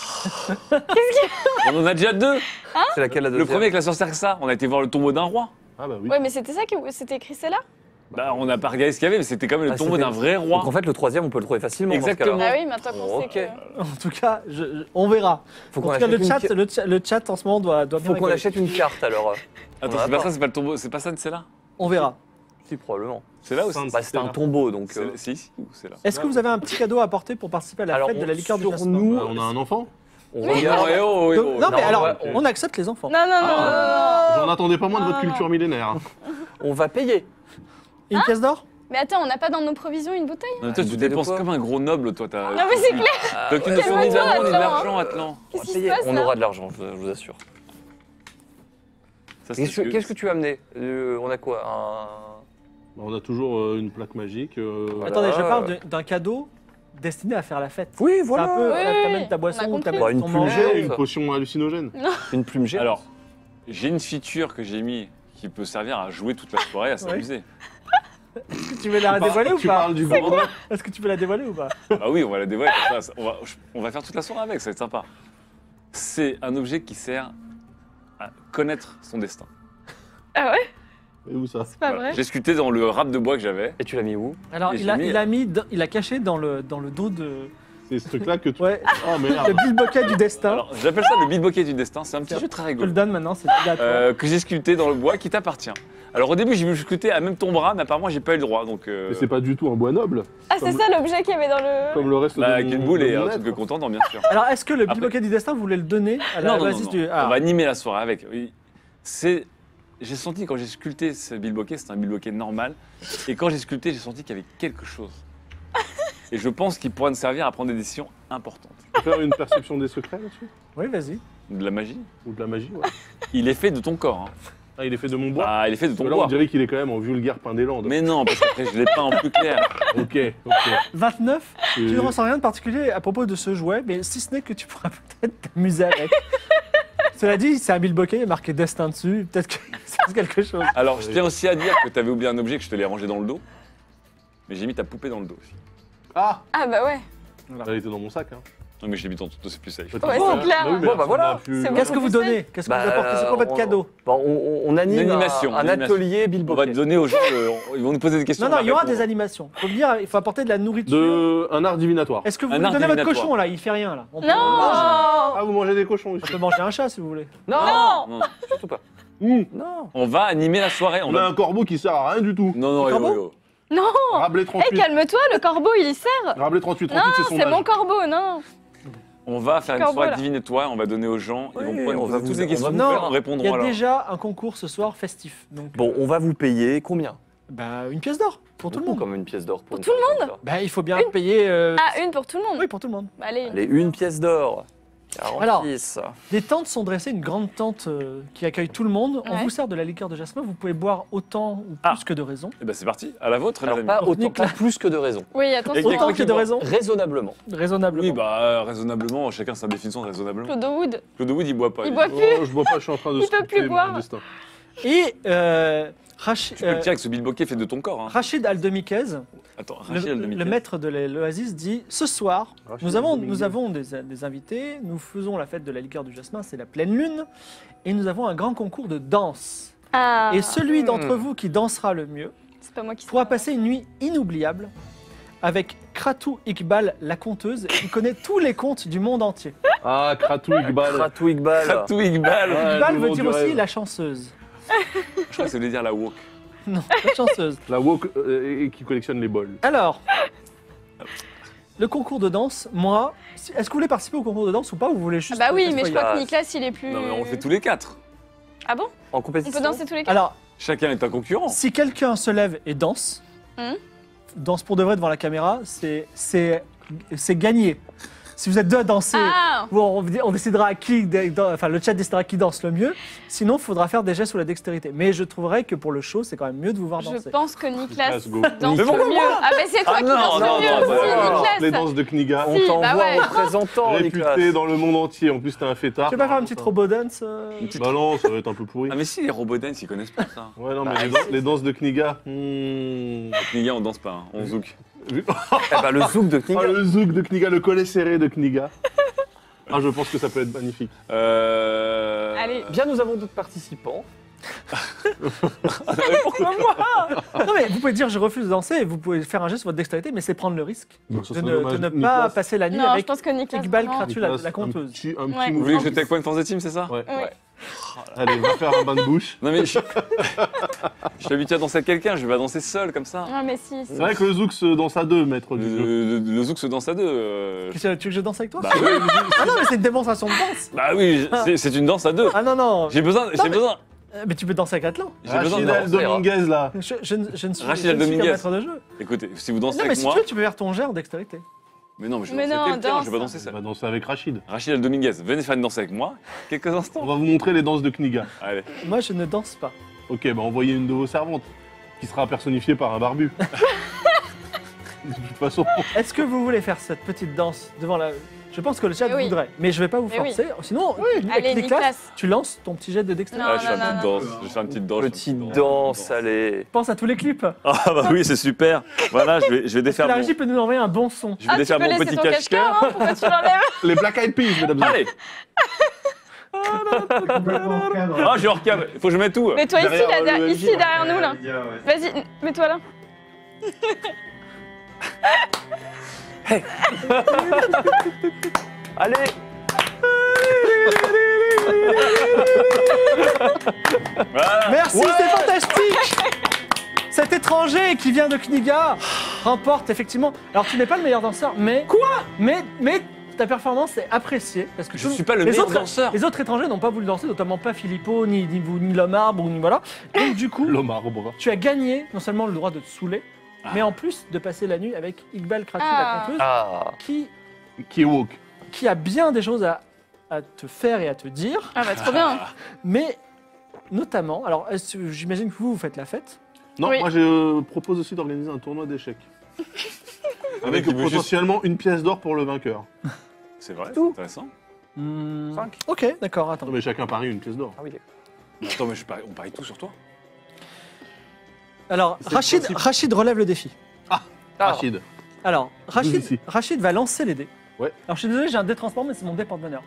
on en a déjà deux. C'est laquelle la Le deuxième? premier avec la sorcière que ça, on a été voir le tombeau d'un roi. Ah bah oui. Ouais, mais c'était ça que c'était écrit celle-là? Bah, on n'a pas regardé ce qu'il y avait, mais c'était quand même le Ah, tombeau c'était- d'un vrai roi. Donc en fait, le troisième, on peut le trouver facilement. dans ce Exactement. cas-là. Ah oui, maintenant qu'on Ok. sait que... En tout cas, je- je- on verra. Faut En qu'on tout cas, achète, le chat, une... le, chat, le chat en ce moment doit, doit bien Faut qu'on rigoler. achète une carte alors. Attends, On en a c'est pas pas. ça, c'est pas le tombeau, c'est pas ça, c'est là. On verra. Si, probablement. C'est là aussi. Sainte- Bah, c'était un tombeau donc. C'est euh, c'est ici ou c'est là? Est-ce que vous avez un petit cadeau à apporter pour participer à la Alors, fête de la on- liqueur du sur jasmin nous, Bah, on a un enfant. On Oui. regarde. Oh, eh oh, eh Donc- oh. Non, mais non, alors, ouais, on accepte les enfants. Non, non, non, Ah. non, non. J'en attendais pas moins de Non, votre non, culture non. millénaire. On va payer. Une pièce d'or Mais attends, on n'a pas dans nos provisions une bouteille? Non, mais toi, Ah, tu bouteille de dépenses quoi comme un gros noble, toi. T'as Non mais c'est clair. t'as aucune ouais, notion calme-toi, ni d'amour ni Atlan, d'argent, Atlan. On va Qu'est-ce qui se payer. passe, On là aura de l'argent, je, je vous assure. Ça, c'est Qu'est-ce ce que, qu'est-ce que tu as amené? Euh, On a quoi? Un... Bah, on a toujours euh, une plaque magique. euh, Voilà. Attendez, je parle de- d'un cadeau destiné à faire la fête. Oui, C'est un peu, Oui, euh, oui, t'amènes oui. ta On boisson a ou compris. t'amènes Bah, une ton plume manger. géante. Une potion hallucinogène. Une plume géante. Alors, j'ai une feature que j'ai mis qui peut servir à jouer toute la soirée, à s'amuser. Est-ce que tu veux la Tu parles- dévoiler ou tu pas parles du gourdin. Est-ce que tu veux la dévoiler ou pas Ah oui, on va la dévoiler. comme ça, on, va, on va faire toute la soirée avec, ça va être sympa. C'est un objet qui sert à connaître son destin. Ah ouais? Et où ça? C'est pas Voilà. vrai. J'ai sculpté dans le rap de bois que j'avais. Et tu l'as mis où? Alors, Et il j'ai a, mis- il a mis, dans- il a caché dans le, dans le dos de. C'est ce truc-là que tu. Ouais, Oh le merde. bilboquet du destin. Alors, j'appelle ça le bilboquet du destin. C'est un petit Tiens, jeu très je te le rigolo donne maintenant, c'est à toi. euh, que j'ai sculpté dans le bois qui t'appartient. Alors, au début, j'ai voulu sculpter à même ton bras, mais apparemment, j'ai pas eu le droit. Donc, euh, Mais c'est pas du tout un bois noble, Ah c'est Comme- ça l'objet qu'il y avait dans le... comme le reste bah, de avec mon- une boule de et mon un être. truc de contendant, bien sûr. Alors, est-ce que le Après- bilboquet du destin, vous voulez le donner à la Non, non, non, basis non. du. Ah. On va animer la soirée avec. Oui. C'est. J'ai senti quand j'ai sculpté ce bilboquet, c'est un bilboquet normal. Et quand j'ai sculpté, j'ai senti qu'il y avait quelque chose. Et je pense qu'il pourra nous servir à prendre des décisions importantes. Tu peux faire une perception des secrets là-dessus? Oui, vas-y. De la magie. Ou de la magie, ouais. Il est fait de ton corps. Hein. Ah, il est fait de mon bois. Ah, il est fait de Parce ton que là, bois. on dirait qu'il est quand même en vulgaire pain des Landes. Mais non, parce qu'après, je l'ai peint en plus clair. Ok, ok. vingt-neuf, tu Et- ne ressens rien de particulier à propos de ce jouet, mais si ce n'est que tu pourras peut-être t'amuser avec. Cela dit, c'est un bilboquet, il y a marqué destin dessus, peut-être que c'est quelque chose. Alors, je tiens aussi à dire que tu avais oublié un objet que je te l'ai rangé dans le dos. Mais j'ai mis ta poupée dans le dos aussi. Ah, Ah bah ouais. Elle était dans mon sac. Hein. Non, mais je l'ai mis dans ton dos, c'est plus safe. Ouais, c'est clair. Bah oui, mais Bon, bah ça voilà. m'a pu- C'est Qu'est-ce que vous plus donnez Qu'est-ce que vous apportez C'est quoi votre on- cadeau bon, on, on anime Une animation, un, un une animation. atelier Bill On va Bokeh. donner aux gens, euh, ils vont nous poser des questions. Non, non, on va il y aura répondre. des animations. Il faut venir, il faut apporter de la nourriture. De... Un art divinatoire. Est-ce que vous Un lui art donnez votre divinatoire. cochon là Il fait rien là. On peut, Non Ah, vous mangez des cochons on ici. peut manger un chat si vous voulez. Non, Non Non, surtout pas. Mmh. Non. on va animer la soirée. On On a va... un corbeau qui sert à rien du tout. Non, non, Le yo, corbeau yo. Non Rabelais Eh, trente-huit. calme-toi, le corbeau, il y sert. Rabelais trente-huit, Non, trente-huit, c'est son c'est âge. mon corbeau, non. On va faire une Corbeau, soirée là. divinatoire, on va donner aux gens, ils Oui, vont pouvoir nous on va poser vous- toutes les on questions va que vous vous faire. faire, on Il y répondra a alors. déjà un concours ce soir festif. Donc, Bon, on va vous payer combien bah, une pièce d'or pour tout le Beaucoup, monde. Comme une pièce d'or. Pour une tout le soirée comme ça. Bah, il faut bien payer. euh, Ah, une pour tout le monde. Oui, pour tout le monde. Bah, allez. Allez, une pièce d'or. quarante-six. Des tentes sont dressées, une grande tente euh, qui accueille tout le monde. On Ouais. vous sert de la liqueur de jasmin. Vous pouvez boire autant ou plus Ah. que de raison. Et ben c'est parti, à la vôtre, les Alors, amis. pas, Donc, autant, Nicolas. pas plus que de raison. Oui, Et- attention. et- Autant que de raison, Raisonnablement. raisonnablement. Oui, bah euh, raisonnablement, chacun sa définition de raisonnablement. Claude Wood. Claude Wood, il boit pas. Il lui. boit Oh, je bois pas, je suis en train de Il peut sculpter plus mon boire. destin. Et euh, Rachi- Tu peux le euh, tirer avec ce bilboquet fait de ton corps. Hein. Rachid Al-Demiquez, Attends, le, Rachid le Al-Demiquez. maître de l'Oasis, dit ce soir, Rachid nous avons, Al-Demiquez. nous avons des, des invités, nous faisons la fête de la liqueur du jasmin, c'est la pleine lune, et nous avons un grand concours de danse. Ah. Et celui Hmm. d'entre vous qui dansera le mieux C'est pas moi qui pourra sais. passer une nuit inoubliable avec Kratou Iqbal, la conteuse, qui connaît tous les contes du monde entier. Ah, Kratou Iqbal. Kratou Iqbal. Kratou Iqbal. Ouais, Iqbal le veut nom dire du aussi rêve. la chanceuse. Je crois que ça voulait dire la woke. Non, la chanceuse. La woke euh, et qui collectionne les bols. Alors, le concours de danse, moi, si- est-ce que vous voulez participer au concours de danse ou pas ou vous voulez Ah juste bah oui, que ça mais je soit- crois que Nicolas, il est plus. Non, mais on le fait tous les quatre. Ah bon En On compétition. peut danser tous les quatre. Alors, Chacun est un concurrent. si quelqu'un se lève et danse, Hum. danse pour de vrai devant la caméra, c'est c'est c'est gagné. Si vous êtes deux à danser, Ah bon, on, on décidera à qui, dans- enfin le chat décidera qui danse le mieux. Sinon, il faudra faire des gestes sous la dextérité. Mais je trouverais que pour le show, c'est quand même mieux de vous voir Je danser. pense que Nicolas Let's go. danse Mais le pourquoi mieux. Ah bah c'est toi Ah qui non, danse non, le mieux non, aussi, bah, Nicolas. Les danses de Kniga. On Si, t'envoie bah ouais. représentant, Nicolas. Réputé dans le monde entier. En plus, t'es un fêtard. Tu veux pas faire une petite robot dance euh Une petite- Bah non, ça va être un peu pourri. Ah mais si, les robots dance, ils connaissent pas ça. Ouais, non, mais Bah, les, dan- les danses de Kniga. hmm. Les gars, on danse pas, hein. on zouk. Eh bah, le zouk de Ah, Kniga. le zouk de Kniga, le collet serré de Kniga. Ah, je pense que ça peut être magnifique. Euh... Allez. Bien, nous avons d'autres participants. Non mais vous pouvez dire je refuse de danser, et vous pouvez faire un geste sur votre dextérité, mais c'est prendre le risque Donc, ça de serait ne, dommage. de ne Nicolas- pas passer la nuit Non, je avec pense que Nicolas. Iqbal vraiment- Kratou, la, Nicolas, la conteuse. Un petit, un petit Ouais. Vous move. voulez que je take point for the team, c'est ça? Ouais. Oui. Allez, va faire un bain de bouche. Non mais je... je suis habitué à danser avec quelqu'un, je vais pas danser seul comme ça. Non mais si. si. C'est vrai que le zouk se danse à deux, maître Le, du jeu. le- le zouk se danse à deux. euh. Qu'est-ce que tu veux que je danse avec toi Bah oui, Ah non mais c'est une démonstration de danse. bah oui, c'est- c'est une danse à deux. Ah non non, J'ai besoin, j'ai mais- besoin, Euh, mais tu peux danser avec Atlan. j'ai besoin de Rachid danser. El Dominguez, là. Je, je ne- je ne suis, Rachid je ne suis Al-Dominguez. qu'un maître de jeu. Écoutez, si vous dansez Non mais avec si moi, tu veux, tu peux faire ton jet en dextérité. mais non, mais je vais Mais danser non, avec quelqu'un, danse. je vais pas danser On seul. va danser avec Rachid. Rachid El Dominguez, venez faire une danse avec moi, quelques On instants. va vous montrer les danses de Kniga. Allez. Moi je ne danse pas. Ok, bah envoyez une de vos servantes, qui sera personnifiée par un barbu. De toute façon, Est-ce que vous voulez faire cette petite danse devant la... Je pense que le chat Mais oui. voudrait, mais je vais pas vous Mais oui. forcer. Sinon, avec Allez, Nicolas, Nicolas. tu lances ton petit jet de dextérité. Non, Ah, je fais une non, petite non, danse, je vais faire une petite danse. Petite danse, allez. Pense à tous les clips. Ah bah oui, c'est super. Voilà, je vais, je vais Est-ce que défaire la mon, régie peut nous envoyer un bon son? je vais Ah, tu défaire peux mon laisser petit ton cache-cœur. cache-cœur, hein, pourquoi tu l'enlèves? les Black Eyed Peas, mesdames et messieurs. Allez. Complètement hors cadre. Ah, je suis hors cam. Il faut que je mette tout. Mets-toi ici, Derrière, là, euh, derrière- le ici M J, derrière nous là. Les gars, ouais. Vas-y, mets-toi là. Allez. Voilà. Merci, c'est fantastique. Cet étranger qui vient de Kniga remporte effectivement. Alors tu n'es pas le meilleur danseur, mais quoi Mais mais ta performance est appréciée parce que Je tout- suis pas le les meilleur autres, danseur. Les autres étrangers n'ont pas voulu danser, notamment pas Filippo, ni ni, vous, ni l'homme arbre, ni voilà. Donc du coup, L'homme arbre. tu as gagné non seulement le droit de te saouler, Ah. mais en plus de passer la nuit avec Iqbal Kratou, Ah. la conteuse, Ah. qui Qui est woke. qui a bien des choses à, à te faire et à te dire, Ah bah trop bien. mais notamment, alors est-ce que- j'imagine que vous vous faites la fête. Non, Oui. moi je euh, propose aussi d'organiser un tournoi d'échecs. Un mec Avec qui veut juste- potentiellement une pièce d'or pour le vainqueur. C'est vrai, c'est intéressant. Hmm, Cinq. Ok, d'accord, attends. Non mais chacun parie une pièce d'or. Ah oui. Attends, mais je parie- on parie tout sur toi. Alors, C'est le Rachid, principe. Rachid relève le défi. Ah. Rachid. Alors, Rachid, ici. Rachid va lancer les dés. Ouais. Alors, je suis désolé, j'ai un dé transform, mais c'est mon dé porte-bonheur.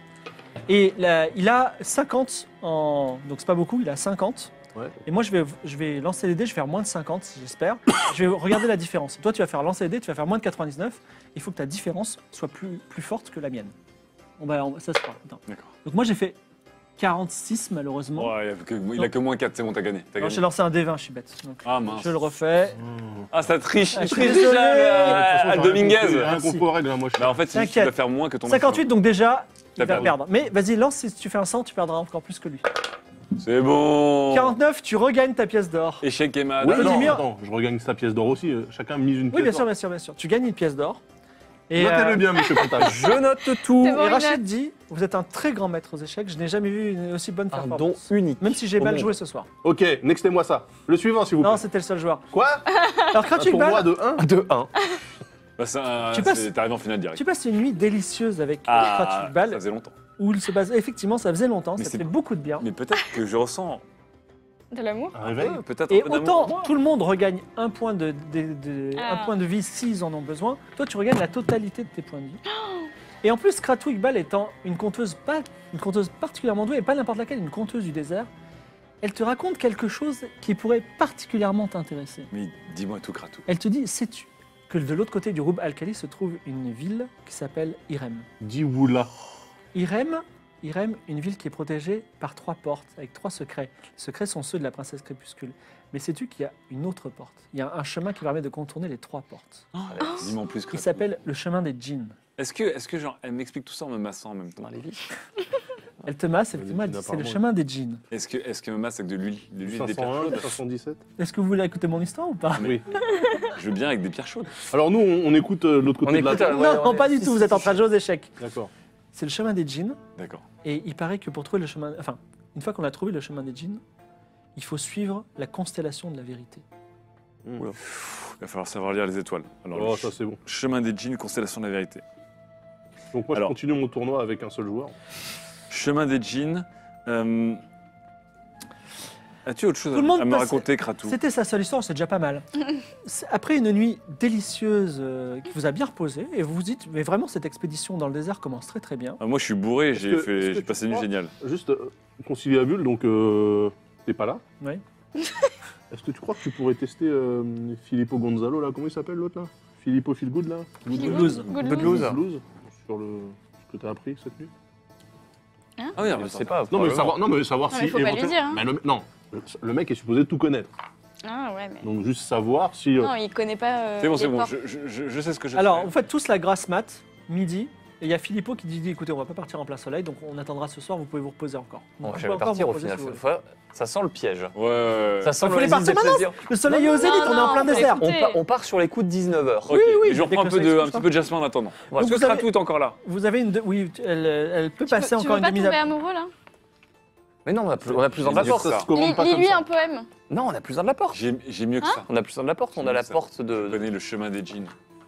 Et là, il a cinquante en. Donc, c'est pas beaucoup, il a cinquante. Ouais. Et moi, je vais, je vais lancer les dés, je vais faire moins de cinquante, j'espère. Je vais regarder la différence. Toi, tu vas faire lancer les dés, tu vas faire moins de quatre-vingt-dix-neuf. Il faut que ta différence soit plus, plus forte que la mienne. On va, on- ça se fera. Attends. D'accord. Donc, moi, j'ai fait quarante-six, malheureusement. Ouais, il a que, il a que moins quatre, c'est bon, t'as gagné. T'as Non, gagné. j'ai lancé un dé vingt, je suis bête. Donc, Ah mince. je le refais. Ah, ça triche. Ah, Il je suis triche désolé. déjà, De toute à, façon, à j'ai rien Dominguez. compris, Rien Merci. compris aux règles, hein, moi je Bah, en fait, c'est juste que tu T'inquiète. vas faire moins que ton cinquante-huit, donc déjà, il T'as va perdu. perdre. Mais vas-y, lance, si tu fais un cent, tu perdras encore plus que lui. C'est bon. quarante-neuf, tu regagnes ta pièce d'or. Échec et mat. Oui, Ah, non, Vladimir. attends, je regagne sa pièce d'or aussi. euh, Chacun mise une pièce Oui, bien sûr, d'or. bien sûr, bien sûr. Tu gagnes une pièce d'or. Et, Notez-le euh, bien, monsieur comptable. Je note tout. C'est bon. et il Rachid note. dit, vous êtes un très grand maître aux échecs. Je n'ai jamais vu une aussi bonne Un don performance. unique. Même si j'ai au mal monde. joué ce soir. Ok, nextez-moi ça. Le suivant, s'il vous plaît. Non, c'était le seul joueur. Quoi Alors, Un Kratuk tournoi Ball, de un De un. Bah, ça, Tu passes- c'est- T'es arrivé en finale direct. tu passes une nuit délicieuse avec Ah, Kratuk ça Ball, faisait longtemps. où il se base. Effectivement, ça faisait longtemps, Mais ça c'est- fait beaucoup de bien. Mais peut-être que je ressens. De l'amour. Un réveil Ouais, peut-être un Et peu d'amour autant pour moi. tout le monde regagne un point de, de- de- Ah. un point de vie s'ils en ont besoin, toi tu regagnes la totalité de tes points de vie. Et en plus, Kratuk Ball étant une conteuse, pas, une conteuse particulièrement douée, et pas n'importe laquelle, une conteuse du désert, elle te raconte quelque chose qui pourrait particulièrement t'intéresser. Mais dis-moi tout, Kratou. Elle te dit, sais-tu que de l'autre côté du Roub Al-Khali se trouve une ville qui s'appelle Irem. Dis Woula. Irem, Irem, une ville qui est protégée par trois portes, avec trois secrets. Les secrets sont ceux de la princesse Crépuscule. Mais sais-tu qu'il y a une autre porte? Il y a un chemin qui permet de contourner les trois portes. Dis-moi en plus, Il Kratou. s'appelle le chemin des djinns. Est-ce que, est-ce que genre, elle m'explique tout ça en me massant en même temps Dans les vies. Elle te masse, effectivement, elle dit, c'est le apparemment. chemin des djinns. Est-ce que, est-ce qu'elle me masse avec de l'huile, de l'huile des pierres cinq cent un, chaudes cinq cent dix-sept. Est-ce que vous voulez écouter mon histoire ou pas? Oui. Je veux bien avec des pierres chaudes. Alors nous, on, on écoute euh, l'autre côté On de la écoute, table. euh, ouais, Non, ouais, pas du si, tout, si, vous êtes si, en train de jouer aux échecs. D'accord. C'est le chemin des djinns, D'accord. et il paraît que pour trouver le chemin... Enfin, une fois qu'on a trouvé le chemin des djinns, il faut suivre la constellation de la vérité. Mmh. Il va falloir savoir lire les étoiles. Alors, Oh, le ça c'est bon. chemin des djinns, constellation de la vérité. Donc moi, Alors. je continue mon tournoi avec un seul joueur. Chemin des djinns. euh, As-tu autre chose Tout le à, monde à me passe- raconter, Kratou? C'était sa seule histoire, c'est déjà pas mal. C'est- Après une nuit délicieuse euh, qui vous a bien reposé, et vous vous dites, mais vraiment cette expédition dans le désert commence très très bien. Ah, moi, je suis bourré, Est-ce j'ai que- est-ce fait- que j'ai tu passé une nuit crois- géniale. Juste, euh, conciliabule, donc euh, t'es pas là. Oui. Est-ce que tu crois que tu pourrais tester euh, Filippo Gonzalo, là? Comment il s'appelle l'autre, là? Filippo Feelgood, là? Good lose. Good Good lose. lose. Blues, sur le... ce que t'as appris cette nuit. Ah oui, Je sais pas. Non, mais probablement. savoir, non, mais savoir Non, si... mais faut pas lui éventuellement- dire, hein. Mais le, non, le, le mec est supposé tout connaître. Ah ouais, mais. Donc juste savoir si... euh, Non, il connaît pas. euh, C'est bon, c'est les bon, portes. je, je- je- je sais ce que je Alors, fais. vous faites tous la grasse mat, midi, et il y a Filippo qui dit, écoutez, on va pas partir en plein soleil, donc on attendra ce soir, vous pouvez vous reposer encore. Bon, Donc, je vous vais pouvez encore partir vous au reposer final. si vous cette voulez. fois. Ça sent le piège. Ouais, ouais, ouais. Ça sent faut le les partir résister maintenant. plaisir. Le soleil est au zénith, on est en plein non, désert. mais- On, pa- on part sur les coups de dix-neuf heures. Ok, oui, oui, et je dès reprends que un, ça peu de, explose un petit pas. peu de jasmin en attendant. Voilà. Est-ce Donc que vous avez- Kratou est encore là? Vous avez une... de- Oui, elle, elle peut Tu passer peux- tu encore veux une pas demi tomber amoureux là Mais non, on a plus, on a plus besoin de la J'ai porte. mieux que ça ça. se commande pas Lis- comme Lis-lui ça. un poème. Non, on a plus besoin de la porte. J'ai j'ai mieux que ça. On a plus besoin de la porte. On a la Ça. porte Je de. connais le chemin des djinns.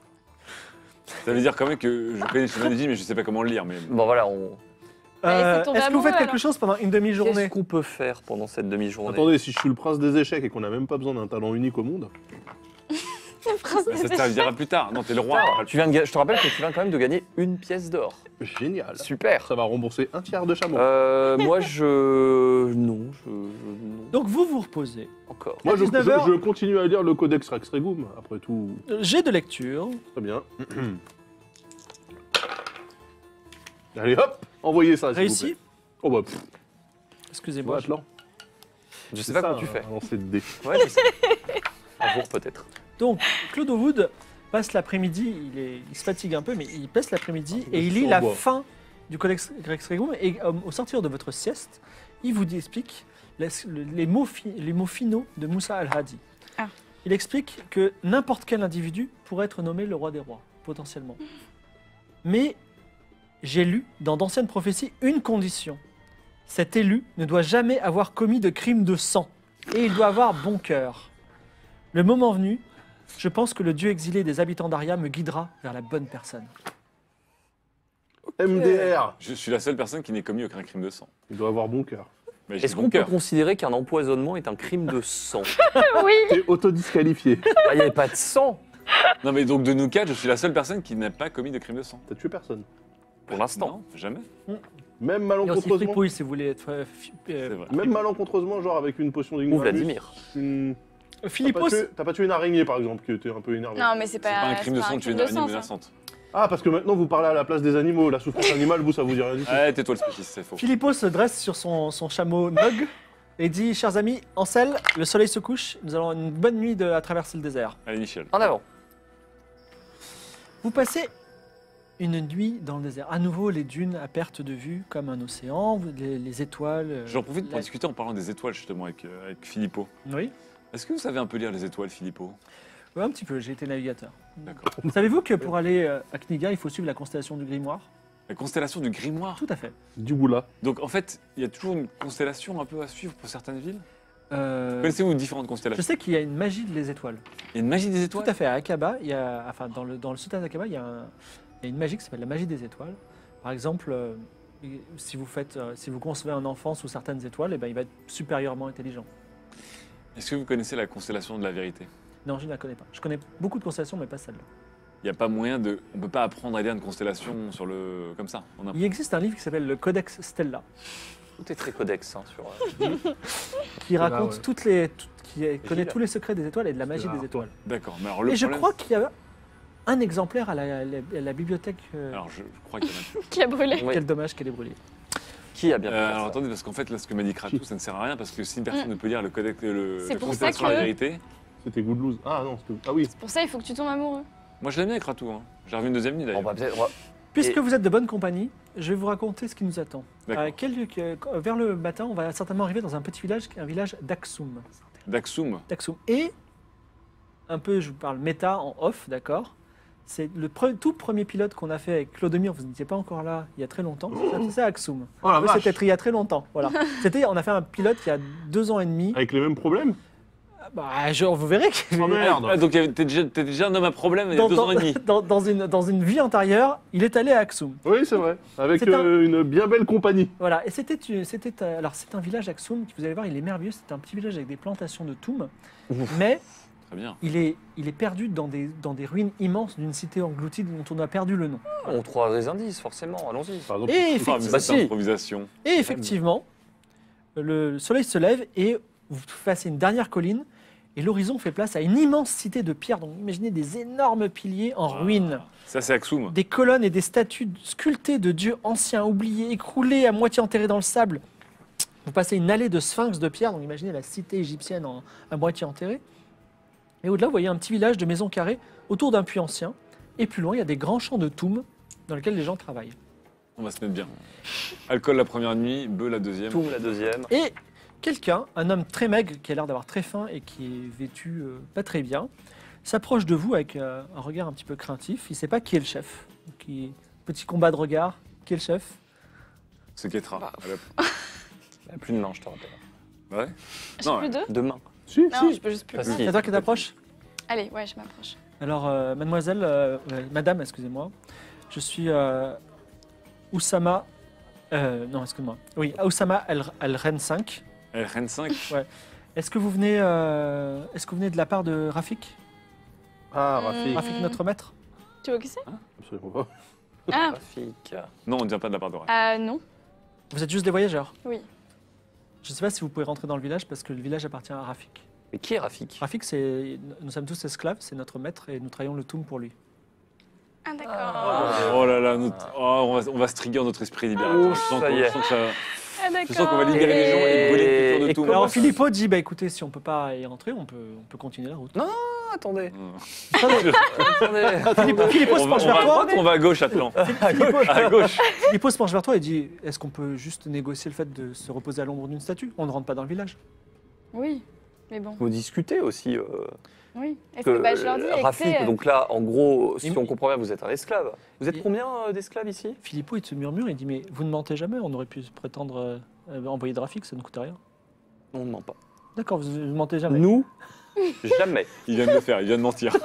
Ça veut dire quand même que je connais le chemin des djinns, mais je sais pas comment le lire. Mais... Bon voilà, on. Allez, Euh, c'est ton Est-ce que vous faites amoureux, quelque alors. chose pendant une Qu'est-ce demi-journée? qu'on peut faire pendant cette demi-journée? Attendez, si je suis le prince des échecs et qu'on n'a même pas besoin d'un talent unique au monde, Bah, ça te servira plus tard. Non, t'es le roi. Tu viens de ga- Je te rappelle que tu viens quand même de gagner une pièce d'or. génial. Super. Ça va rembourser un tiers de chameau. Euh, moi, je. Non, je. je- Non. Donc vous vous reposez. Encore. Moi, je, dix-neuf heures. je- je continue à lire le Codex Rex Regum. Après tout, Euh, J'ai de lecture. très bien. Allez, hop, envoyez ça, s'il vous Réussi. plaît. Oh bah, pff, Excusez-moi. Atlan. Je sais C'est pas ça, comment tu fais. un lancer de dés. Ouais, je sais. Un jour peut-être. Donc, Claude Wood passe l'après-midi, il, est- il se fatigue un peu, mais il passe l'après-midi Ah, et il je lit la surbois. fin du Codex Rex Regum. Et euh, au sortir de votre sieste, il vous dit- explique les, les mots, fi- les mots finaux de Moussa al-Hadi. Ah. Il explique que n'importe quel individu pourrait être nommé le roi des rois, potentiellement. Mais j'ai lu dans d'anciennes prophéties une condition. Cet élu ne doit jamais avoir commis de crime de sang et il doit avoir bon cœur. Le moment venu, je pense que le dieu exilé des habitants d'Aria me guidera vers la bonne personne. M D R. Je suis la seule personne qui n'ait commis aucun crime de sang. Il doit avoir bon cœur. Mais j'ai Est-ce bon qu'on peut cœur. considérer qu'un empoisonnement est un crime de sang? Oui. T'es autodisqualifié. Ah, il n'y avait pas de sang. Non, mais donc de nous quatre, je suis la seule personne qui n'a pas commis de crime de sang. T'as tué personne. Pour l'instant. Non, jamais. Même Il y a aussi malencontreusement. Fripouille si vous voulez être. euh, fi- euh, C'est vrai. Même malencontreusement, genre avec une potion Ou d'ignorance. Vladimir. Une... T'as Philippos, pas, tué... t'as pas tué une araignée par exemple qui était un peu énervée. Non, mais c'est C'est pas, pas un crime de c'est sang, un tu es crime une de sang, araignée ça. menaçante. Ah, parce que maintenant vous parlez à la place des animaux. La souffrance animale, vous, ça vous dit rien du tout. Ouais, tais-toi le spéciste, c'est faux. Philippos se dresse sur son, son chameau Nog et dit chers amis, Ansel, le soleil se couche, nous allons une bonne nuit de- à traverser le désert. Allez, Michel. En avant. Vous passez une nuit dans le désert. À nouveau, les dunes à perte de vue, comme un océan, vous- les, les étoiles. euh, J'en profite pour la- discuter en parlant des étoiles justement avec, euh, avec Filippo. Oui, Est-ce que vous savez un peu lire les étoiles, Filippo? ouais, un petit peu, j'ai été navigateur. D'accord. Savez-vous que pour aller euh, à Kniga, il faut suivre la constellation du grimoire? La constellation du grimoire. Tout à fait. Du goula. Donc en fait, il y a toujours une constellation un peu à suivre pour certaines villes. Euh, Connaissez-vous différentes je constellations? sais qu'il y a une magie des étoiles. Il y a une magie des Tout étoiles. à fait. À Akaba, il y a, enfin, dans le, dans le sultan d'Akaba, il y, a un- il y a une magie qui s'appelle la magie des étoiles. Par exemple, euh, si, vous faites, euh, si vous concevez un enfant sous certaines étoiles, eh ben, il va être supérieurement intelligent. Est-ce que vous connaissez la constellation de la vérité? Non, je ne la connais pas. Je connais beaucoup de constellations, mais pas celle-là. Il n'y a pas moyen de. On peut pas apprendre à lire une constellation sur le. Comme ça. On a... Il existe un livre qui s'appelle le Codex Stella, Tout est très codex hein, sur. euh, qui Là, raconte ouais. toutes les, tout- qui connaît Gilles. tous les secrets des étoiles et de la magie C'est des rare, étoiles. D'accord. Mais alors le Et je problème- crois qu'il y a un exemplaire à la, la- à la bibliothèque. euh, Alors je crois qu'il y en a plus. Qui a brûlé. oui. Quel dommage qu'elle est brûlée. Qui a bien pu Euh, faire alors ça attendez, parce qu'en fait, là, ce que m'a dit Kratos, ça ne sert à rien, parce que si une personne Mm. ne peut lire le codex, le, C'est la pour constellation ça de la que- vérité, C'était good lose. Ah non, c'était. Ah oui. Pour ça, il faut que tu tombes amoureux. moi je l'aime bien Kratos. Hein. J'ai revu une deuxième nuit On d'ailleurs. va peut-être. on va- Puisque Et- vous êtes de bonne compagnie, je vais vous raconter ce qui nous attend. D'accord. Euh, quel- que- vers le matin, on va certainement arriver dans un petit village, un village d'Aksum. Daxum. D'Aksum. Et, un peu, je vous parle méta en off, d'accord? C'est le pre- tout premier pilote qu'on a fait avec Clodomir, vous n'étiez pas encore là, il y a très longtemps. Ça, C'est à Aksum. Oh la Eux, vache. C'était il y a très longtemps. Voilà. C'était, on a fait un pilote il y a deux ans et demi. Avec les mêmes problèmes. Bah, je- vous verrez que Oh merde. Ah, donc t'es déjà, t'es déjà un homme à problème il y a dans, deux dans- ans et demi. dans- dans une, dans une vie antérieure, il est allé à Aksum. Oui, c'est vrai. Avec C'est un- euh, une bien belle compagnie. Voilà, et c'était, une- c'était, euh, alors c'est un village Aksum, qui vous allez voir, il est merveilleux. C'est un petit village avec des plantations de toum, mais Très bien. il est, il est perdu dans des, dans des ruines immenses d'une cité engloutie dont on a perdu le nom. On trouvera des indices, forcément, allons-y. Par exemple. Et, Ah, mais effecti- Bah cette si. improvisation. et effectivement, le soleil se lève et vous passez une dernière colline et l'horizon fait place à une immense cité de pierre. Donc imaginez des énormes piliers en ruine. Ça c'est Aksum. Des colonnes et des statues sculptées de dieux anciens, oubliés, écroulés, à moitié enterrés dans le sable. Vous passez une allée de sphinx de pierre, donc imaginez la cité égyptienne en- à moitié enterrée. Et au-delà, vous voyez un petit village de maisons carrées autour d'un puits ancien. Et plus loin, il y a des grands champs de toum dans lesquels les gens travaillent. On va se mettre bien. Alcool la première nuit, bœuf la deuxième. Toum la deuxième. Et quelqu'un, un homme très maigre, qui a l'air d'avoir très faim et qui est vêtu euh, pas très bien, s'approche de vous avec euh, un regard un petit peu craintif. Il ne sait pas qui est le chef. Qui... Petit combat de regard. Qui est le chef? Ce Ketra. Bah. Allez, hop. Il n'y a plus de main, je te rappelle. Ouais. J'ai Non, plus deux. Demain. Si, Non, si. je peux juste plus. Ah, si. C'est toi qui t'approches? Allez, ouais, je m'approche. Alors, euh, mademoiselle, euh, euh, madame, excusez-moi, je suis euh, Oussama. euh, non, excuse-moi. Oui, Oussama Al- Al-Ren cinq. Elle reine cinq. Est-ce que vous venez, euh, est-ce que vous venez de la part de Rafik? Ah, Hmm. Rafik. Rafik, notre maître? Tu vois qui c'est Absolument pas. Ah, Trafic. Non, on ne vient pas de la part de Raph. euh, non. Vous êtes juste des voyageurs? Oui. Je ne sais pas si vous pouvez rentrer dans le village parce que le village appartient à Rafik. Mais qui est Rafik Rafik, c'est, nous sommes tous esclaves, c'est notre maître et nous travaillons le toum pour lui. Ah, d'accord. Oh là là, notre- oh, on, va, on va se trigger notre esprit libérateur. Oh, je sens ça qu'on- y est. je sens que ça- Ah, d'accord. je sens qu'on va libérer les gens et brûler une culture de Et tout. Alors Philippot dit, bah écoutez, si on peut pas y rentrer, on peut, on peut continuer la route. Ah, attendez. Mmh. Attendez, Attendez. Philippot, Philippot se On va, penche on vers va à toi. droite ou on va à gauche, Atlan À gauche. Philippot se penche vers toi et dit, est-ce qu'on peut juste négocier le fait de se reposer à l'ombre d'une statue? On ne rentre pas dans le village. Oui, mais bon. Vous discutez aussi. euh, Oui. Est-ce que, que bah, je leur dis, euh, Rafik, écoutez, donc là, en gros, si Il- on comprend bien, vous êtes un esclave. Vous êtes Il- combien euh, d'esclaves ici Philippot, il te murmure, il dit, mais vous ne mentez jamais, on aurait pu prétendre euh, euh, envoyer de Rafik, ça ne coûte rien. Non, on ne ment pas. D'accord, vous ne mentez jamais. Nous, jamais. Il vient de le faire, il vient de mentir.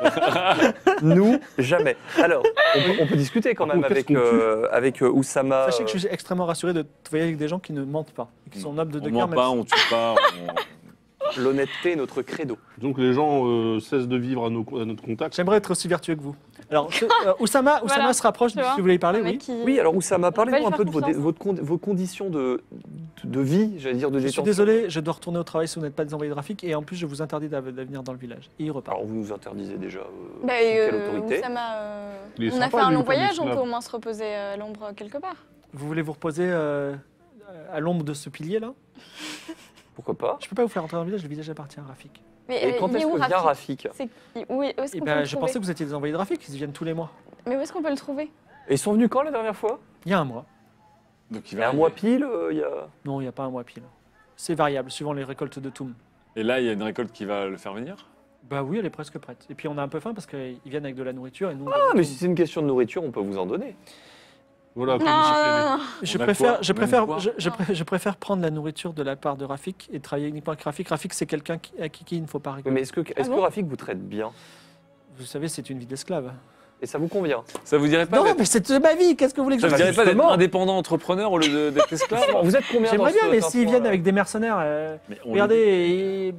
Nous, jamais. Alors, on peut, on peut discuter quand Par même contre, avec, qu'est-ce qu'on tue euh, avec euh, Oussama. Sachez que je suis extrêmement rassuré de travailler avec des gens qui ne mentent pas, et qui sont nobles de On deux ment cœurs. même pas, si- on tue pas. on- L'honnêteté est notre credo. Donc les gens euh, cessent de vivre à, nos, à notre contact. J'aimerais être aussi vertueux que vous. Alors, ce- euh, Oussama, Oussama Voilà, se rapproche, tu si vois. vous voulez y parler, Un mec oui. qui- Oui, alors Oussama, parlez-nous lui un peu de faire vos, dé- confiance. votre con- vos conditions de, de vie, j'allais dire, de Je suis détention. désolé, je dois retourner au travail si vous n'êtes pas des envoyés de trafic, et en plus, je vous interdis d'av- de venir dans le village. Et il repart. Alors vous nous interdisez déjà. Euh, Bah, sous quelle euh, autorité Oussama, euh, Il est on a sympa, fait un lui, long comme voyage, on esclave. peut au moins se reposer à l'ombre quelque part. Vous voulez vous reposer euh, à l'ombre de ce pilier-là? Pourquoi pas? Je peux pas vous faire entrer dans le village, le village appartient à Rafik. Mais Et euh, quand il est est-ce où, que vient Rafik Rafik? C'est- il- Où est- où est-ce Et qu'on peut ben, le je trouver pensais que vous étiez des envoyés de Rafik, ils viennent tous les mois. Mais où est-ce qu'on peut le trouver? Et ils sont venus quand la dernière fois? Il y a un mois. Donc il Il y va a un arriver. mois pile, euh, il y a... Non, il n'y a pas un mois pile. C'est variable, suivant les récoltes de Toum. Et là, il y a une récolte qui va le faire venir. Bah oui, elle est presque prête. Et puis on a un peu faim parce qu'ils viennent avec de la nourriture et nous. Ah, mais si c'est une question de nourriture, on peut vous en donner. Voilà, Non, comme non, j'ai fait non, non. Je On a préfère, quoi je, On a une préfère, poire je, je Non. pré- je préfère prendre la nourriture de la part de Rafik et travailler uniquement avec Rafik. Rafik, c'est quelqu'un qui- à qui, qui il ne faut pas Oui, récolter. mais est-ce que, est-ce Ah que bon Rafik vous traite bien? Vous savez, c'est une vie d'esclave. Et ça vous convient? Ça vous dirait pas Non, d'être- mais c'est ma vie, qu'est-ce que vous voulez que ça je vous fasse dirait pas d'être justement. indépendant entrepreneur au lieu de- d'être esclave? Vous êtes combien dans J'aimerais ce bien, mais rapport, s'ils viennent là avec des mercenaires. euh, Mais on regardez, et-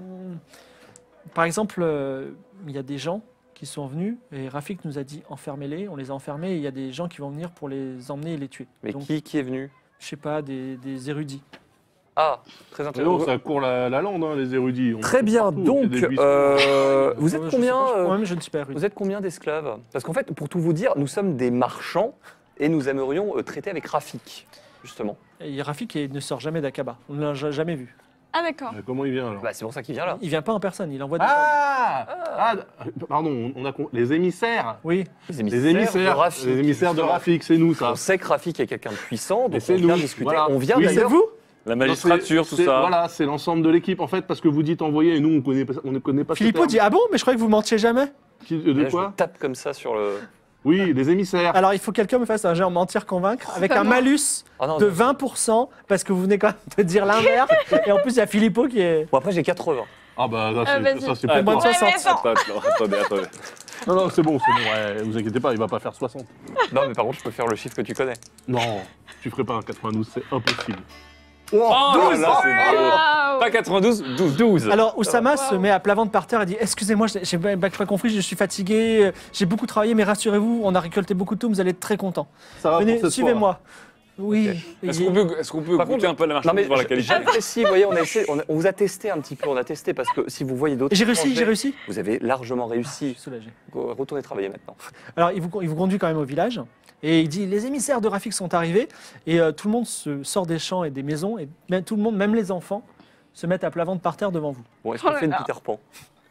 par exemple, euh, il y a des gens qui sont venus et Rafik nous a dit enfermez-les. On les a enfermés et il y a des gens qui vont venir pour les emmener et les tuer. Mais Donc, qui, qui est venu? je sais pas, des, des érudits. Ah, très Mais intéressant. non, ça court la, la lande, hein, les érudits. On Très trouve bien, partout, donc, c'est des buissons. euh, vous êtes Euh, je sais combien pas, je- euh, Moi-même, je ne suis pas érudit. Vous êtes combien d'esclaves? Parce qu'en fait, pour tout vous dire, nous sommes des marchands et nous aimerions euh, traiter avec Rafik, justement. Et Rafik il ne sort jamais d'Aqaba. On ne l'a ja- jamais vu. Ah d'accord. Mais comment il vient alors? Bah, c'est pour ça qu'il vient là. Il vient pas en personne, il envoie des gens. Ah, ah, Pardon, on a con- les émissaires. Oui, Les Les émissaires, de Rafik. les émissaires de justement. Rafik, c'est nous ça. On sait que Rafik est quelqu'un de puissant, Et donc c'est on vient nous, discuter. voilà. On vient Oui, c'est d'ailleurs. vous? La Non, magistrature, c'est- tout c'est- ça. Voilà, c'est l'ensemble de l'équipe en fait, parce que vous dites envoyer et nous on connaît, pas- on ne connaît pas ce Philippot terme. dit ah bon, mais je croyais que vous mentiez jamais. Qui- De Là, je quoi le tape comme ça sur le. Oui, les émissaires. Alors il faut que quelqu'un me fasse un jet en mentir convaincre avec pas un moi. malus Ah non, de non. vingt pour cent parce que vous venez quand même de dire l'inverse. Et en plus il y a Philippot qui est. Bon, après, j'ai quatre-vingts. Ah bah là, Ah, c'est- vas-y. ça c'est Ah, pour moins moi. de Ouais, mais soixante. attends. Attends, attendez, attendez. Non, non, c'est bon, c'est bon, ouais, vous inquiétez pas, il va pas faire soixante. Non, mais par contre, je peux faire le chiffre que tu connais. Non, tu ferais pas un quatre-vingt-douze, c'est impossible. Oh là là, c'est beau. Waouh. Pas quatre-vingt-douze, douze. douze. Alors Oussama se Wow. met à plat ventre par terre et dit excusez-moi, j'ai j'ai pas pas compris, je suis fatigué, euh, j'ai beaucoup travaillé, mais rassurez-vous, on a récolté beaucoup de tout, vous allez être très contents. Ça va Venez, pour cette suivez-moi. Oui. Est-ce Et- qu'on peut, est-ce qu'on peut Par goûter contre- un peu à la Non, marchandise, mais voir la j- qualité? j'apprécie, vous voyez, on, a essayé, on, a- on vous a testé un petit peu, on a testé parce que si vous voyez d'autres. J'ai réussi, étrangers, j'ai réussi. Vous avez largement Je réussi. suis soulagé. Retournez travailler maintenant. Alors, il vous, il vous conduit quand même au village et il dit les émissaires de Rafik sont arrivés et euh, tout le monde se sort des champs et des maisons et même, tout le monde, même les enfants, se mettent à plat ventre par terre devant vous. Bon, est-ce Oh qu'on là fait une là. Peter Pan?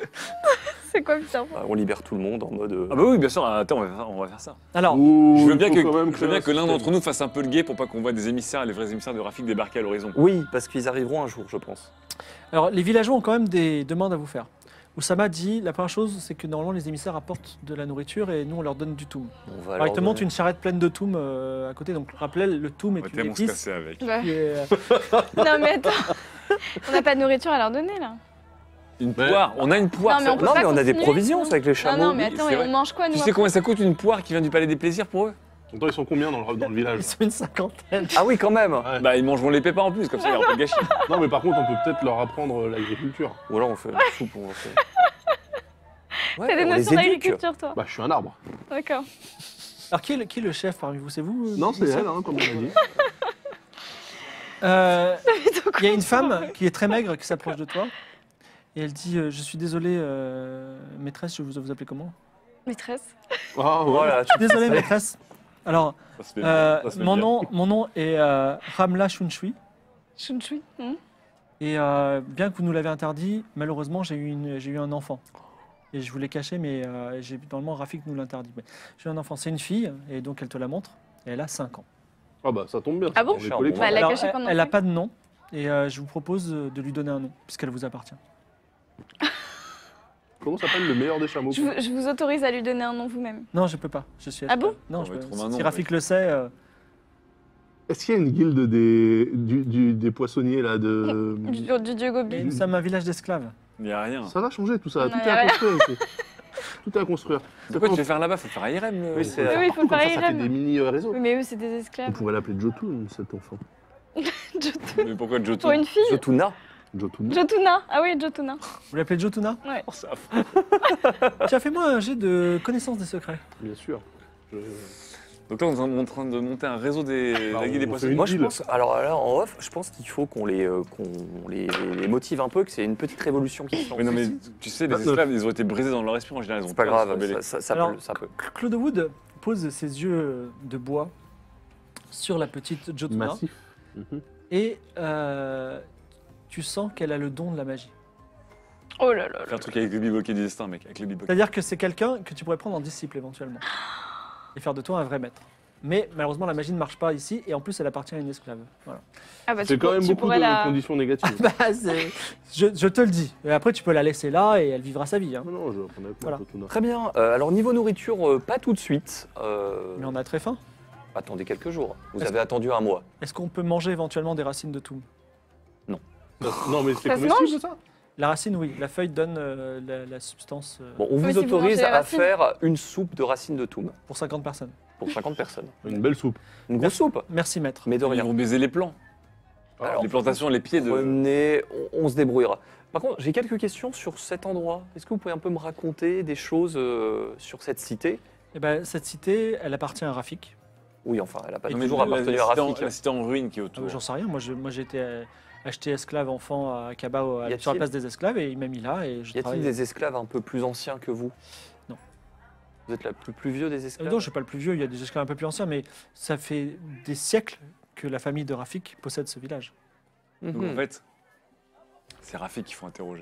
C'est quoi putain? Ah, On libère tout le monde en mode. euh, Ah bah oui, bien sûr. Attends, on va faire, on va faire ça. Alors, Ouh, Je veux il bien faut que, quand même je veux bien créer que l'un un d'entre système. nous fasse un peu le guet pour pas qu'on voit des émissaires, les vrais émissaires de Rafik débarquer à l'horizon. Oui, parce qu'ils arriveront un jour, je pense. alors, les villageois ont quand même des demandes à vous faire. Oussama dit la première chose, c'est que normalement les émissaires apportent de la nourriture et nous on leur donne du toum. On va Alors, il te leur montre donner- une charrette pleine de toum euh, à côté. Donc, rappelez, le toum On est va une tellement se épice. casser avec. Bah, qui est, euh, non mais attends. On n'a pas de nourriture à leur donner là. Une Ouais. poire, on a une poire. Non, mais on ça- peut Non, pas mais on a des continuer, provisions sinon. c'est avec les chameaux. Non non mais oui, attends, c'est et vrai. on mange quoi nous Tu sais après combien ça coûte une poire qui vient du Palais des Plaisirs pour eux? Attends, ils sont combien dans le, dans le village? ils sont une cinquantaine. Ah oui, quand même. Ouais. Bah ils mangeront les pépins en plus, comme ça il n'y aura pas de gâchis. Non, mais par contre, on peut peut-être leur apprendre euh, l'agriculture. Ou alors on fait une soupe. On fait... Ouais, T'as des on les notions éduque. d'agriculture toi. Bah, je suis un arbre. D'accord. Alors, qui est le, qui est le chef parmi vous? C'est vous euh, Non, c'est Michel elle, hein, comme on a dit. Euh, Il y a une femme qui est très maigre qui s'approche de toi et elle dit euh, je suis désolée, euh, maîtresse, je vous, vous appelez comment? Maîtresse. Ah, ouais. Voilà, tu- Désolée, maîtresse. Alors, Ça se fait euh, bien, ça se fait mon, bien. nom, mon nom est euh, Ramla Shunshui. Chounchui. Hmm. Et euh, bien que vous nous l'avez interdit, malheureusement, j'ai eu, une- j'ai eu un enfant. Et je voulais cacher, mais euh, j'ai- normalement, Rafik nous l'interdit. Mais j'ai eu un enfant, c'est une fille, et donc elle te la montre, et elle a cinq ans. Ah bah, ça tombe bien. Ah bon? on est collectif. Bah, elle l'a Alors, caché elle- pendant elle n'a cinq pas de nom, et euh, je vous propose euh, de lui donner un nom, puisqu'elle vous appartient. Comment s'appelle le meilleur des chameaux? Je vous, je vous autorise à lui donner un nom vous-même. Non, je peux pas. Je suis Ah bon? Non, On je va peux- trouver un si nom, Rafik le sait, euh, Est-ce qu'il y a une guilde des, du- du- des poissonniers là de... Du, du dieu mais Gobi. nous sommes un village d'esclaves. Il n'y a rien. Ça va changer tout ça, Non, tout y est a à rien. construire ici. Tout est à construire. C'est quoi tu veux faire là-bas? Faut faire à Irem. le- Oui, c'est- Oui, oui, il faut Comme le ça, faire ça fait Irem. des mini euh, réseaux. Oui, mais eux, c'est des On esclaves. pourrait l'appeler Jotun, cet enfant. Mais pourquoi Jotun? Pour une fille? Jotuna. Jotun. Jotuna. Ah oui, Jotuna. Vous l'appelez Jotuna? Ouais. Oh, ça Tiens, fais-moi un jet de connaissance des secrets. Bien sûr. Je- Donc là, on est en train de monter un réseau des, Bah, la Guilde on des fait poissons. une Moi, je deal. pense. Alors là, en off, je pense qu'il faut qu'on les, euh, qu'on les, les motive un peu, que c'est une petite révolution qui se lance. Oui, non, mais tu sais, les vingt-neuf. esclaves, ils ont été brisés dans leur esprit en général. Ils ont C'est pas peur de se grave, rebeller. ça, ça- ça Alors- peut, ça peut. Claude Wood pose ses yeux de bois sur la petite Jotuna Massif. Mhm. et euh, tu sens qu'elle a le don de la magie. Oh là là Faire là. un truc avec le biboquet du destin, mec. Avec le biboquet. C'est-à-dire que c'est quelqu'un que tu pourrais prendre en disciple éventuellement et faire de toi un vrai maître. Mais malheureusement, la magie ne marche pas ici et en plus, elle appartient à une esclave. Voilà. Ah bah, C'est tu quand pour- même tu beaucoup pourrais de la... conditions négatives. Bah, c'est- je, je te le dis. Et après, tu peux la laisser là et elle vivra sa vie. hein. Non, non, je vais prendre avec moi, Voilà. Jotuna. Très bien. Euh, alors, niveau nourriture, euh, pas tout de suite. Euh, Mais on a très faim. Attendez quelques jours. Vous Est-ce avez attendu un mois. Est-ce qu'on peut manger éventuellement des racines de toum? Non, mais c'est Ça se comestible, ça La racine, oui. La feuille donne euh, la, la substance euh, Bon, on Mais vous si vous autorise mangez la à racine. faire une soupe de racines de toum pour cinquante personnes. pour cinquante personnes. Une belle soupe. Une grosse soupe, Merci, maître. mais de Ils rien. vont baiser les plants. Alors, les plantations, les pieds de. Prenez, on, on se débrouillera. Par contre, j'ai quelques questions sur cet endroit. Est-ce que vous pouvez un peu me raconter des choses euh, sur cette cité? Eh ben, cette cité, elle appartient à Rafik. Oui, enfin, elle n'a pas Et toujours la, la, appartenu à cité en, Rafik. la cité en ruine qui est Ah, autour. mais J'en sais rien. Moi, je- moi, j'ai été euh, acheté esclave enfant à Kaba au- Y a-t-il- sur la place des esclaves et il m'a mis là et je Y a-t-il travaille. des esclaves un peu plus anciens que vous? Non. Vous êtes la plus, plus vieux des Euh, esclaves? non, je suis pas le plus vieux. Il y a des esclaves un peu plus anciens, mais ça fait des siècles que la famille de Rafik possède ce village. Mhm. Donc en fait, c'est Rafik qu'il faut interroger.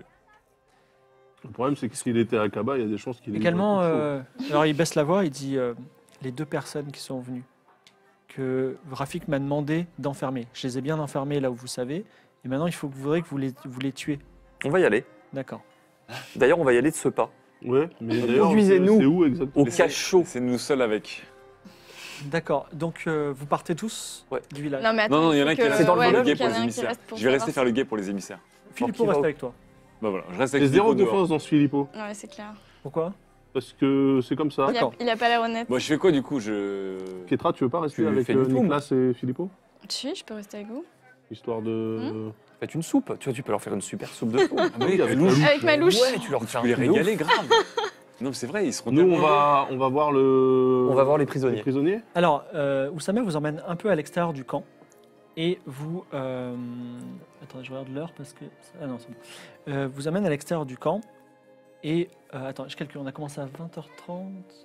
Le problème, c'est que s'il était à Kaba, il y a des chances qu'il ait eu Également, un coup de chaud. euh, alors il baisse la voix, il dit euh, les deux personnes qui sont venues, que Rafik m'a demandé d'enfermer. Je les ai bien enfermés là où vous savez, et maintenant il faut que vous voudrez que vous les, vous les tuez. On va y aller. D'accord. D'ailleurs, on va y aller de ce pas. Ouais, mais d'ailleurs, Conduisez-nous c'est où exactement Au Laissez- cachot. C'est nous seuls avec. D'accord. Donc euh, vous partez tous Ouais. du village. Non, mais attends, Non, non, il y en a faut qui que- restent C'est dans le ouais, faire le village, guet faut qu'il pour y en les ait un qui émissaires. reste pour Je vais rester savoir faire le guet pour les émissaires. Philippot qui va reste au- avec toi. Bah voilà, je reste avec J'ai zéro Philippot dehors. confiance dans ce Filippo. si- Ouais, c'est clair. Pourquoi? Parce que c'est comme ça. Il a, D'accord. il a pas l'air honnête. Bon, je fais quoi du coup je... Ketra, tu veux pas rester Tu avec fais du euh, toum. Nicolas et Filippo? Si, je peux rester avec vous. Histoire de. Faites une soupe. Tu vois, tu peux leur faire une super soupe de toum. Ah, mais oui, avec avec louche. la Avec ma louche. Ouais, tu leur Tu fais un peux les truc de ouf. régaler grave. Non, mais c'est vrai, ils seront Nous, on tellement- va, on va voir le. On va voir les les prisonniers. prisonniers. Alors, euh, Oussama vous emmène un peu à l'extérieur du camp et vous. Euh... Attendez, je regarde l'heure parce que. Ah non, c'est bon. Euh, vous amène à l'extérieur du camp et. euh, attends, je calcule, on a commencé à vingt heures trente.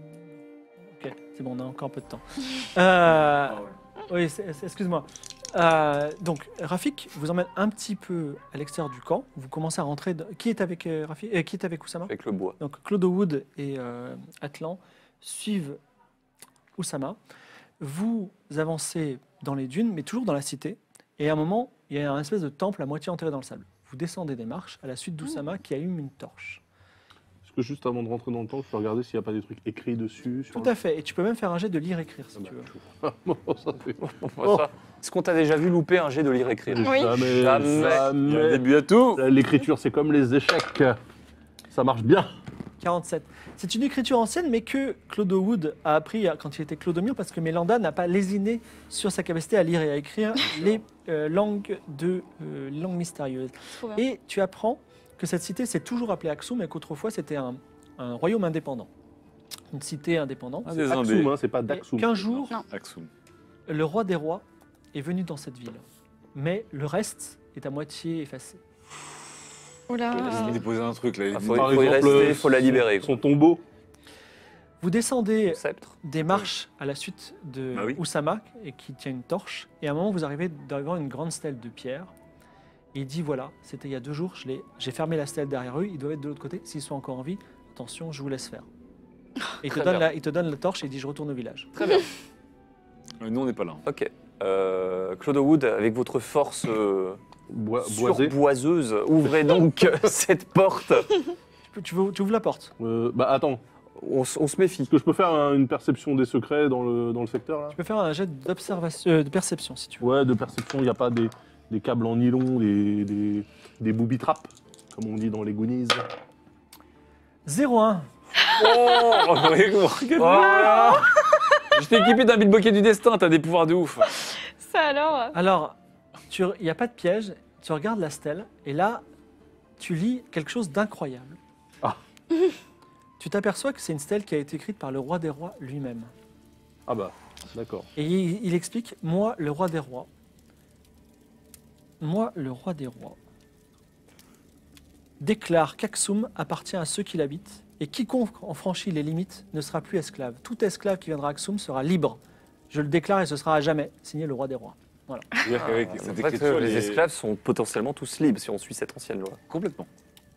Ok, c'est bon, on a encore un peu de temps. Euh, oui, c'est- c'est- excuse-moi. Euh, donc, Rafik vous emmène un petit peu à l'extérieur du camp. Vous commencez à rentrer. dans- Qui est avec euh, Rafik euh, Qui est avec Oussama? Avec le bois. Donc Claude Wood et euh, Atlan suivent Oussama. Vous avancez dans les dunes, mais toujours dans la cité. Et à un moment, il y a un espèce de temple à moitié enterré dans le sable. Vous descendez des marches à la suite d'Oussama qui allume une torche. Est-ce que juste avant de rentrer dans le temps, je peux regarder s'il n'y a pas des trucs écrits dessus sur Tout à fait. Et tu peux même faire un jet de lire-écrire si Ah bah, tu veux. chaud. Bon, ça fait. Ouais, ça. Est-ce qu'on t'a déjà vu louper un jet de lire écrire? Oui. Jamais, Jamais. Il y a un jamais. début à tout. L'écriture, c'est comme les échecs. Ça marche bien. quarante-sept. C'est une écriture ancienne, mais que Claude Wood a appris quand il était Clodomir, parce que Mélanda n'a pas lésiné sur sa capacité à lire et à écrire les euh, langues, de, euh, langues mystérieuses. Trop bien. Et tu apprends que cette cité s'est toujours appelée Aksum, et qu'autrefois c'était un, un royaume indépendant. Une cité indépendante. Ah, des Aksum, Indés. hein, c'est pas Et Daksum. qu'un jour, Non. Aksum. le roi des rois est venu dans cette ville. Mais le reste est à moitié effacé. Oula. Il a déposé un truc là. il Ah, dit- faut, Par faut y exemple, rester, euh, faut la libérer. quoi. Son tombeau. Vous descendez Son sceptre. des marches à la suite de Bah oui. Oussama, et qui tient une torche. Et à un moment, vous arrivez devant une grande stèle de pierre. Et il dit voilà, c'était il y a deux jours, je l'ai- j'ai fermé la stèle derrière eux, ils doivent être de l'autre côté. S'ils sont encore en vie, attention, je vous laisse faire. Et il, te Très donne bien. la, il te donne la torche et il dit je retourne au village. Très bien. Ouais, Nous, on n'est pas là. Ok. Euh, Claude Wood, avec votre force euh, Boi- boisé. surboiseuse, ouvrez donc cette porte. Tu, peux- tu veux- tu ouvres la porte. Euh, bah attends, On, s- on se méfie. est-ce que je peux faire un- une perception des secrets dans le, dans le secteur là? Tu peux faire un jet d'observation, euh, de perception si tu veux. Ouais, de perception, il n'y a pas des, des câbles en nylon, des, des, des booby traps, comme on dit dans les Goonies. zéro un. Oh, regarde. Je t'ai équipé d'un bilboquet du destin, t'as des pouvoirs de ouf. Ça alors Alors, tu- il n'y a pas de piège tu regardes la stèle et là, tu lis quelque chose d'incroyable. Ah. Tu t'aperçois que c'est une stèle qui a été écrite par le roi des rois lui-même. Ah bah, d'accord. Et il, il explique, moi, le roi des rois, moi, le roi des rois, déclare qu'Aksum appartient à ceux qui l'habitent et quiconque en franchit les limites ne sera plus esclave. Tout esclave qui viendra à Aksum sera libre. Je le déclare et ce sera à jamais, signé le roi des rois. C'est-à-dire qu'avec Ah, cette en fait, écriture, les esclaves sont potentiellement tous libres si on suit cette ancienne loi. Complètement.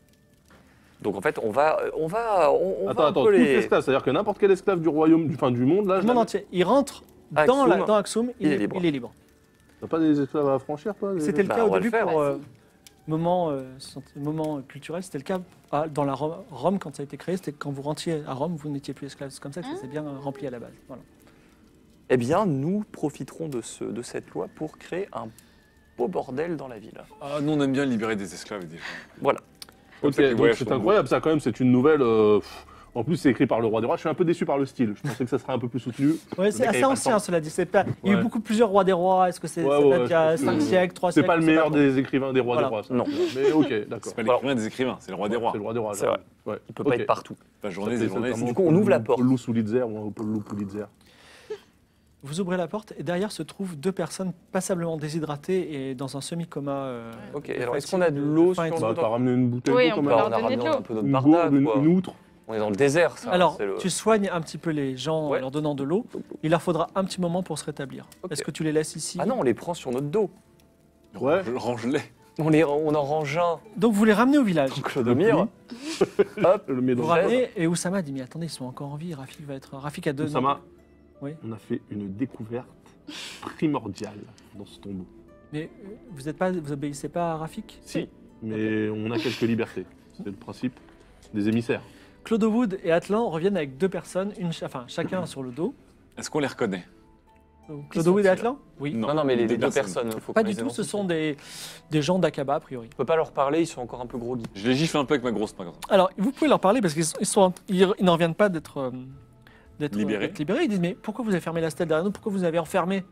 Donc en fait, on va, on va, on, on Attends, va un attends, peu tous les... esclaves, c'est-à-dire que n'importe quel esclave du royaume, du, enfin, du monde, là, Le je monde l'avais- entier, il rentre À dans, la, Aksum, dans Aksum, il, il est est libre. il est libre. T'as pas des esclaves à affranchir, toi des- C'était le Bah, cas on au va le début faire. pour euh, moment, euh, sent- moment culturel, c'était le cas ah, dans la Rome, Rome, quand ça a été créé, c'était que quand vous rentriez à Rome, vous n'étiez plus esclave. C'est comme ça que ça s'est bien rempli à la base. Voilà. Eh bien, nous profiterons de, ce, de cette loi pour créer un beau bordel dans la ville. Ah, nous, on aime bien libérer des esclaves et des gens. Voilà. Comme Ok, ça que les donc voyages c'est sont incroyable, ça quand même, c'est une nouvelle. euh, pff, en plus, c'est écrit par le roi des rois. Je suis un peu déçu par le style. Je pensais que ça serait un peu plus soutenu. Ouais, c'est mec avait assez pas le ancien, temps. cela dit. C'est pas... Il y a eu Ouais. beaucoup plusieurs rois des rois. Est-ce que c'est Ouais, ça ouais, date ouais, il y a je pense cinq que siècles, trois C'est siècles pas le je sais meilleur trop. des écrivains des rois Voilà. des rois. ça. Non. Mais ok, C'est d'accord. pas Voilà. l'écrivain des écrivains, c'est le roi des rois. C'est le roi des rois. C'est vrai. Ouais. Il peut pas Ok. être partout. La journée Ça, des c'est journées. notamment Du coup, on ouvre la porte. Loup sous l'Itzer ou un peu loup sous l'Itzer. Vous ouvrez la porte et derrière se trouvent deux personnes passablement déshydratées et dans un semi-coma. euh, Ok, de alors est-ce fatigue, qu'on a de l'eau faim et sur tout. Bah, nous t'as ramené une bouteille Oui, d'eau on quand peut même. leur on a donner de ramené l'eau. un peu notre Une barda, gourde, une, quoi. une outre. On est dans le désert, ça. Alors, c'est le- tu soignes un petit peu les gens Ouais. en leur donnant de l'eau. Il leur faudra un petit moment pour se rétablir. Ok. Est-ce que tu les laisses ici? Ah non, on les prend sur notre dos. Ouais. Range-les. On, les, on en range un. Donc vous les ramenez au village. Clodomir. Hop. Le met Vous dans ramenez et Oussama dit mais attendez, ils sont encore en vie. Rafik va être Rafik a deux. Oussama, Oui. on a fait une découverte primordiale dans ce tombeau. Mais euh, vous êtes pas, vous obéissez pas à Rafik? Si, mais on a quelques libertés. C'est le principe des émissaires. Claude Wood et Atlan reviennent avec deux personnes, une, cha- enfin chacun sur le dos. Est-ce qu'on les reconnaît? Donc, Claude Wood et Atlan? Oui. Non, non, mais les, deux les deux personnes. personnes. Faut Pas qu'on du les tout. Ce identifie. sont des, des gens d'Akaba a priori. On peut pas leur parler, ils sont encore un peu groggy. Je les gifle un peu avec ma grosse main comme ça. Alors vous pouvez leur parler parce qu'ils sont, ils sont, ils, ils n'en reviennent pas d'être euh, d'être Libérés. d'être libérés. Ils disent mais pourquoi vous avez fermé la stèle derrière nous? Pourquoi vous avez enfermé?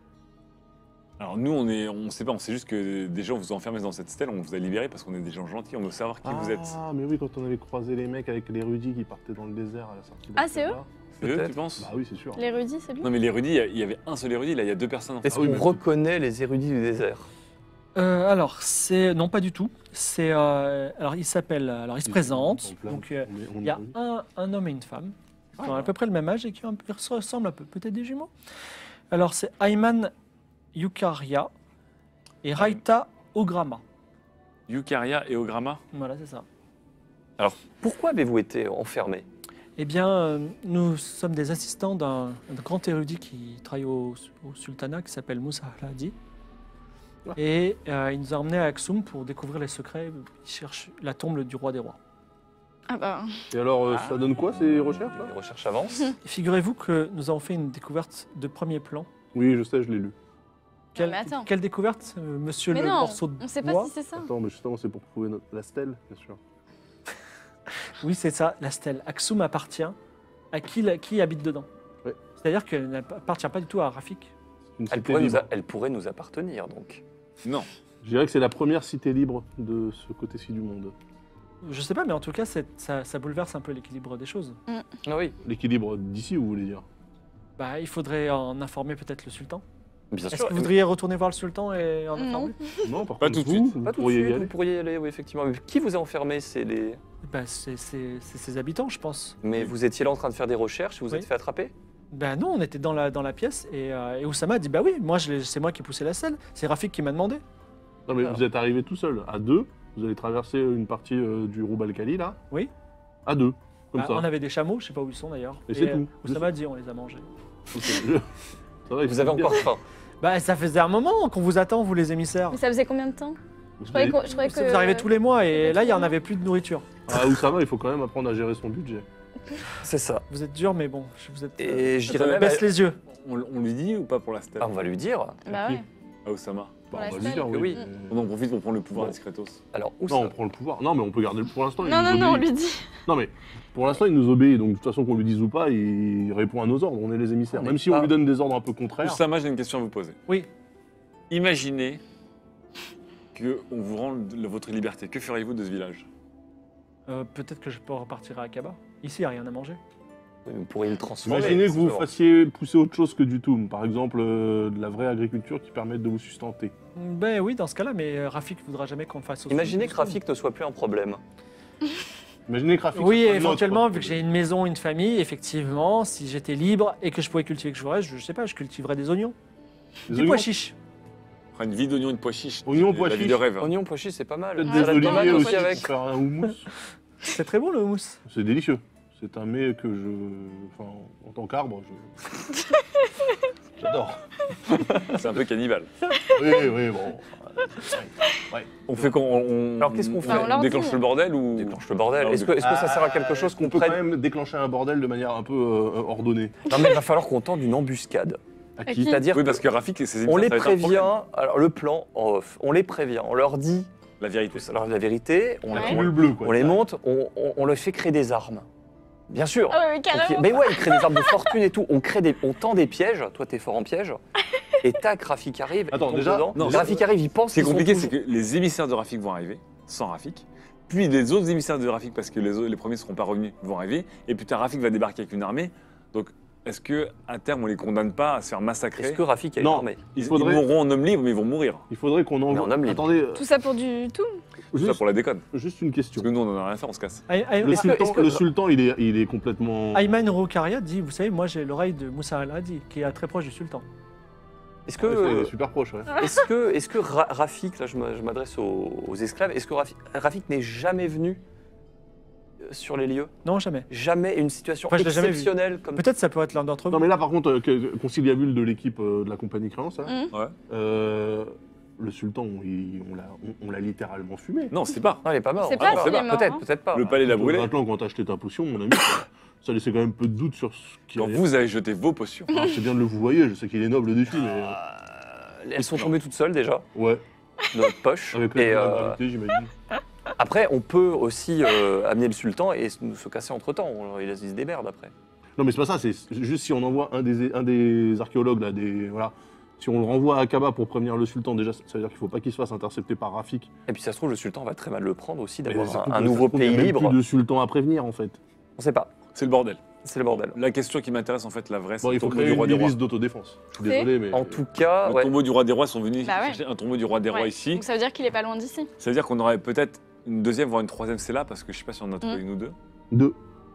Alors nous, on est, on sait pas, on sait juste que des gens vous ont enfermés dans cette stèle, on vous a libérés parce qu'on est des gens gentils, on veut savoir qui vous êtes. Ah, mais oui, quand on avait croisé les mecs avec l'érudit qui partaient dans le désert à la sortie. Ah, c'est eux C'est eux, Peut-être. tu penses? Bah oui, c'est sûr. L'érudit, c'est lui? Non mais l'érudit, il y a- il y avait un seul érudit, là il y a deux personnes. Est-ce Ah oui, qu'on mais- reconnaît les érudits du désert? Euh, alors c'est non pas du tout. C'est euh, alors il s'appelle alors il se Ils présente. sont en plein- Donc euh, on est- on il y a est- un, un homme et une femme qui ont Ah. à peu près le même âge et qui un peu- se ressemblent un peu, peut-être des jumeaux. Alors c'est Ayman Yukaria et Raita Ograma. Yukaria et Ograma. Voilà, c'est ça. Pourquoi avez-vous été enfermés? Eh bien, euh, nous sommes des assistants d'un d'un grand érudit qui travaille au, au sultanat qui s'appelle Moussa Haladi. Ah. Et euh, il nous a emmenés à Aksum pour découvrir les secrets. Il cherche la tombe du roi des rois. Ah bah, Et alors, euh, Ah. ça donne quoi ces recherches Les là recherches avancent. Et figurez-vous que nous avons fait une découverte de premier plan. Oui, je sais, je l'ai lu. Quelle, mais attends. quelle découverte, euh, monsieur mais le non, morceau de on sait bois pas si c'est ça. Attends, mais justement, c'est pour trouver notre... la stèle, bien sûr. Oui, c'est ça, la stèle. Aksum appartient à qui, la- qui habite dedans. Ouais. C'est-à-dire qu'elle n'appartient pas du tout à Rafik. Une Elle cité pourrait, nous libre. a- elle pourrait nous appartenir, donc. Non. Je dirais que c'est la première cité libre de ce côté-ci du monde. Je sais pas, mais en tout cas, c'est- ça, ça bouleverse un peu l'équilibre des choses. Ah oui, L'équilibre d'ici, vous voulez dire? Bah, il faudrait en informer peut-être le sultan. bien Est-ce sûr. que vous voudriez retourner voir le sultan et en Non. informer? Non, par Pas contre, tout de vous, suite. vous Pas tout de pourriez y suite, aller. vous pourriez y aller, oui, effectivement. Mais qui vous a enfermé? C'est les... Bah, c'est c'est- c'est ses habitants, je pense. Mais vous étiez là en train de faire des recherches et vous Oui. êtes fait attraper? Ben non, on était dans la, dans la pièce et, euh, et Oussama a dit bah oui, moi je l'ai- c'est moi qui ai poussé la selle, c'est Rafik qui m'a demandé. Non, mais Alors. vous êtes arrivé tout seul, à deux. Vous allez traverser une partie euh, du Roub al-Khali, là. Oui. À deux, comme Bah, ça. on avait des chameaux, je sais pas où ils sont d'ailleurs. Et c'est euh, tout. Oussama a dit on les a mangés. Ok. Ça va, il Vous faut avez le dire. encore faim. Bah ça faisait un moment qu'on vous attend, vous les émissaires. Mais ça faisait combien de temps? Vous Je croyais, avez- qu'on- je croyais que. Vous arrivez tous les mois et C'était là il y tous en les avait plus de nourriture. Ah, Oussama, il faut quand même apprendre à gérer son budget. C'est ça. Vous êtes dur mais bon, je- vous êtes... Et je dirais Attends, même... baisse les yeux. On, on lui dit ou pas pour la stèle? Ah, on va lui dire. Bah ouais. À Osama. Bah, la on va lui stèle. dire, oui. Oui. mais- On en profite pour prendre le pouvoir Bon. discretos. Alors, où Non, ça on prend le pouvoir. Non, mais on peut garder le pour l'instant. il Non, nous non, non, on obéit. lui dit. Non, mais pour l'instant, il nous obéit. Donc, de toute façon, qu'on lui dise ou pas, il répond à nos ordres. On est les émissaires. On Même n'est si on pas- lui donne des ordres un peu contraires. Oussama, j'ai une question à vous poser. Oui. Imaginez qu'on vous rende le- votre liberté. Que ferez-vous de ce village? Euh, Peut-être que je peux repartir à Akaba. Ici, il n'y a rien à manger. Vous pourriez le transformer. Imaginez que vous c'est fassiez pousser autre chose que du toum. Par exemple, euh, de la vraie agriculture qui permette de vous sustenter. Ben oui, dans ce cas-là, mais euh, Rafik ne voudra jamais qu'on fasse au Imaginez que Rafik ne soit plus un problème. Imaginez que Rafik Oui, soit une éventuellement, autre. vu que j'ai une maison, une famille, effectivement, si j'étais libre et que je pouvais cultiver que je voudrais, je, je sais pas, je cultiverais des oignons. Des Des oignons, pois chiches. On fera une vie d'oignons et de pois chiches. Oignons, La pois vie chiches. de rêve. Oignon pois chiche, c'est pas mal. peut-être Ouais, des ça doit oliviers être aussi avec. pour faire un houmous. C'est très bon le houmous. C'est délicieux. C'est un mets que je... Enfin, en tant qu'arbre, je... J'adore. C'est un peu cannibale. Oui, oui, bon. On fait qu'on on, Alors, qu'est-ce qu'on fait On leur dit, déclenche hein. le bordel ou Déclenche le bordel. Ah, Est-ce que, est-ce que ça sert à quelque chose qu'on On peut quand prenne même déclencher un bordel de manière un peu euh, ordonnée. Non, mais il va falloir qu'on tente une embuscade. À À qui qui C'est-à-dire Oui, parce que Rafik et ses on émissaires, les ça va être un prévient. problème. Alors, le plan en off, on les prévient, on leur dit La vérité. alors, la vérité, on, Ouais. La on- pilule bleue, quoi. on les monte, on, on, on leur fait créer des armes. Bien sûr. Ah ouais, ouais, Ok, carrément. mais ouais, ils créent des armes de fortune et tout. On crée des, on tend des pièges. Toi, t'es fort en piège. Et tac, Rafik arrive. Attends, il tombe déjà- dedans. Non, Rafik arrive, il pense. Ce qui est qu'ils sont compliqué, toujours- c'est que les émissaires de Rafik vont arriver, sans Rafik. Puis les autres émissaires de Rafik, parce que les, autres- les premiers ne seront pas revenus, vont arriver. Et puis tard, Rafik va débarquer avec une armée. Donc, est-ce que à terme, on les condamne pas à se faire massacrer? Est-ce que Rafik a une Non. armée Ils, ils faudrait- mourront en homme libre, mais ils vont mourir. Il faudrait qu'on Mais en envoie... homme libre. Attendez, euh, Tout ça pour du tout. Tout ça juste, pour la déconne. juste une question. Parce que nous, on en a rien à faire, on se casse. Ay- Ay- Le Est-ce que- sultan, est-ce que- le sultan, il est, il est complètement... Ayman Roukaria dit, vous savez, moi j'ai l'oreille de Moussa Al-Hadi, qui est très proche du sultan. Est-ce que, Ouais, il est euh, super proche, ouais. est-ce que, est-ce que Ra- Rafik, là je me- je m'adresse aux, aux esclaves, est-ce que Rafik, Rafik n'est jamais venu euh, sur les lieux? Non, jamais. Jamais une situation Enfin, je l'ai jamais vu. exceptionnelle comme Peut-être ça peut être l'un d'entre Non vous. mais là par contre, euh, que- conciliabule de l'équipe euh, de la compagnie Créance, là, Mhm. Ouais. euh, le sultan, il- on l'a on, on l'a littéralement fumé. Non, c'est pas. Non, il est pas mort. C'est Ah, pas bon, s'il est mort, Peut-être, hein. peut-être pas. Le palais l'a brûlé. Maintenant, quand t'as acheté ta potion, mon ami, ça, ça laissait quand même peu de doute sur ce qu'il Quand allait- vous avez jeté vos potions. Ah, c'est bien de le vous voyez, je sais qu'il est noble dessus, mais... euh, Euh, Elles sont tombées toutes seules déjà, ouais, de notre poche. avec la Et euh, gravité, j'imagine. après, on peut aussi euh, amener le sultan et se- se casser entre temps. Il il se démerde après. Non mais c'est pas ça, c'est juste si on envoie un des, un des archéologues, là, des... Voilà, si on le renvoie à Akaba pour prévenir le sultan, déjà, ça veut dire qu'il faut pas qu'il se fasse intercepter par Rafik. Et puis ça se trouve, le sultan va très mal le prendre aussi Mais d'avoir surtout un, un que nouveau ça se trouve, il y a pays même libre. plus de sultan à prévenir, en fait. On sait pas. C'est le bordel. C'est le bordel. La question qui m'intéresse, en fait, la vraie, c'est Bon, le il faut tombeau créer du une roi des rois. milice d'autodéfense. Je suis C'est- désolé, mais... En tout cas, Le ouais. tombeau du roi des rois sont venus Bah ouais. chercher un tombeau du roi des rois Ouais. ici. Donc ça veut dire qu'il est pas loin d'ici. Ça veut dire qu'on aurait peut-être une deuxième, voire une troisième cella, parce que je sais pas si on en a trouvé Mm. une ou deux. Deux.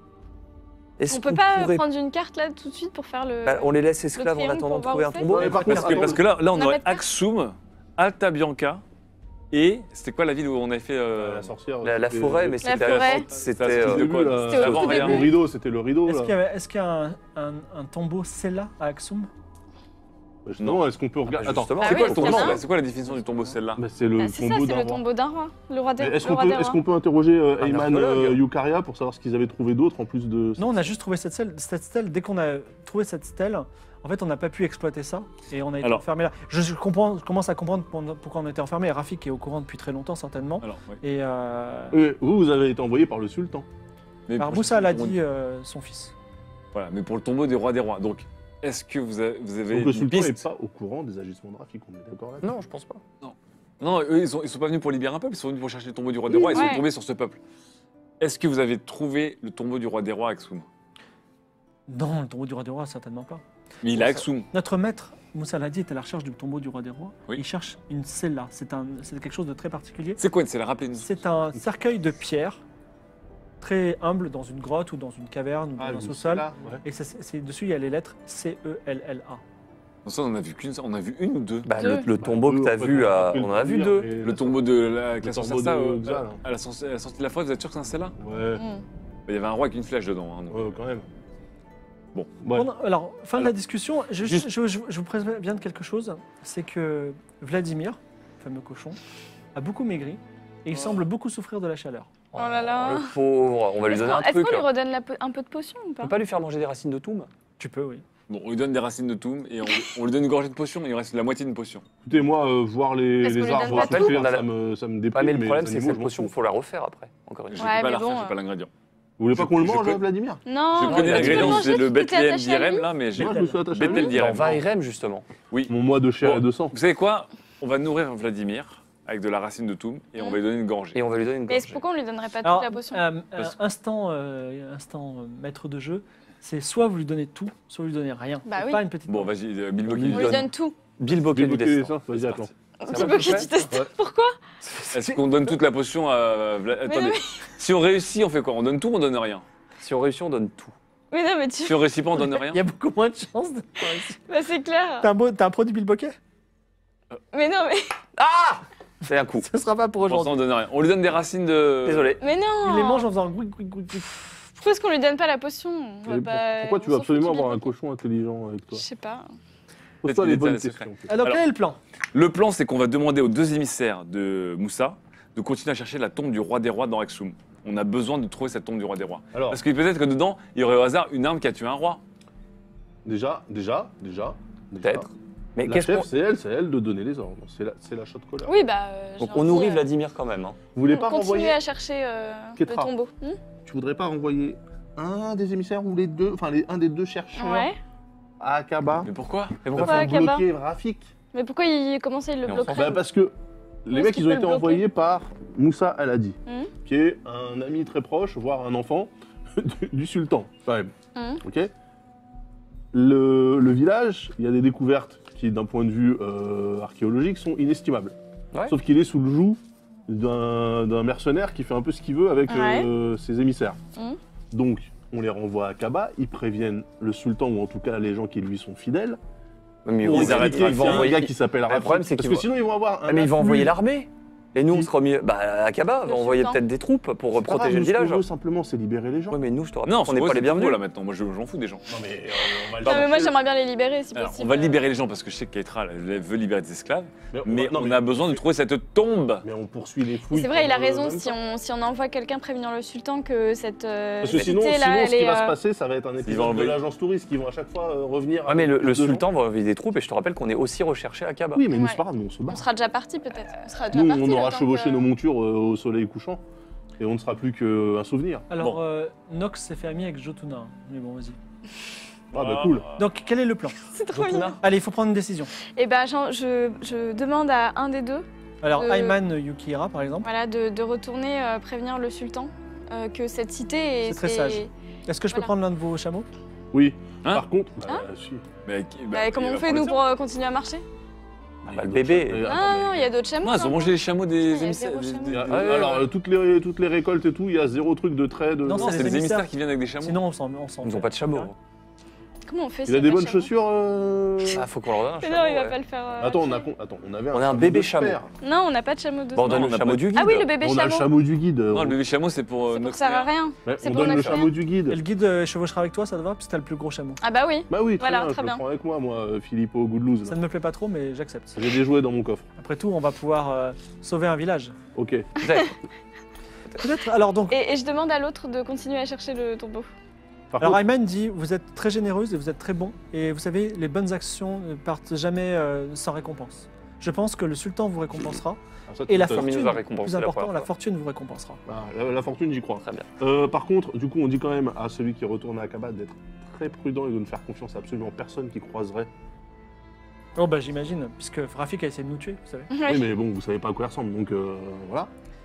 Est-ce On peut qu'on pas pourrait- prendre une carte là tout de suite pour faire le. Bah, on les laisse esclaves en triangle attendant pour de voir trouver où un c'est. tombeau. Ouais, par Parce contre, que, par parce que là, là, on On aurait arrête pas. Axum, Alta Bianca, et c'était quoi la ville où on avait fait euh, La sorcière. La, la c'était- forêt, mais La c'était forêt. c'était, C'était euh, de quoi là, C'était au Avant tout rien. début. Le rideau, c'était le rideau, Est-ce là. qu'il y, avait- est-ce qu'il y a un, un- un tombeau Sella à Axum? Bah, justement, est-ce qu'on peut regarder... bah, Attends, justement, Ah C'est oui, quoi, le il y en a tombeau un. C'est quoi la définition du tombeau celle-là bah, c'est le Bah, c'est ça, tombeau c'est d'un le roi. tombeau d'un roi. Le roi des, Mais Est-ce le qu'on roi peut, des est-ce rois. qu'on peut interroger euh, Un Ayman archéologue. euh, Yukaria pour savoir ce qu'ils avaient trouvé d'autre en plus de... Non, on a juste trouvé cette stèle. Cette stèle, dès qu'on a trouvé cette stèle, en fait, on n'a pas pu exploiter ça et on a été Alors. enfermé là. Je, je comprends, je commence à comprendre pour- pourquoi on était enfermé. Et Rafik est au courant depuis très longtemps, certainement. Alors, ouais. Et euh, Euh, vous, vous avez été envoyé par le sultan. Mais par pour- Moussa l'a pour- dit, euh, son fils. Voilà, mais pour le tombeau des rois des rois. Donc, est-ce que vous avez, vous avez Donc le une sultan n'est piste pas au courant des agissements de Rafik, on est d'accord là? Non, je pense pas. Non, eux, ils sont, ils sont pas venus pour libérer un peuple, ils sont venus pour chercher le tombeau du roi des rois, ils Ouais. sont tombés sur ce peuple. Est-ce que vous avez trouvé le tombeau du roi des rois à Axum? Non, le tombeau du roi des rois, certainement pas. Mais il est à Axum. Notre maître, Moussa Ladi, est à la recherche du tombeau du roi des rois. Oui. Il cherche une cella. C'est un, c'est quelque chose de très particulier. C'est quoi une celle? Rappelez-nous. C'est un cercueil de pierre, très humble, dans une grotte ou dans une caverne ou Ah, dans un vous, sous-sol. là, ouais. Et ça, c'est- c'est- dessus, il y a les lettres C E L L A. Non, ça, on en a vu qu'une, on a vu une ou deux. Bah, Deux. le, le tombeau que Deux, t'as en fait, vu, on a à- appris le on en a vu premier deux. et Le la- tombeau de la, avec la Le sorcière tombeau ça, de euh, Xa, là. à la sortie, à la sortie de la forêt, vous êtes sûr que c'est un celle-là? Ouais, Hmm. Il y avait un roi avec une flèche dedans. hein, donc. ouais, quand même. Bon. Ouais. Pendant- alors, fin de la Alors, discussion, je, juste- je- je- je vous préviens de quelque chose, c'est que Vladimir, le fameux cochon, a beaucoup maigri et il semble beaucoup souffrir de la chaleur. Oh là là. Le pauvre, on va lui Est-ce donner qu'on un est-ce truc. qu'on lui On redonne la po- un peu de potion ou pas peut pas lui faire manger des racines de toum? Tu peux, oui. Bon, on lui donne des racines de toum et on, on lui donne une gorgée de potion et il reste la moitié d'une potion. Écoutez, moi, euh, voir les, Est-ce qu'on les lui arbres donne pas souffrir, tout On a la- ça me, ça me Ouais, déprime. mais le problème, les c'est que animaux, cette je m'en potion, fous. faut la refaire après. Encore une Je fois. Ouais, peux pas mais la refaire, bon, j'ai pas l'ingrédient. Vous voulez pas Je- qu'on le je mange, peux- hein, Vladimir? Non. Je non, connais mais l'ingrédient, manger, c'est le tu t'es Bethléem attaché à lui. d'Irem là, mais j'ai. Moi, je me suis attaché à Bethel lui. d'Irem. On va à Irem, justement. Oui. Mon moi de chair Bon. et de sang. Vous savez quoi? On va nourrir Vladimir avec de la racine de toum et on va lui donner une gorgée. Et on va lui donner une Mais gorgée. pourquoi on lui donnerait pas Alors, toute la potion euh, euh, Parce- instant, euh, instant euh, maître de jeu, c'est soit vous lui donnez tout, soit vous lui donnez rien. Bah Et oui. Pas une petite. Bon, vas-y, euh, Bilbo qui On On lui donne. donne tout. Bilbo du Débloquer les destin. seins, vas-y, C'est attends. parti. C'est Tu moi veux qui que fais tu testes Ouais. Pourquoi Est-ce qu'on donne toute la potion à. Vla- Mais Attendez, non, si on réussit, on fait quoi? On donne tout ou on donne rien? Si on réussit, on donne tout. Mais non, mais tu. Si on réussit pas, on donne rien? Il y a beaucoup moins de chances de. Bah, c'est clair. T'as un, beau- t'as un produit Bilboquet? Mais non, mais. C'est un coup. Ce sera pas pour Pour l'instant, aujourd'hui. on donne rien. On lui donne des racines de. Désolé. Mais non. Il les mange en faisant gouic, gouic, gouic, gouic. Pourquoi est-ce qu'on lui donne pas la potion On va Et pas- Pourquoi tu on veux s'en absolument fout du avoir un Bilbo. cochon intelligent avec Je toi? sais pas. Pose-toi Peut-être les qu'il bonnes était questions. secret. Ah, donc Alors- quel est le plan? Le plan, c'est qu'on va demander aux deux émissaires de Moussa de continuer à chercher la tombe du roi des rois dans Axum. On a besoin de trouver cette tombe du roi des rois. Alors, Parce que peut-être que dedans, il y aurait au hasard une arme qui a tué un roi. déjà, déjà, déjà. déjà, Peut-être. Mais La qu'est-ce chef, qu'on. c'est elle, c'est elle de donner les ordres. C'est la, c'est la shot caller. Oui, bah. euh, Donc j'ai on envie, nourrit euh, Vladimir quand même. hein. Vous voulez on pas continue renvoyer à chercher euh, le Ketra. tombeau. Hmm Tu voudrais pas renvoyer un des émissaires ou les deux, enfin les, un des deux chercheurs ouais. à Akaba Mais pourquoi? Mais Pourquoi pourquoi Akaba bloquer Rafik? Mais pourquoi il comment ça il le Mais on bloquerait Bah, parce que les est-ce mecs qu'il ils ont peut été le bloquer envoyés par Moussa Aladi, Mhm. qui est un ami très proche, voire un enfant du, du sultan, quand même. Mhm. Ok. Le, le village, il y a des découvertes qui, d'un point de vue euh, archéologique, sont inestimables. Ouais. Sauf qu'il est sous le joug d'un d'un mercenaire qui fait un peu ce qu'il veut avec Ouais. euh, ses émissaires. Mhm. Donc, on les renvoie à Akaba, ils préviennent le sultan, ou en tout cas les gens qui lui sont fidèles. Mais Pour ils ils arrêtent expliquer ils qu'il vont y a un envoyer. gars qui s'appelle le Rafik. problème, c'est Parce qu'ils que vont- sinon, ils vont avoir un. Ah, mais ils vont afflux. envoyer l'armée. Et nous, on Qui sera mieux. Bah, Akaba va Le envoyer sultan. peut-être des troupes pour C'est pas protéger grave, le nous, ce qu'on village. veut simplement, c'est libérer les gens. Ouais, mais nous, je te rappelle Non, qu'on n'est pas les bienvenus. là maintenant. Moi, je je m'en fous des gens. Non, mais euh, on va le Non, mais moi chercher. j'aimerais bien les libérer si Alors, possible. on va libérer les gens parce que je sais que Keitra elle veut libérer des esclaves, Mais, mais non, on mais- a besoin de trouver cette tombe. Mais on poursuit les fouilles. C'est vrai, il a pendant le raison. même Si temps. on, si on envoie quelqu'un prévenir le sultan que cette euh, Parce que sinon, cité, sinon là, ce elle qui est, va se euh, passer, ça va être un vont épisode de envoyer- l'agence touriste qui vont à chaque fois euh, revenir. Ah, mais le, avec le plus de gens. sultan va envoyer des troupes et je te rappelle qu'on est aussi recherché à Akaba. Oui, mais nous, Ouais. c'est pas grave, nous, on se bat. On sera déjà parti peut-être. On sera déjà Nous, parti, on le aura temps chevauché que- nos montures euh, au soleil couchant. Et on ne sera plus qu'un souvenir. Alors, Bon. euh, Nox s'est fait ami avec Jotuna. hein. Mais bon, vas-y. Ah, bah cool. Donc, quel est le plan? C'est trop mignon. Jotuna. Allez, il faut prendre une décision. Et ben, je, je, je demande à un des deux, Alors, Euh, Ayman Yukihira, par exemple. voilà, de, de retourner euh, prévenir le sultan euh, que cette cité est. C'est très sage. Est-ce que je peux voilà. prendre l'un de vos chameaux? Oui. Hein Par contre, bah, Hein si. Mais, Bah, bah, comment il on va fait prendre nous les pour euh, continuer à marcher Ah, bah, le bébé. Et, Non, attends, non, mais- il y a d'autres chameaux. Non, ils ont non mangé les chameaux Ah, des il y a émissaires. zéro des- chameau. des- il y a- Ouais, ouais, Alors, ouais. euh, toutes, les, toutes les récoltes et tout, il y a zéro truc de trait. De... Non, Non, c'est c'est les les émissaires émissaires qui viennent avec des chameaux. Sinon, on s'en on s'en Ils fait. ont pas de chameau. Comment on fait Il s'il a y des pas de bonnes chameau chaussures. euh, Ah, faut qu'on leur donne un Mais chameau. non, il va ouais. pas le faire. euh, Attends, on, a, acheter. con- attends, on avait un, On a un chameau bébé de chameau. fer. Non, on n'a pas de chameau de Bon, on donne Non, le on a chameau pas- du guide. Ah oui, le bébé On a le chameau. chameau du guide. Non, on, le bébé chameau, c'est pour euh, C'est pour Nox que ça sert à Mère. rien. Ouais, c'est on pour donne le Nox chameau du Et guide. le guide euh, chevauchera avec toi, ça te va? Parce que t'as le plus gros chameau. Ah bah oui. Bah oui, très Voilà, bien, très je bien. le prends avec moi, moi, euh, Filippo Goodloose. Ça ne me plaît pas trop, mais j'accepte. J'ai des jouets dans mon coffre. Après tout, on va pouvoir euh, sauver un village. Ok. Peut-être. Peut-être. Alors, donc. Et, et je demande à l'autre de continuer à chercher le tombeau. Par Alors contre, Ayman dit, vous êtes très généreuse et vous êtes très bon, et vous savez, les bonnes actions ne partent jamais euh, sans récompense. Je pense que le sultan vous récompensera, ah, ça, et la tout à fait. Comme il fortune, nous a récompensé plus la important, première la fois. fortune vous récompensera. Ah, la, la fortune, j'y crois. Très bien. Euh, par contre, du coup, on dit quand même à celui qui retourne à Akaba d'être très prudent et de ne faire confiance à absolument personne qui croiserait. Oh bah j'imagine, puisque Rafik a essayé de nous tuer, vous savez. Oui, mais bon, vous savez pas à quoi il ressemble, donc euh, voilà.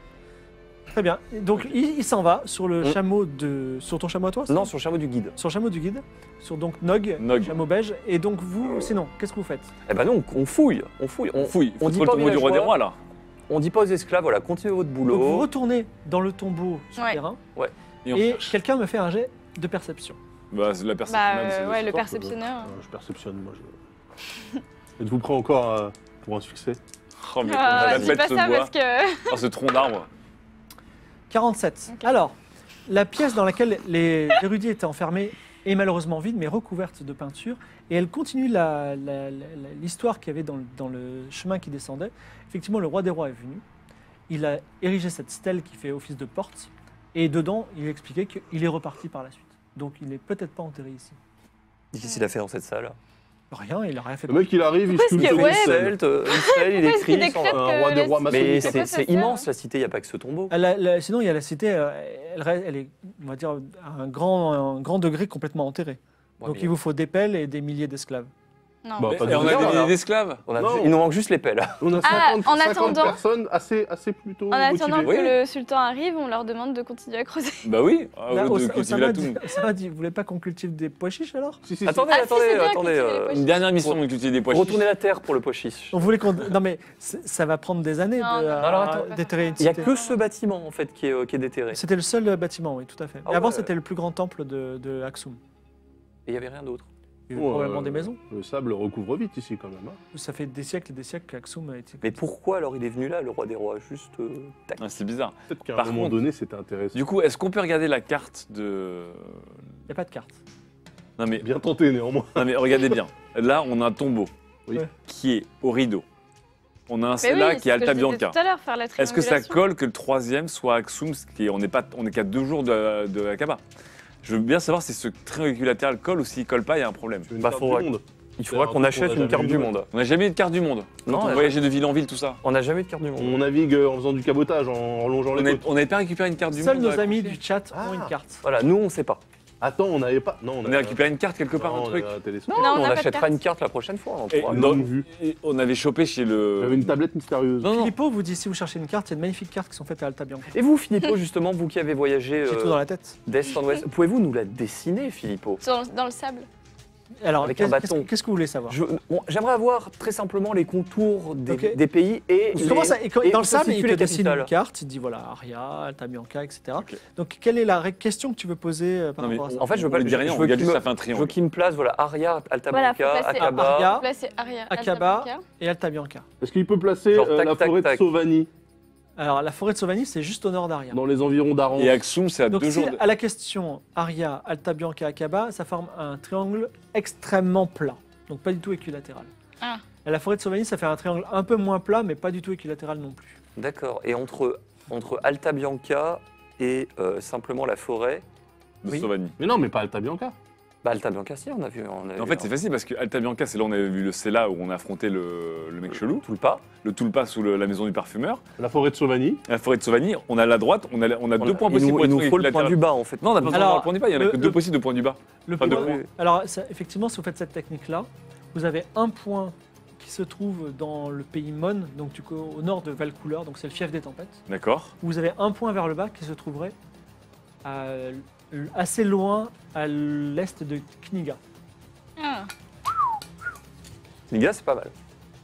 Très bien. Et donc il, il s'en va sur le Mm. chameau de... Sur ton chameau à toi c'est Non, ça sur le chameau du guide. Sur le chameau du guide, sur donc Nog, Nog. chameau beige, et donc vous, sinon, qu'est-ce que vous faites? Eh ben non, on fouille. On fouille. On, On fouille. on On dit dit pas le aux tombeau du roi des villageois. rois, là. on dit pas aux esclaves, voilà, continuez votre Donc vous boulot. retournez dans le tombeau souterrain, Et on et cherche. quelqu'un me fait un jet de perception. Bah, c'est la personne. Bah même, c'est euh, ouais, le fort, perceptionneur. Euh, je perceptionne, moi. Je... Êtes-vous prêt encore euh, pour un succès? Oh, mais Ah, la dis bête pas se ça boit. parce que. Oh, ce tronc d'arbre. quarante-sept. Ok. Alors, la pièce dans laquelle les érudits étaient enfermés est malheureusement vide, mais recouverte de peinture. Et elle continue la- la- la- la- l'histoire qu'il y avait dans le, dans le chemin qui descendait. Effectivement, le roi des rois est venu. Il a érigé cette stèle qui fait office de porte. Et dedans, il expliquait qu'il est reparti par la suite. Donc, il n'est peut-être pas enterré ici. Qu'est-ce qu'il a fait dans cette salle? Rien, il n'a rien fait. Le mec, il arrive, il Pourquoi sculpte est-ce que- une ouais, stèle. Celte, une stèle, il Pourquoi est-ce qu'il écrit. décrète sans- que un roi des la- rois Mais maçonnique. c'est quoi c'est ça immense sert la cité, il n'y a pas que ce tombeau. Ah, la- la- sinon, il y a la cité, euh, elle, reste- elle est, on va dire, à un grand, un grand degré complètement enterrée. Ouais, Donc, mais il vous faut des pelles et des milliers d'esclaves. Non. Bah, Mais- pas Et de on a dire, des là. milliers d'esclaves. On a- Non. Il nous manque juste les pelles. On a Ah, cinquante, en cinquante attendant- personnes assez, assez plutôt En attendant motivées. que Oui. le sultan arrive, on leur demande de continuer à creuser. Bah oui, Là, au lieu de Os- cultiver Osama la dit, toune. Osama dit, vous voulez pas qu'on cultive des pois chiches alors Si, si, si. Attendez, Ah, si, attendez, c'est bien attendez. cultiver les euh, pois Une dernière mission de cultiver des pois chiches. Retournez la terre pour le pois chiche. On voulait qu'on. Non mais c'est- ça va prendre des années Non, de- non, à- alors, attends. déterrer une Il n'y a cité. que ce bâtiment en fait qui est, euh, qui est déterré. C'était le seul euh, bâtiment, oui, tout à fait. Ah Et avant, ouais. c'était le plus grand temple de, de Aksum. Et il n'y avait rien d'autre. Il y avait Oh, probablement euh, des maisons. Le sable recouvre vite ici quand même. hein. Ça fait des siècles et des siècles qu'Aksum a été. Mais pourquoi alors il est venu là, le roi des rois Juste euh, tac. Ah, c'est bizarre. Peut-être qu'à un Par moment contre- donné c'était intéressant. Du coup, est-ce qu'on peut regarder la carte de. Il n'y a pas de carte. Non mais, Bien tenté néanmoins. non mais regardez bien. Là, on a un tombeau Oui. qui est au rideau. On a un Mais Sela oui, qui c'est est ce que Alta je disais Bianca. tout à l'heure, faire la Est-ce que ça triangulation. colle que le troisième soit Aksum, ce qui est, on n'est pas, on est qu'à deux jours de, de Akaba. Je veux bien savoir si ce triangle équilatéral colle ou s'il colle pas, il y a un problème. Tu veux une Bah, carte faudra- du monde. Il faudra C'est qu'on un truc achète qu'on a une jamais carte vu, du ouais. monde. On n'a jamais eu de carte du monde. Quand Non, on ouais. voyageait de ville en ville, tout ça. On n'a jamais eu de carte du monde. On navigue euh, en faisant du cabotage, en longeant On les n'avait côtes. on n'avait pas récupéré une carte du Seuls monde. nos dans la amis couchée. du chat Ah. ont une carte. Voilà, nous on sait pas. Attends, on n'avait pas. Non, On a récupéré une carte quelque part, Non, un on truc. avait un télescope. Non, on on n'a pas de achètera carte. une carte la prochaine fois. on Et pourra- dans- Longue vue. et on avait chopé chez le. J'avais une tablette mystérieuse. Non, non. Filippo vous dit si vous cherchez une carte, il y a de magnifiques cartes qui sont faites à Alta Bianca. Et vous, Philippot, justement, vous qui avez voyagé J'ai euh, tout dans la tête. d'est en ouest, pouvez-vous nous la dessiner, Philippot Dans, dans le sable. Alors, Avec un qu'est-ce bâton. qu'est-ce que vous voulez savoir Je- bon, J'aimerais avoir très simplement les contours des, Ok. des pays et, Il les- commence à- et quand- et dans où le se sable, il situent te les dessine capitales. une carte, il dit voilà, Aria, Alta Bianca, et cetera. Ok. Donc, quelle est la ré- question que tu veux poser euh, par Non, mais rapport à ça En fait, je veux on pas ne dit rien, je on veux regarde qu'il juste, me- ça fait un Je veux triangle. qu'il me place, voilà, Aria, Alta Voilà, faut Bianca, placer Akaba. Aria. Là, c'est Aria. Alta Akaba Bianca. et Alta Bianca. Est-ce qu'il peut placer Genre, euh, tac, la tac, forêt tac. de Sauvanie Alors, la forêt de Sauvanie, c'est juste au nord d'Aria. dans les environs d'Aran? Et Aksum, c'est à Donc, deux si jours. de- à la question Aria, Alta Bianca, Akaba, ça forme un triangle extrêmement plat. Donc, pas du tout équilatéral. Ah. Et la forêt de Sauvanie, ça fait un triangle un peu moins plat, mais pas du tout équilatéral non plus. D'accord. Et entre, entre Alta Bianca et euh, simplement la forêt, de Oui. Sauvanie. Mais non, mais pas Alta Bianca. bah Alta Bianca, si, on a vu. On a En vu fait, un- c'est facile parce que Alta Bianca, c'est là où on avait vu le Sela où on a affronté le, le mec chelou, tout le pas. le Tulpa sous le- la maison du parfumeur. La forêt de Sauvanie. La forêt de Sauvanie, on a la droite, on a, on a deux points il possibles. nous, pour il nous être faut le point équilatéral. du bas, en fait. Non, on n'a pas besoin Alors, d'avoir le point du bas, il y en a le- que deux le- possibles de point du bas. Le Enfin, de point- haut. Alors, ça- effectivement, si vous faites cette technique-là, vous avez un point qui se trouve dans le pays Mon, donc du coup, au nord de Valcouleur, donc c'est le fief des tempêtes. D'accord. Vous avez un point vers le bas qui se trouverait à- assez loin à l'est de Kniga. Ah. Les gars, c'est pas mal.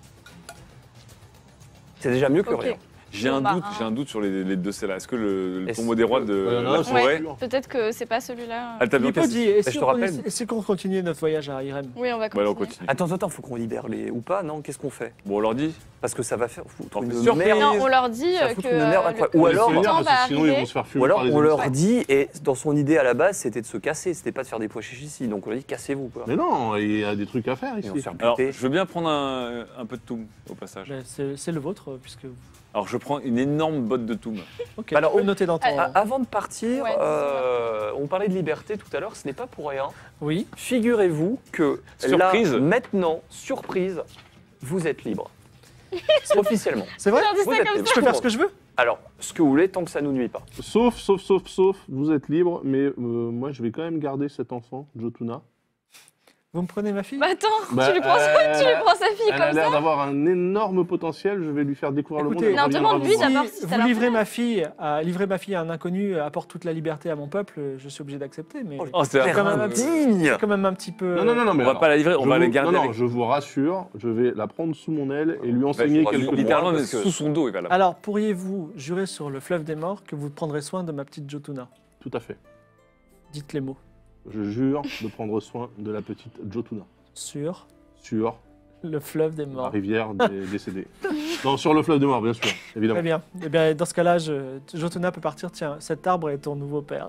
C'est déjà mieux que Ok. rien. J'ai Bon, un bah, doute, un. j'ai un doute sur les, les deux Sela. Est-ce que le, le Est-ce tombeau des rois que- de Ouais, il y en a la un, c'est forêt, sûr. Peut-être que c'est pas celui-là. Alta Bianca, Filippo dit, et je si, te on, rappelle. et si on continue notre voyage à Irem Oui, on va Bah, continuer. alors, on continue. Attends, attends, faut qu'on libère les. Ou pas, non? Qu'est-ce qu'on fait? Bon, on leur dit. Parce que ça va faire foutre On une fait surprise. merde. Non, on leur dit Ça euh, fout que une merde euh, incroyable. le- Ou le alors- sultan parce va que sinon ils arriver. vont se faire fumer Ou alors par les on leur émissaires. dit, et dans son idée à la base, c'était de se casser, c'était pas de faire des pois chiches ici. Donc on leur dit, cassez-vous, quoi. Mais non, il y a des trucs à faire Et ici. on se fait Alors, buter. je veux bien prendre un, un peu de toum au passage. Ben, C'est c'est le vôtre, euh, puisque... Alors, je prends une énorme botte de toum. Ok, Bah alors, tu peux on- noter dans ton... Ah, Ah, Avant de partir, Ouais, euh, on parlait de liberté tout à l'heure, ce n'est pas pour rien. Oui, Figurez-vous que Surprise. là, maintenant, surprise, vous êtes libre. Officiellement. c'est vrai On leur dit Vous ça êtes comme libre. Je peux faire ce que je veux Alors, ce que vous voulez, tant que ça nous nuit pas. Sauf, sauf, sauf, sauf, vous êtes libre, mais euh, moi je vais quand même garder cet enfant, Jotuna. Vous me prenez ma fille Bah attends, Bah, tu, lui prends, euh, tu lui prends sa fille Elle a comme l'air ça. d'avoir un énorme potentiel, je vais lui faire découvrir Écoutez, le monde. Non, elle reviendra demande-lui vous voir. d'abord Si si ça vous l'intéresse. livrez ma fille, à, livrer ma fille à un inconnu apporte toute la liberté à mon peuple, je suis obligé d'accepter, mais Oh, c'est Père quand même un indigne. c'est quand même un petit peu... Non, non, non, non, mais On va alors, pas la livrer, on je va vous- la garder. Non, non, avec- je vous rassure, je vais la prendre sous mon aile et lui je enseigner vous quelques rassure, mots. Littéralement, mais parce que- sous son dos, il va là. Alors, pourriez-vous jurer sur le fleuve des morts que vous prendrez soin de ma petite Jotuna? Tout à fait. Dites les mots. Je jure de prendre soin de la petite Jotuna. Sur Sur le fleuve des la morts. rivière des décédés. Non, sur le fleuve de mort, bien sûr, évidemment. Très bien. Eh bien, dans ce cas-là, je- Jotuna peut partir. Tiens, cet arbre est ton nouveau père.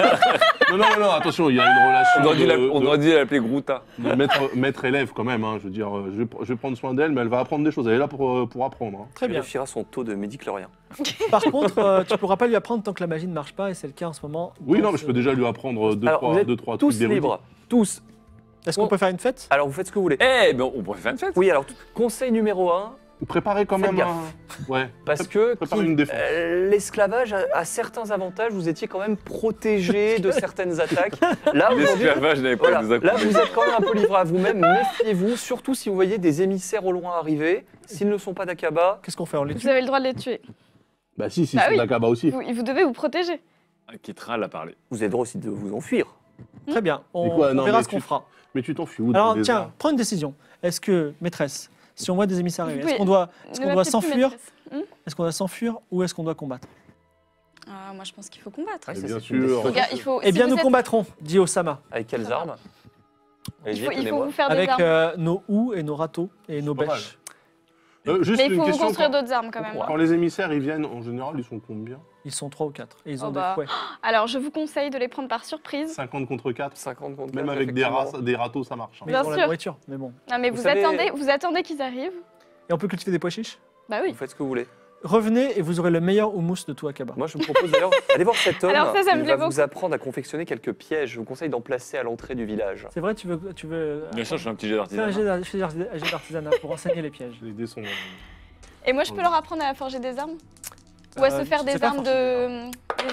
Non, non, non, non, attention, il y a une relation On aurait dû de- la- on de- aurait dû l'appeler Gruta. de maître, maître élève quand même. hein. Je veux dire, euh, je vais, pr- je vais prendre soin d'elle, mais elle va apprendre des choses. Elle est là pour, euh, pour apprendre. hein. Très Il bien. vérifiera son taux de médiclorien. Par contre, euh, tu pourras pas lui apprendre tant que la magie ne marche pas, et c'est le cas en ce moment. Oui, dans non, mais ce- je peux déjà lui apprendre deux, Alors, trois, vous êtes deux, trois Tous trucs d'érudit. libres. Tous. Est-ce qu'on peut faire une fête? Alors, vous faites ce que vous voulez. Eh, ben on pourrait faire une fête. Oui, alors, t- conseil numéro un, Préparez quand Faites même gaffe. un... Ouais. Parce que Préparez qui- une défense. euh, l'esclavage a, a certains avantages, vous étiez quand même protégé de certaines attaques. Là, aujourd'hui, L'esclavage n'avait pas voilà, des là, vous êtes quand même un peu livré à vous-même. Méfiez-vous, surtout si vous voyez des émissaires au loin arriver. S'ils ne sont pas d'Akaba, Qu'est-ce qu'on fait? On les Vous tue? avez le droit de les tuer. Bah si, si, Bah c'est oui. d'Akaba aussi. Vous, vous devez vous protéger. Kitral a parlé. vous avez le droit aussi de vous enfuir. Très bien, on, Mais quoi, on non, verra mais ce qu'on tu- fera. Mais tu t'enfuis où de Alors ton tiens, désert prends une décision. Est-ce que, maîtresse, si on voit des émissaires Vous arriver, pouvez- est-ce qu'on doit, est-ce Ne qu'on doit m'appelez plus s'enfuir maîtresse. Hmm Est-ce qu'on doit s'enfuir ou est-ce qu'on doit combattre? Ah, moi, je pense qu'il faut combattre. Ouais, Mais ça, bien c'est une sûr. décision. Les gars, il faut. Eh si bien, vous nous êtes- combattrons, dit Osama, Avec quelles armes Il Allez-y, faut, il faut tenez-moi. vous faire des avec armes. euh, nos houes et nos râteaux et nos pas mal. bêches. Euh, Juste Mais il une faut vous question. construire Quand, d'autres armes quand même. hein. quand les émissaires ils viennent, en général, ils sont combien Ils sont trois ou quatre et ils ont Oh des bah. fouets. Alors, je vous conseille de les prendre par surprise. cinquante contre quatre. cinquante contre Même quatre, avec des, effectivement. rats- des râteaux, ça marche. hein. Mais Bien ils ont la sûr. nourriture, mais bon. Non, mais Vous vous, savez- attendez, vous attendez qu'ils arrivent. Et on peut cultiver des pois chiches? Bah oui. Vous faites ce que vous voulez. Revenez et vous aurez le meilleur houmous de tout Akaba. Moi, je vous propose d'ailleurs, allez voir cet homme. Alors ça, ça me il plaît va vous beaucoup. apprendre à confectionner quelques pièges. Je vous conseille d'en placer à l'entrée du village. C'est vrai, tu veux, tu veux Bien sûr, je fais un petit jet fais un d'artisanat. jet d'ar- fais un jet d'artisanat pour enseigner les pièges. Les dés sont. Et moi, je peux leur apprendre à forger des armes Ou à Euh, se faire tu des sais pas armes forger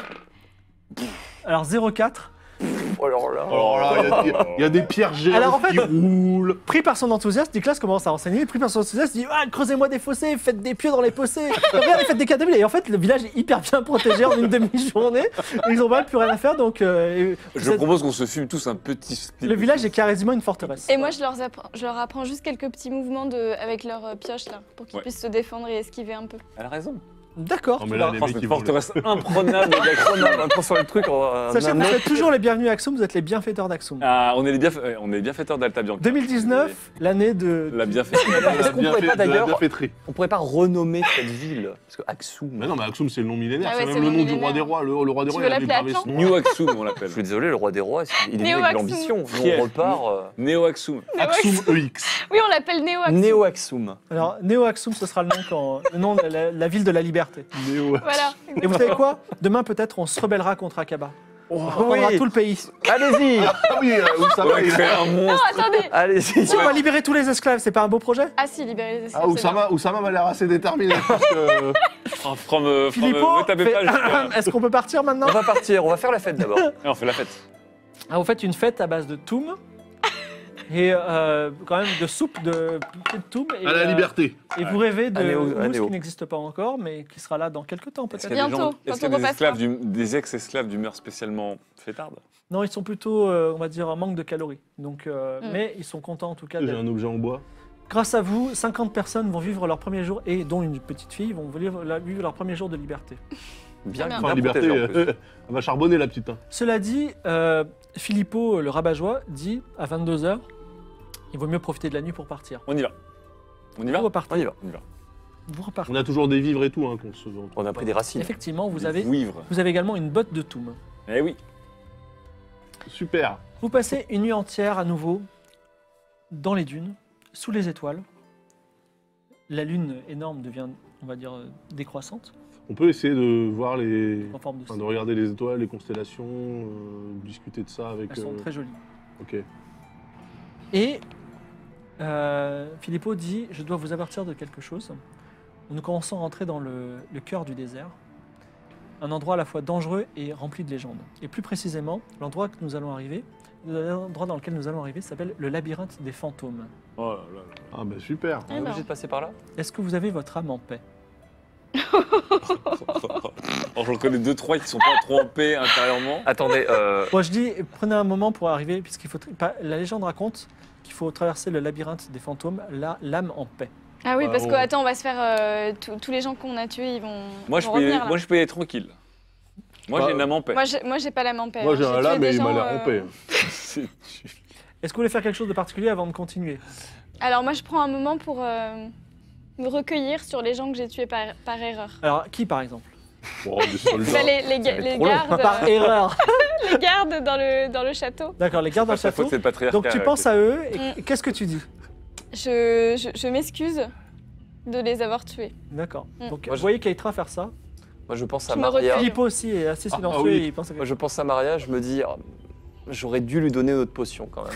de. Alors zéro virgule quatre, Oh alors là. Alors là, il y a- il y, a- il y a des pierres géantes Alors, en fait- qui roulent. pris par son enthousiasme, Nicolas commence à enseigner. Pris par son enthousiasme, il dit ah, creusez-moi des fossés, faites des pieux dans les fossés, regardez, faites des catapultes. Et en fait, le village est hyper bien protégé en une demi-journée. Ils ont pas plus rien à faire, donc euh, et- Je cette- propose qu'on se fume tous un petit split. le village est quasiment une forteresse. Et moi, je leur, apprends, je leur apprends juste quelques petits mouvements de... avec leurs euh, pioches là, pour qu'ils Ouais. puissent se défendre et esquiver un peu. Elle a raison. D'accord. Non, tu mais là, vas- les Oh, mecs, cette ils vont- forteresse imprenable. On va transformer le truc en un Sachez que un vous autre. êtes toujours les bienvenus à Axum, vous êtes les bienfaiteurs d'Axum. Ah, on est les, bienfa- euh, on est les bienfaiteurs d'Alta Bianca. deux mille dix-neuf, l'année de. La bienfaiteur. Est-ce qu'on Bien pourrait fait- pas de la d'ailleurs, bienfaiterie. on pourrait pas renommer cette ville Parce que Aksum. Mais non, mais Aksum, c'est le nom millénaire. Ah c'est ouais, même c'est le le nom nom du roi millénaire. des rois. Le, le roi des Tu rois, veux il avait l'appeler gravé Atlan son nom. New Axum, on Je l'appelle. suis désolé, le roi des rois, il est né Néo avec Aksum. l'ambition. Nous, Fier. on repart. euh, Néo Axum. Aksum E X. Oui, on l'appelle Néo Axum. Néo Aksum. Alors, Néo Axum, ce sera le nom, quand... le nom de la, la ville de la liberté. Néo. Voilà. Et vous savez quoi? Demain, peut-être, on se rebellera contre Akaba. On reprendra oui. tout le pays. Allez-y. Ah oui, euh, où ça On va va il- créer un Non, monstre. attendez. Allez-y. Si on va libérer tous les esclaves, c'est pas un beau projet? Ah si, libérer les esclaves. Ah, c'est bien. Oussama, Oussama m'a l'air assez déterminé. Parce que... Oh, from, euh, from, Philippot, euh, ne tapez fait- pas jusqu'à- est-ce qu'on peut partir maintenant? On va partir, on va faire la fête d'abord. Ah, on fait la fête. Ah, vous faites une fête à base de toum et euh, quand même de soupe de de toum. Et, À la euh, liberté. Et vous rêvez de Allez, au- houmous allez, au- qui n'existe pas encore, mais qui sera là dans quelques temps Est-ce peut-être. qu'il y a des Bientôt, gens- quand est-ce qu'il y on a des, repassera. esclaves du- des ex-esclaves d'humeur spécialement fêtarde? Non, ils sont plutôt, euh, on va dire, un manque de calories. Donc, euh, Mm. mais ils sont contents en tout cas. J'ai d'être- un objet en bois. Grâce à vous, cinquante personnes vont vivre leur premier jour, et dont une petite fille, vont vivre, la- vivre leur premier jour de liberté. Bien, Bien. bien Enfin, liberté, protégé, en plus. euh, elle va charbonner la petite. hein. Cela dit, euh, Philippot, le rabat-joie, dit à vingt-deux heures, il vaut mieux profiter de la nuit pour partir. On y va. On y va Vous repartez. On y va. On y va. Vous repartez. On a toujours des vivres et tout hein, qu'on se vend. On a pris des racines. Effectivement, vous Des avez, vouivres. vous avez également une botte de toum. Eh oui. Super. Vous passez une nuit entière à nouveau dans les dunes, sous les étoiles. La lune énorme devient, on va dire, euh, décroissante, On peut essayer de voir les. en forme de Enfin, de regarder les étoiles, les constellations, euh, discuter de ça avec. Elles sont euh, très jolies. Ok. Et euh, Philippot dit, je dois vous avertir de quelque chose. Nous commençons à rentrer dans le, le cœur du désert, un endroit à la fois dangereux et rempli de légendes. Et plus précisément, l'endroit que nous allons arriver, l'endroit dans lequel nous allons arriver s'appelle le labyrinthe des fantômes. Oh là là là. Ah bah super. On est obligé de passer par là. Est-ce que vous avez votre âme en paix? Alors j'en connais deux, trois qui sont pas trop en paix intérieurement. Attendez, euh, Moi je dis, prenez un moment pour arriver, puisqu'il faut. pas- La légende raconte qu'il faut traverser le labyrinthe des fantômes, là, l'âme en paix. Ah oui, Bah, parce on- que attends, on va se faire euh, tous- tous les gens qu'on a tués, ils vont, Moi je, vont peux y, revenir là. moi je peux y aller tranquille. Moi Bah, j'ai une âme en paix. Moi, j'ai- moi, j'ai pas l'âme en paix. Moi hein. j'ai un tué là, mais des il m'a gens, l'air euh, en paix. C'est- Est-ce que vous voulez faire quelque chose de particulier avant de continuer? Alors moi, je prends un moment pour euh, me recueillir sur les gens que j'ai tués par, par erreur. Alors, qui par exemple? Oh, des soldats. Bah, les, les, ga- va être les trop long. gardes, Par euh, erreur. les gardes dans le, dans le château. D'accord, les gardes dans le Sa faute, château. c'est le patriarcat. Donc tu penses à eux, et Mm. qu'est-ce que tu dis? Je, je, je m'excuse de les avoir tués. D'accord. Mm. Donc Moi, vous je- voyez qu'Aitra faire ça. moi je pense à Je me Maria. recueille. Philippot aussi est assez Ah, silencieux ah oui. et il pense à Moi quelque je pense à Maria, je me dis, ah, j'aurais dû lui donner notre potion quand même.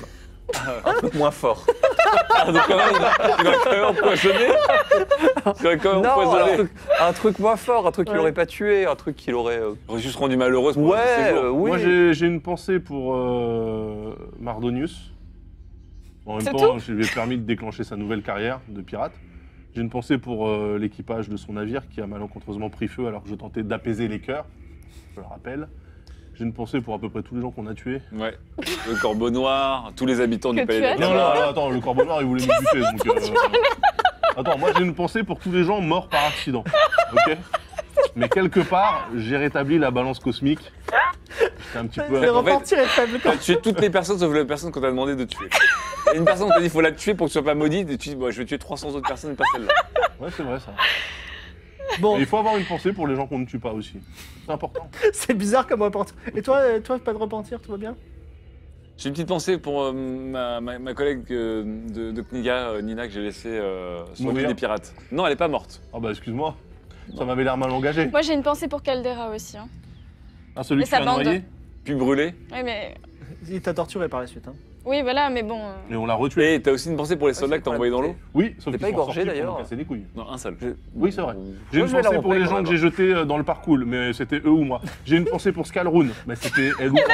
Un truc moins fort. Ah, donc quand même, il va quand même empoisonner. Il va quand même Non, empoisonner. un truc, un truc moins fort, un truc qu'il Ouais. aurait pas tué, un truc qu'il aurait. euh, Il aurait juste rendu malheureuse pour Ouais, le séjour. euh, oui. Moi, j'ai j'ai une pensée pour euh, Mardonius. En même C'est temps, je lui ai permis de déclencher sa nouvelle carrière de pirate. J'ai une pensée pour euh, l'équipage de son navire qui a malencontreusement pris feu alors que je tentais d'apaiser les cœurs, je le rappelle. J'ai une pensée pour à peu près tous les gens qu'on a tués. Ouais. Le corbeau noir, tous les habitants Que du palais tu as des Non, Cats. non, non, attends, le corbeau noir, il voulait nous buter. Donc, euh, attends, moi j'ai une pensée pour tous les gens morts par accident. Ok. Mais quelque part, j'ai rétabli la balance cosmique. J'étais un petit peu. Le en fait- repentir est faible. T'as tué toutes les personnes sauf la personne qu'on t'a demandé de tuer. Il y a une personne qui t'a dit qu'il faut la tuer pour que tu sois pas maudite et tu dis bon, je vais tuer trois cents autres personnes et pas celle-là. Ouais, c'est vrai ça. Bon, Et il faut avoir une pensée pour les gens qu'on ne tue pas aussi. C'est important. c'est bizarre comme repentir. Et toi, euh, toi, pas de repentir, tout va bien? J'ai une petite pensée pour euh, ma, ma- ma collègue euh, de, de Kniga, euh, Nina, que j'ai laissée euh, sur le Mourir. quai des pirates. Non, elle est pas morte. Ah bah excuse-moi, ça m'avait l'air mal engagé. Moi, j'ai une pensée pour Caldera aussi. Hein. Ah, celui Et qui sa a bande. noyé Puis brûlée. Ouais, mais. Il t'a torturé par la suite. Hein. Oui, voilà, mais bon. euh, et on l'a retué. Et t'as aussi une pensée pour les soldats que t'as envoyés dans l'eau. Oui, sauf T'es qu'ils pas sont égorgé, sortis pour d'ailleurs nous casser les couilles. Non, un seul. Oui, c'est vrai. J'ai Moi, une je vais la pensée pour les rentrer, gens quand que même. j'ai jetés euh, dans le parcours, mais c'était eux ou moi. J'ai une pensée pour Scalroon, mais c'était elle ou moi.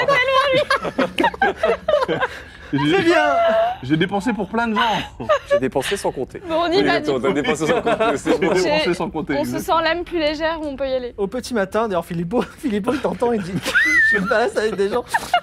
Très J'ai bien. j'ai des pensées pour plein de gens. J'ai dépensé sans compter. Bon, on y va, du Exactement, t'as coup. dépassé son compte. C'est J'ai bon. des J'ai- pensées sans compter. On se exactement. sent l'âme plus légère, on peut y aller. Au petit matin, d'ailleurs, Philippot, Philippot, il t'entend, il dit je me balade avec des gens.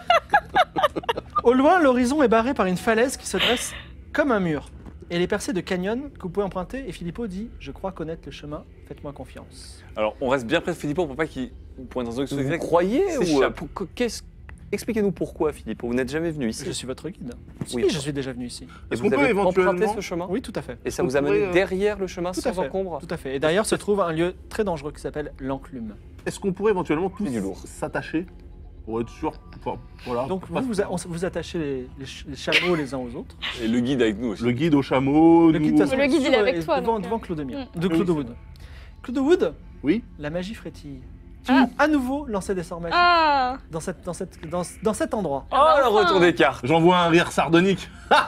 Au loin, l'horizon est barré par une falaise qui se dresse comme un mur. Et les percées de canyon que vous pouvez emprunter. Et Philippot dit je crois connaître le chemin, faites-moi confiance. Alors, on reste bien près de Philippot pour pas qu'il pointe dans un truc Vous exact. croyez C'est ou euh, chape. pour- que- qu'est-ce- Expliquez-nous pourquoi, Philippe. Vous n'êtes jamais venu ici. Je suis votre guide. Oui. Oui, je suis déjà venu ici. Et Est-ce vous qu'on peut avez emprunté éventuellement- ce chemin Oui, tout à fait. Et ça on vous a pourrait, mené euh, derrière le chemin tout à sans fait. encombre Tout à fait. Et derrière se trouve un lieu très dangereux qui s'appelle l'enclume. Est-ce qu'on pourrait éventuellement tous C'est du lourd. s'attacher pour être sûr enfin, voilà, Donc pas- vous, vous, a- on s- vous attachez les, les ch- les chameaux les uns aux autres. Et le guide avec nous aussi. Le guide au chameau. Le nous- guide, de toute façon, Le guide, il est sur- avec toi, Devant, donc, devant euh. Clodomir. Mm. De Oui, Clodowood. Clodowood, Oui. la magie frétille. Tu Ah. peux à nouveau lancer des sorts magiques Ah dans, cette, dans, cette, dans, dans cet endroit. Oh, le retour des cartes. J'envoie un rire sardonique.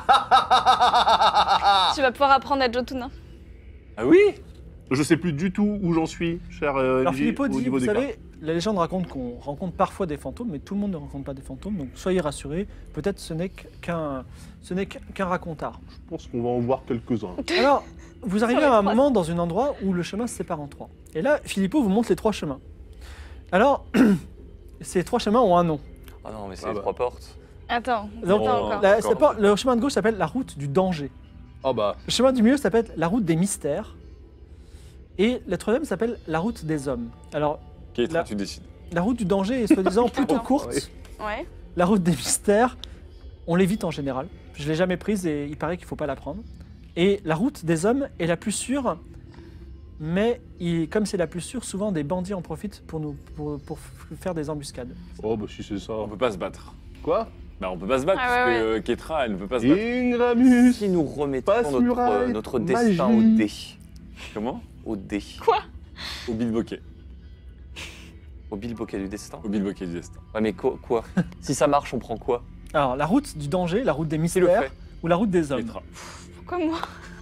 Tu vas pouvoir apprendre à Jotun. Ah oui. Je sais plus du tout où j'en suis, cher euh, Alors N J, Philippot au dit, niveau vous des cartes. savez, la légende raconte qu'on rencontre parfois des fantômes, mais tout le monde ne rencontre pas des fantômes, donc soyez rassurés, peut-être ce n'est qu'un ce n'est qu'un racontard. Je pense qu'on va en voir quelques-uns. Alors, vous arrivez Sur les à un trois. moment dans un endroit où le chemin se sépare en trois. Et là, Philippot vous montre les trois chemins. Alors, ces trois chemins ont un nom. Ah non, mais c'est Ah les bah. trois portes. Attends, Donc, attends encore. La- Encore. c'est pas- le chemin de gauche s'appelle la route du danger. Ah bah. Le chemin du milieu s'appelle la route des mystères. Et le troisième s'appelle la route des hommes. Alors, Keitra, Là. tu décides. la route du danger est soi-disant plutôt Attends. courte. Ouais. Ouais. La route des mystères, on l'évite en général. Je l'ai jamais prise et il paraît qu'il faut pas la prendre. Et la route des hommes est la plus sûre, mais il- comme c'est la plus sûre, souvent des bandits en profitent pour, nous, pour, pour f- faire des embuscades. Oh bah si c'est ça. On peut pas se battre. Quoi Bah, on peut pas se battre Ah parce ouais, que euh, Keitra, elle ne peut pas se battre. Ingramus. Si nous remettons Passe notre, muraille, euh, notre magie. destin au dé. Comment Au dé. Au bilboquet. Au bilboquet du destin. Au bilboquet du destin. Ouais, mais quoi, quoi Si ça marche, on prend quoi Alors, la route du danger, la route des Qui le mystères fait ou la route des hommes. Keitra. Pourquoi moi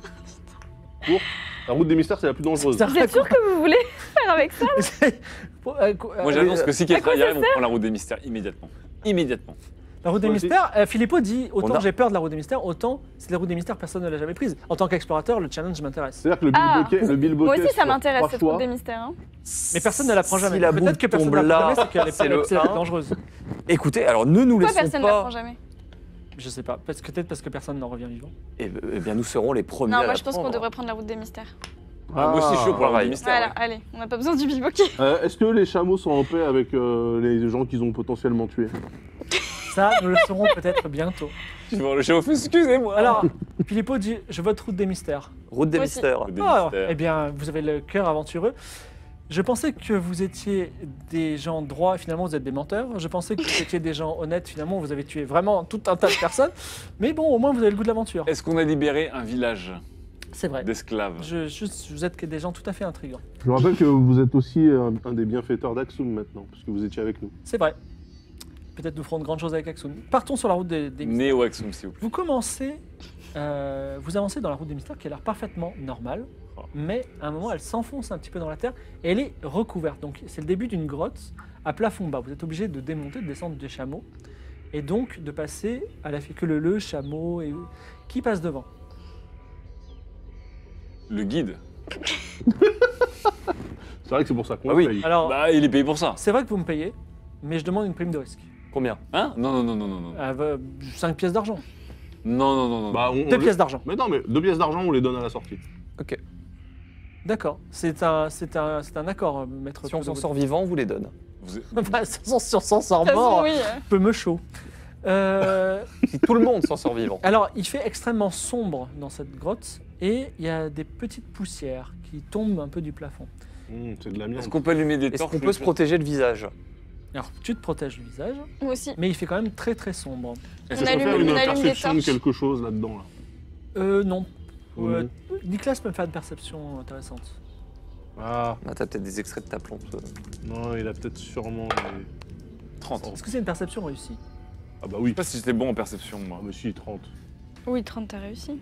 La route des mystères, c'est la plus dangereuse. C'est un Vous êtes sûr que vous voulez faire avec ça Pour- euh, co- euh, Moi, j'annonce que si Keitra quoi y arrive, on prend la route des mystères immédiatement. Immédiatement. La route des Moi aussi. mystères, euh, Philippot dit autant On a- j'ai peur de la route des mystères, autant c'est la route des mystères, personne ne l'a jamais prise. En tant qu'explorateur, le challenge m'intéresse. C'est-à-dire que le Ah. bilboquet, le bilboquet Moi aussi, ça sur m'intéresse trois cette choix, route des mystères. hein. Mais personne ne la prend jamais. Si la Peut-être boule que personne ne tombe la prend là, jamais, c'est qu'elle est c'est pas le c'est un. dangereuse. Écoutez, alors ne nous Pourquoi laissons personne ne la pas. prend jamais Je sais pas, parce que peut-être parce que personne n'en revient vivant. Eh, eh bien, nous serons les premiers. Non, à moi la je pense qu'on prendre. devrait prendre la route des mystères. Ah, moi aussi, je suis chaud pour la route pareil. des mystères. Voilà, ouais. allez, on n'a pas besoin du bilboquet. Euh, Est-ce que les chameaux sont en paix avec euh, les gens qu'ils ont potentiellement tués? Ça, nous le saurons peut-être bientôt. Je vais voir le chef, excusez-moi. Alors, Philippot dit je vote route des mystères. Route des Moi aussi. mystères. Route des Ah, mystères. eh bien, vous avez le cœur aventureux. Je pensais que vous étiez des gens droits, finalement vous êtes des menteurs. Je pensais que vous étiez des gens honnêtes, finalement vous avez tué vraiment tout un tas de personnes. Mais bon, au moins vous avez le goût de l'aventure. Est-ce qu'on a libéré un village C'est vrai. d'esclaves? Je, je- vous êtes des gens tout à fait intrigants. Je vous rappelle que vous êtes aussi un, un des bienfaiteurs d'Axum maintenant, puisque vous étiez avec nous. C'est vrai. peut-être nous ferons de grandes choses avec Axum. Partons sur la route des, des mystères. Néo Axum, s'il vous plaît. Vous commencez, euh, vous avancez dans la route des mystères qui a l'air parfaitement normale, mais à un moment elle s'enfonce un petit peu dans la terre et elle est recouverte. Donc c'est le début d'une grotte à plafond bas. Vous êtes obligé de démonter, de descendre des chameaux et donc de passer à la que le le chameau et qui passe devant. Le guide. C'est vrai que c'est pour ça qu'on Ah oui. paye. Alors Bah, il est payé pour ça. c'est vrai que vous me payez, mais je demande une prime de risque. Combien? Hein? Non, non, non, non, non, non. Euh, cinq pièces d'argent. Non, non, non, non. Bah, on- on Deux le- pièces d'argent. Mais non, mais deux pièces d'argent, on les donne à la sortie. Ok. D'accord. C'est un, c'est un, c'est un accord, euh, maître. Si on s'en Kudo. sort vivant, on vous les donne. Vous êtes- Enfin, si on si on s'en sort De toute façon, mort, oui. euh. peu me chaud. Euh, Si tout le monde s'en sort vivant. alors, il fait extrêmement sombre dans cette grotte et il y a des petites poussières qui tombent un peu du plafond. Hum, c'est de la mienne. Est-ce qu'on peut allumer des Est-ce torches qu'on peut se protéger le visage? Alors, tu te protèges le visage, Moi aussi. mais il fait quand même très très sombre. Est-ce On qu'on peut allume- faire une on allume des perception de torches. quelque chose là-dedans là Euh, non. Ou Euh, non Nicolas peut me faire une perception intéressante. Ah, Ah, t'as peut-être des extraits de ta plante. euh. non, il a peut-être sûrement des... trente. Est-ce que c'est une perception réussie? Ah bah Je oui. sais pas si j'étais bon en perception, Ah moi. mais si, trente. Oui, trente, t'as réussi.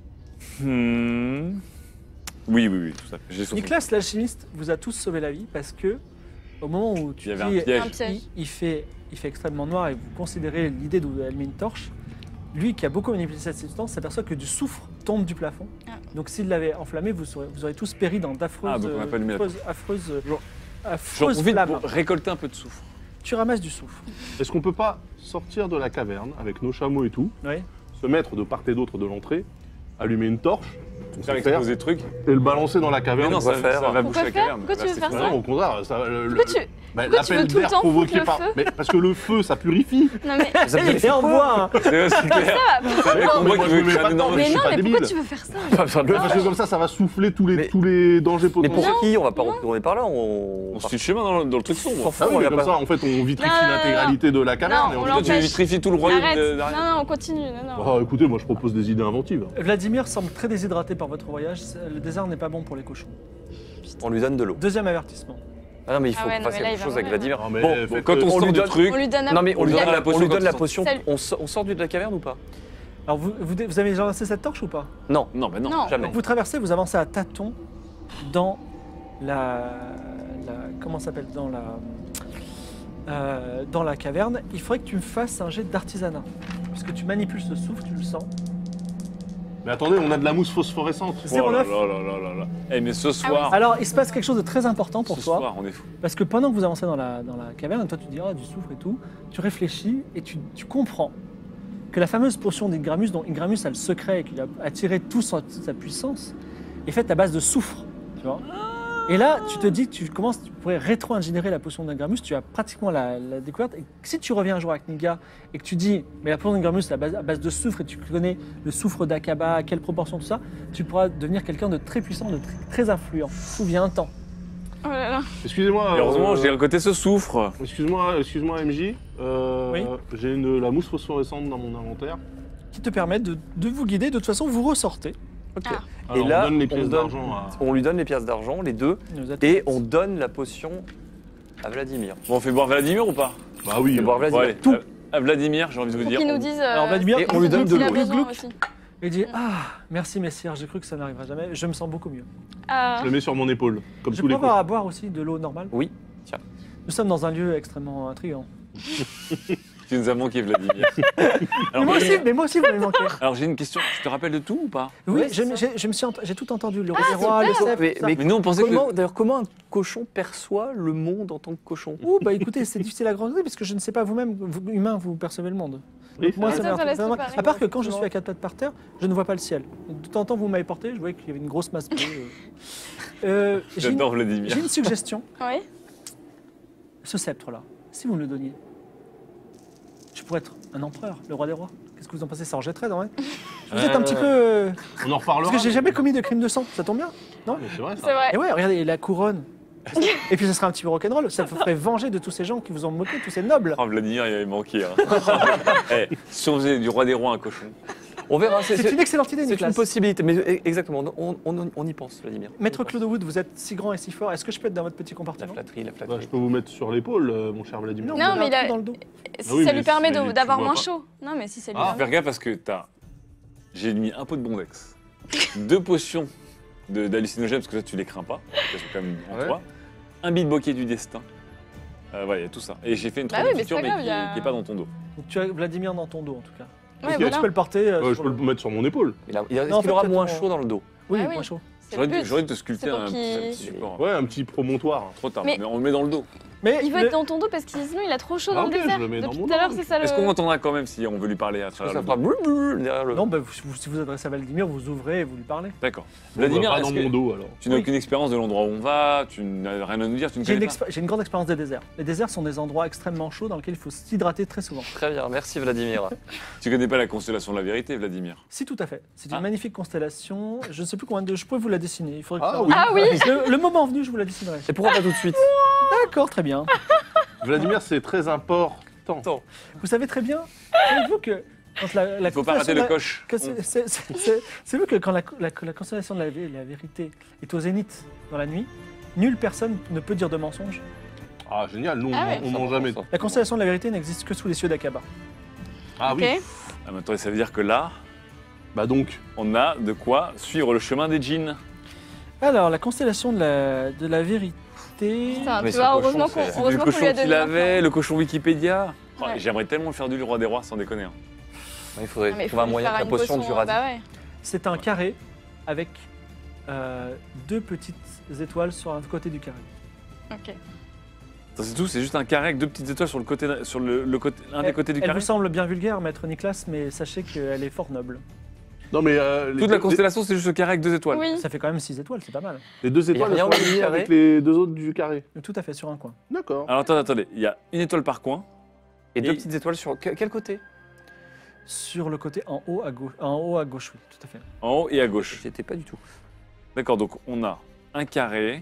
Hmm. Oui, oui, oui, tout ça. J'ai soixante. Nicolas, l'alchimiste, vous a tous sauvé la vie parce que au moment où tu Il y avait un dis- piège. Un piège. il, il fait, il fait extrêmement noir et vous considérez l'idée d'allumer une torche, lui qui a beaucoup manipulé cette substance s'aperçoit que du soufre tombe du plafond. Ah. Donc s'il l'avait enflammé, vous aurez, vous aurez tous péri dans d'affreuses, Ah, donc on n'a pas allumé la affreuses, affreuses, J'en affreuses profite flammes. pour récolter un peu de soufre. Tu ramasses du soufre. Est-ce qu'on peut pas sortir de la caverne avec nos chameaux et tout, Oui. se mettre de part et d'autre de l'entrée, allumer une torche, on Faire sait faire, exploser des trucs. et le balancer dans la Mais caverne? non, ça, va faire ça va Pourquoi boucher la faire caverne. Pourquoi tu Là, veux c'est faire pas Bah ça non, au contraire, ça, le, le- Pourquoi tu... bah, pourquoi tu veux l'appel tout le d'air temps provoqué foutre le par. feu Mais parce que le feu, ça purifie. Non mais... Ça Il est en bois. hein. C'est c'est clair. Ça va, Le mec, on mais voit moi, qu'il je veut me mets créer pas un dedans, énorme. mais Mais je suis non, pas mais débile. pourquoi tu veux faire ça Pas besoin de le Parce que comme ça, ça va souffler tous les, Mais- tous les dangers Mais potentiels. pour qui? On va pas retourner par là. On, On suit le chemin dans le, dans le truc sombre. s'en fout, Ah oui, on mais va comme pas- ça, en fait, on vitrifie Non, non, non, l'intégralité de la caverne. Non, et on on Toi, tu l'empêche. vitrifies tout le royaume Arrête. de- Non, d'arrière. non, on continue. Non, non. Ah, écoutez, moi je propose des idées inventives. Vladimir semble très déshydraté par votre voyage. Le désert n'est pas bon pour les cochons. On lui donne de l'eau. Deuxième avertissement. Ah non, mais il faut Ah ouais, qu'on non, fasse mais là, quelque il chose va avec mourir. Vladimir. Non, mais Bon, faites- Bon, quand on on sort lui du donne- truc, On lui donne la... Non mais on lui donne donne la la potion potion, on lui quand donne il la sort. potion. Salut. On, so- on sort de la caverne ou pas? Alors vous, vous, vous avez déjà lancé cette torche ou pas? Non, Non, mais non. Non. jamais. Donc vous traversez, vous avancez à tâtons dans la, la comment ça s'appelle dans la euh, dans la caverne. Il faudrait que tu me fasses un jet d'artisanat puisque tu manipules ce souffle, tu le sens. Mais attendez, on a de la mousse phosphorescente. zéro Oh là neuf. là là là là là. Eh, mais ce soir, Alors il se passe quelque chose de très important pour ce toi soir, on est fou. parce que pendant que vous avancez dans la dans la caverne, toi tu dis ah du soufre et tout, tu réfléchis et tu, tu comprends que la fameuse potion d'Ingramus, dont Ingramus a le secret et qu'il a attiré toute sa, toute sa puissance, est faite à base de soufre. Tu vois. Et là, tu te dis que tu commences, tu pourrais rétro-ingénierer la potion d'Ingramus, tu as pratiquement la, la découverte. Et si tu reviens un jour avec Niga et que tu dis, mais la potion d'Ingramus c'est à base, à base de soufre et tu connais le soufre d'Akaba, à quelle proportion, tout ça, tu pourras devenir quelqu'un de très puissant, de très, très influent. Souviens-toi. Oh là là. Excusez-moi. Et heureusement, euh, j'ai un côté ce souffre. Excuse-moi, excuse-moi M J. Euh, Oui. J'ai une- la mousse phosphorescente dans mon inventaire. Qui te permettent de, de vous guider. De toute façon, vous ressortez. Ok. Ah. Alors, Et là, on donne les on pièces donne- d'argent à. On lui donne les pièces d'argent, les deux, Vous êtes- et on donne la potion à Vladimir. Bon, on fait boire Vladimir ou pas? Bah oui. Et boire Bon, Vladimir. allez, Tout. à- à Vladimir, j'ai envie de vous Pour dire. qu'ils nous on- disent... Alors euh, Vladimir, Et on lui donne de s'il a l'eau. besoin Glouc, aussi. il dit ah merci messire, j'ai cru que ça n'arrivera jamais. Je me sens beaucoup mieux. Ah. Je le mets sur mon épaule, comme Je tous peux les avoir cochons. à boire aussi de l'eau normale. Oui, tiens. Nous sommes dans un lieu extrêmement intriguant. Tu nous as manqué, Vladimir. Mais Alors, moi aussi, Vladimir, mais moi aussi, vous m'avez manqué. alors, j'ai une question. Tu te rappelles de tout ou pas? Oui, Ouais, je, c'est ça. j'ai- je me suis, ent- j'ai tout entendu. Le roi des rois, le super. sceptre, Mais- tout ça. mais Mais nous, on pensait Comment, que. d'ailleurs, comment un cochon perçoit le monde en tant que cochon? Ouh, bah écoutez, c'est difficile à grandir parce que je ne sais pas vous-même, vous, humain, vous percevez le monde. Oui, Donc moi, c'est ça vrai. m'a Ça, ça laisse vraiment- séparer. À part que quand je suis à quatre pattes par terre, je ne vois pas le ciel. De temps en temps, vous m'avez porté, je voyais qu'il y avait une grosse masse bleue. euh. Euh, j'ai, une, J'adore Vladimir. j'ai une suggestion. Oui. Ce sceptre-là, si vous me le donniez, je pourrais être un empereur, le roi des rois. Qu'est-ce que vous en pensez? Ça en jetterait, non? Vous êtes un petit peu... euh, On en reparlera. Parce que j'ai jamais commis de crime de sang, ça tombe bien. Mais C'est vrai C'est ça. vrai. Et ouais, regardez, la couronne. Et puis ça serait un petit peu rock'n'roll, ça vous ferait venger de tous ces gens qui vous ont moqué, tous ces nobles. Oh, Vladimir, il avait manqué. Hein. Eh, si on faisait du roi des rois un cochon. On verra. C'est C'est c'est- une excellente idée, c'est Nicolas. une possibilité, mais e- exactement, on, on- on y pense, Vladimir. Maître On y pense. Claude Wood, vous êtes si grand et si fort. Est-ce que je peux être dans votre petit La compartiment? flatterie, la Bah, flatterie. je peux vous mettre sur l'épaule, euh, mon cher Vladimir. Non, Non, vous avez mais un il a- trou dans le dos. Si Ah oui, ça mais lui permet c'est- de- tu d'avoir vois moins pas. chaud. Non, mais si ça lui Ah, permet. fais gaffe parce que t'as. J'ai mis un pot de bondex, deux potions de- d'hallucinogènes parce que ça tu les crains pas, elles sont quand même en Ouais. toi, un bilboquet du destin. Euh, voilà, il y a tout ça. Et j'ai fait une Bah oui, mais traduction c'est pas mais grave, qui il y a- qui est pas dans ton dos. Donc tu as Vladimir dans ton dos en tout cas. Ouais, Ok. voilà. Tu peux le porter. euh, Ouais, je sur peux le- le mettre sur mon épaule. Il a- il a- Est-ce Non, en qu'il fait, aura peut-être moins on- chaud dans le dos? Oui, Ah moins oui. chaud. C'est J'aurais le dû, but. j'aurais dû te sculpter C'est pour un, qu'il- petit support. Ouais, un petit promontoire. Trop tard, Mais- mais on le met dans le dos. Mais Il veut le- être dans ton dos parce que sinon il a trop chaud Ah, dans ok, le je désert. le mets dans Depuis mon tout à l'heure, dos. c'est ça le. Est-ce qu'on entendra quand même si on veut lui parler à Ça travers le fera dos boule boule derrière le. Non, bah, vous- vous- si vous adressez à Vladimir, vous ouvrez et vous lui parlez. D'accord. Bon, bah, Vladimir, pas est-ce dans que mon dos alors. tu n'as Oui. aucune expérience de l'endroit où on va, tu n'as rien à nous dire, tu ne J'ai une, connais pas. exp- j'ai une grande expérience des déserts. Les déserts sont des endroits extrêmement chauds dans lesquels il faut s'hydrater très souvent. Très bien, merci Vladimir. Tu connais pas la constellation de la vérité, Vladimir? Si, tout à fait. C'est une Ah. magnifique constellation. Je ne sais plus combien de. Je pourrais vous la dessiner. Il faudrait que Ah ça- oui. Ah oui. Le, le moment venu, je vous la dessinerai. Et pourquoi pas tout de suite? D'accord, très bien. Vladimir, c'est très important. Attends. Vous savez très bien, savez-vous que quand la, la Il faut pas rater constellation le de la- coche. que c'est- c'est- c'est- c'est- Savez-vous que quand la, la- la constellation de la, vé- la vérité est au zénith dans la nuit, nulle personne ne peut dire de mensonge. Ah, génial, nous, on, Ah ouais. on ment jamais. Ça. La constellation de la vérité n'existe que sous les cieux d'Akaba. Ah Ok. oui. Ah, mais attendez, ça veut dire que là, Bah donc, on a de quoi suivre le chemin des djinns. Alors, la constellation de la, de la vérité. Putain, Mais tu ce vois, cochon, heureusement c'est- qu'on c'est C'est heureusement le qu'on lui a cochon qu'il donné avait, maintenant. le cochon Wikipédia. Oh, Ouais. J'aimerais tellement le faire du roi des rois sans déconner. hein. Il faudrait Ah, mais il trouver un faut lui moyen faire que la une potion dure à vie. Bah ouais. C'est un carré avec euh, deux petites étoiles sur un côté du carré. Ok. Ça, c'est tout, c'est juste un carré avec deux petites étoiles sur le côté, sur le, le côté, un des Elle- côtés du Elle carré. vous semble bien vulgaire, maître Nicolas, mais sachez qu'elle est fort noble. non mais euh, les, Toute la deux- constellation, c'est juste ce carré avec deux étoiles. Oui. Ça fait quand même six étoiles, c'est pas mal. les deux étoiles Il y a elles rien sont au milieu alignées carré avec les deux autres du carré. Tout à fait, sur un coin. D'accord. Alors attendez, attendez, il y a une étoile par coin. Et deux Et- petites étoiles sur que- quel côté? Sur le côté en haut à gauche. En haut à gauche, oui, tout à fait. En haut et à gauche. J'étais pas du tout. D'accord, donc on a un carré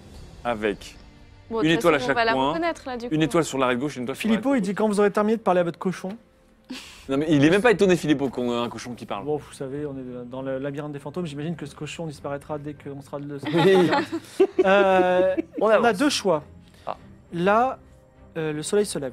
avec Bon, de Une toute étoile à façon, chaque On va la coin, reconnaître là du coup. une étoile sur l'arrêt gauche et une étoile sur l'arrêt Filippo, il dit quand vous aurez terminé de parler à votre cochon. Non mais il est même pas étonné Filippo qu'on a un cochon qui parle. Bon, vous savez, on est dans le labyrinthe des fantômes. J'imagine que ce cochon disparaîtra dès qu'on sera de. Oui. Euh, On on a avance. deux choix. Ah. Là, euh, le soleil se lève.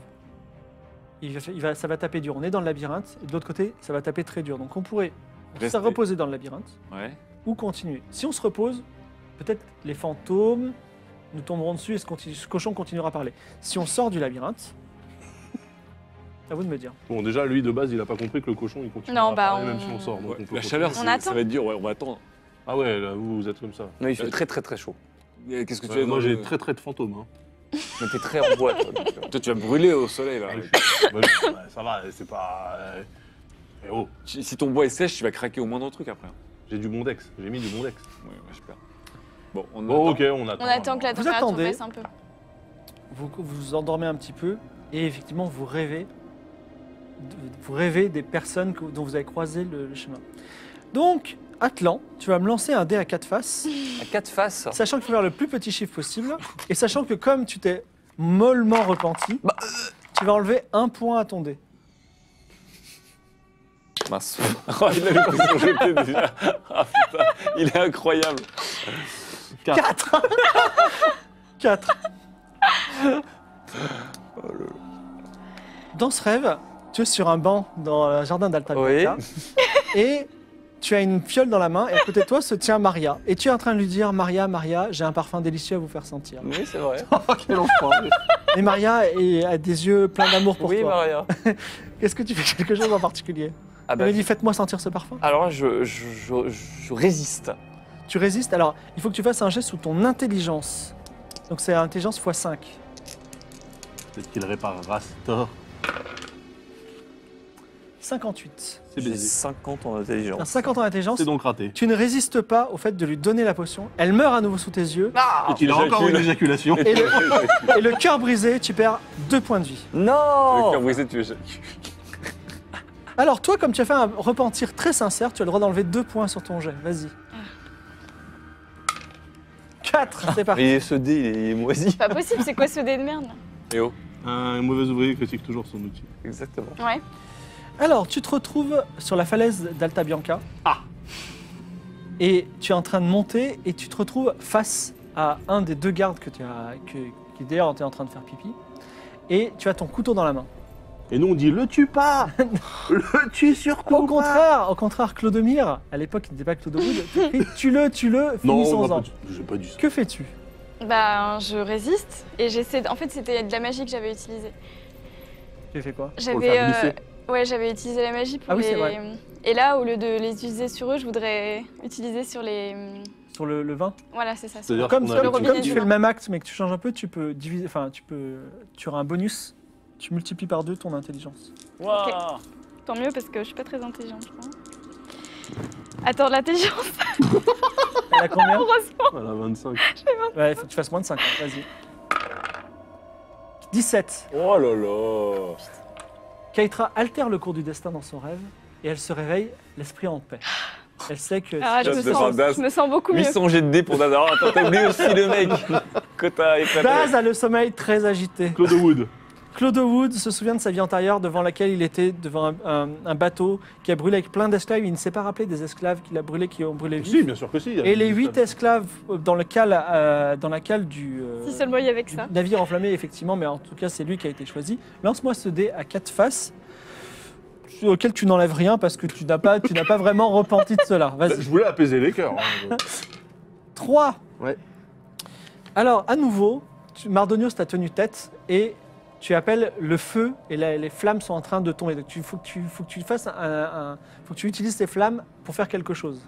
Il va, il va- ça va taper dur. On est dans le labyrinthe. Et de l'autre côté, ça va taper très dur. Donc on pourrait se Rester. reposer dans le labyrinthe Ouais. ou continuer. Si on se repose, peut-être les fantômes nous tomberont dessus et ce, continu- ce cochon continuera à parler. Si on sort du labyrinthe, à vous de me dire. Bon déjà lui de base il a pas compris que le cochon il continue Non, à bah, parler on- même si on sort. donc Ouais, on peut La continuer. chaleur, On c'est- attend. ça va être dur, ouais, on va attendre. Ah ouais là vous, vous êtes comme ça. Non, il fait Euh, très très très chaud. Et Qu'est-ce que tu Ouais, as moi dans j'ai le- très très de fantômes. Hein. Mais t'es très en bois, toi. donc, euh. Toi tu vas brûler au soleil là. Ouais, je suis- bah, je- ouais, ça va, c'est pas. euh, Eh oh, Si si ton bois est sèche, tu vas craquer au moindre truc après. j'ai du bondex, j'ai mis du bondex. Ouais, ouais, j'espère. Bon, on Bon attend. ok on attend. On attend que la Vous température attendez. baisse un peu. Vous vous endormez un petit peu et effectivement vous rêvez, vous rêvez des personnes que- dont vous avez croisé le, le chemin. Donc, Atlan, tu vas me lancer un dé à quatre faces, À quatre faces. sachant qu'il faut faire le plus petit chiffre possible et sachant que comme tu t'es mollement repenti, Bah, tu vas enlever un point à ton dé. Mince. Oh, il avait pris son jeté déjà. Ah putain, il est incroyable. quatre quatre Dans ce rêve, tu es sur un banc dans le jardin d'Alta Bianca et tu as une fiole dans la main et à côté de toi se tient Maria. Et tu es en train de lui dire « Maria, Maria, j'ai un parfum délicieux à vous faire sentir. Oui, c'est vrai. Quel enfant. » Et Maria est- a des yeux pleins d'amour pour Oui, toi. Maria. Est-ce que tu fais quelque chose en particulier? Ah Elle bah, me dit « Faites-moi sentir ce parfum. alors là, je, je, je, je résiste. » Tu résistes. Alors, il faut que tu fasses un geste sous ton intelligence. Donc c'est intelligence fois cinq. Peut-être qu'il réparera ce tort. cinquante-huit. C'est J'ai baisé. cinquante en Un intelligence. cinquante en intelligence. C'est donc raté. Tu ne résistes pas au fait de lui donner la potion. Elle meurt à nouveau sous tes yeux. Ah, Il a encore j'accule. une éjaculation. Et le, et le cœur brisé, tu perds deux points de vie. Le non cœur brisé, tu es. Alors toi, comme tu as fait un repentir très sincère, tu as le droit d'enlever deux points sur ton jet. Vas-y. quatre, c'est parti. Et ce dé, il est moisi. Pas possible, c'est quoi ce dé de merde là? Eh oh. Un mauvais ouvrier critique toujours son outil. Exactement. Ouais. Alors, tu te retrouves sur la falaise d'Alta Bianca. Ah. Et tu es en train de monter et tu te retrouves face à un des deux gardes que tu as, que, qui d'ailleurs était en train de faire pipi. Et tu as ton couteau dans la main. Et nous, on dit le tue pas. Le tue surtout Au pas. contraire, au contraire, Clodomir, à l'époque il n'était pas Clodo Wood, tue-le, tue-le, Non, finissons-en. on a pas dit- j'ai pas dit ça. Que fais-tu? Bah, je résiste et j'essaie. de- En fait, c'était de la magie que j'avais utilisée. Tu fais quoi? Pour le J'avais. faire glisser. Ouais, j'avais utilisé la magie pour Ah oui, les. c'est vrai. Et là, au lieu de les utiliser sur eux, je voudrais utiliser sur les. Sur le, le vin? Voilà, c'est ça. sur- C'est-à-dire Comme, qu'on comme- avait- le comme robinet tu du fais vin. le même acte mais que tu changes un peu, tu peux diviser, enfin tu peux, tu auras un bonus, tu multiplies par deux ton intelligence. Waouh. Tant mieux parce que je suis pas très intelligente, je crois. Attends, l'intelligence, Elle a combien? heureusement. Voilà, vingt-cinq. Ouais, il faut que tu fasses moins de cinq, vas-y. dix-sept. Oh là là. Keitra altère le cours du destin dans son rêve et elle se réveille, l'esprit en paix. Elle sait que... Ah, je, Just me the sens, Daz. je me sens beaucoup mieux. huit cents jets de dés pour Daz. Alors, attends, t'as oublié aussi le mec que t'as éclaté. Daz a le sommeil très agité. Claude Wood. Claude Wood se souvient de sa vie antérieure devant laquelle il était devant un, un- un bateau qui a brûlé avec plein d'esclaves. Il ne s'est pas rappelé des esclaves qu'il a brûlés, qui ont brûlé vifs. Si, bien sûr que si. Et les huit esclaves dans le cale, euh, dans la cale du, euh, Si seulement il y avait que du ça. navire enflammé, effectivement, mais en tout cas, c'est lui qui a été choisi. Lance-moi ce dé à quatre faces, auquel tu n'enlèves rien parce que tu n'as pas, tu n'as pas vraiment repenti de cela. Vas-y. Je voulais apaiser les cœurs. hein. trois. Ouais. Alors, à nouveau, tu- Mardonios t'a tenu tête et tu appelles le feu et la- les flammes sont en train de tomber. Donc, il faut que tu, faut que tu fasses un, un- faut que tu utilises ces flammes pour faire quelque chose.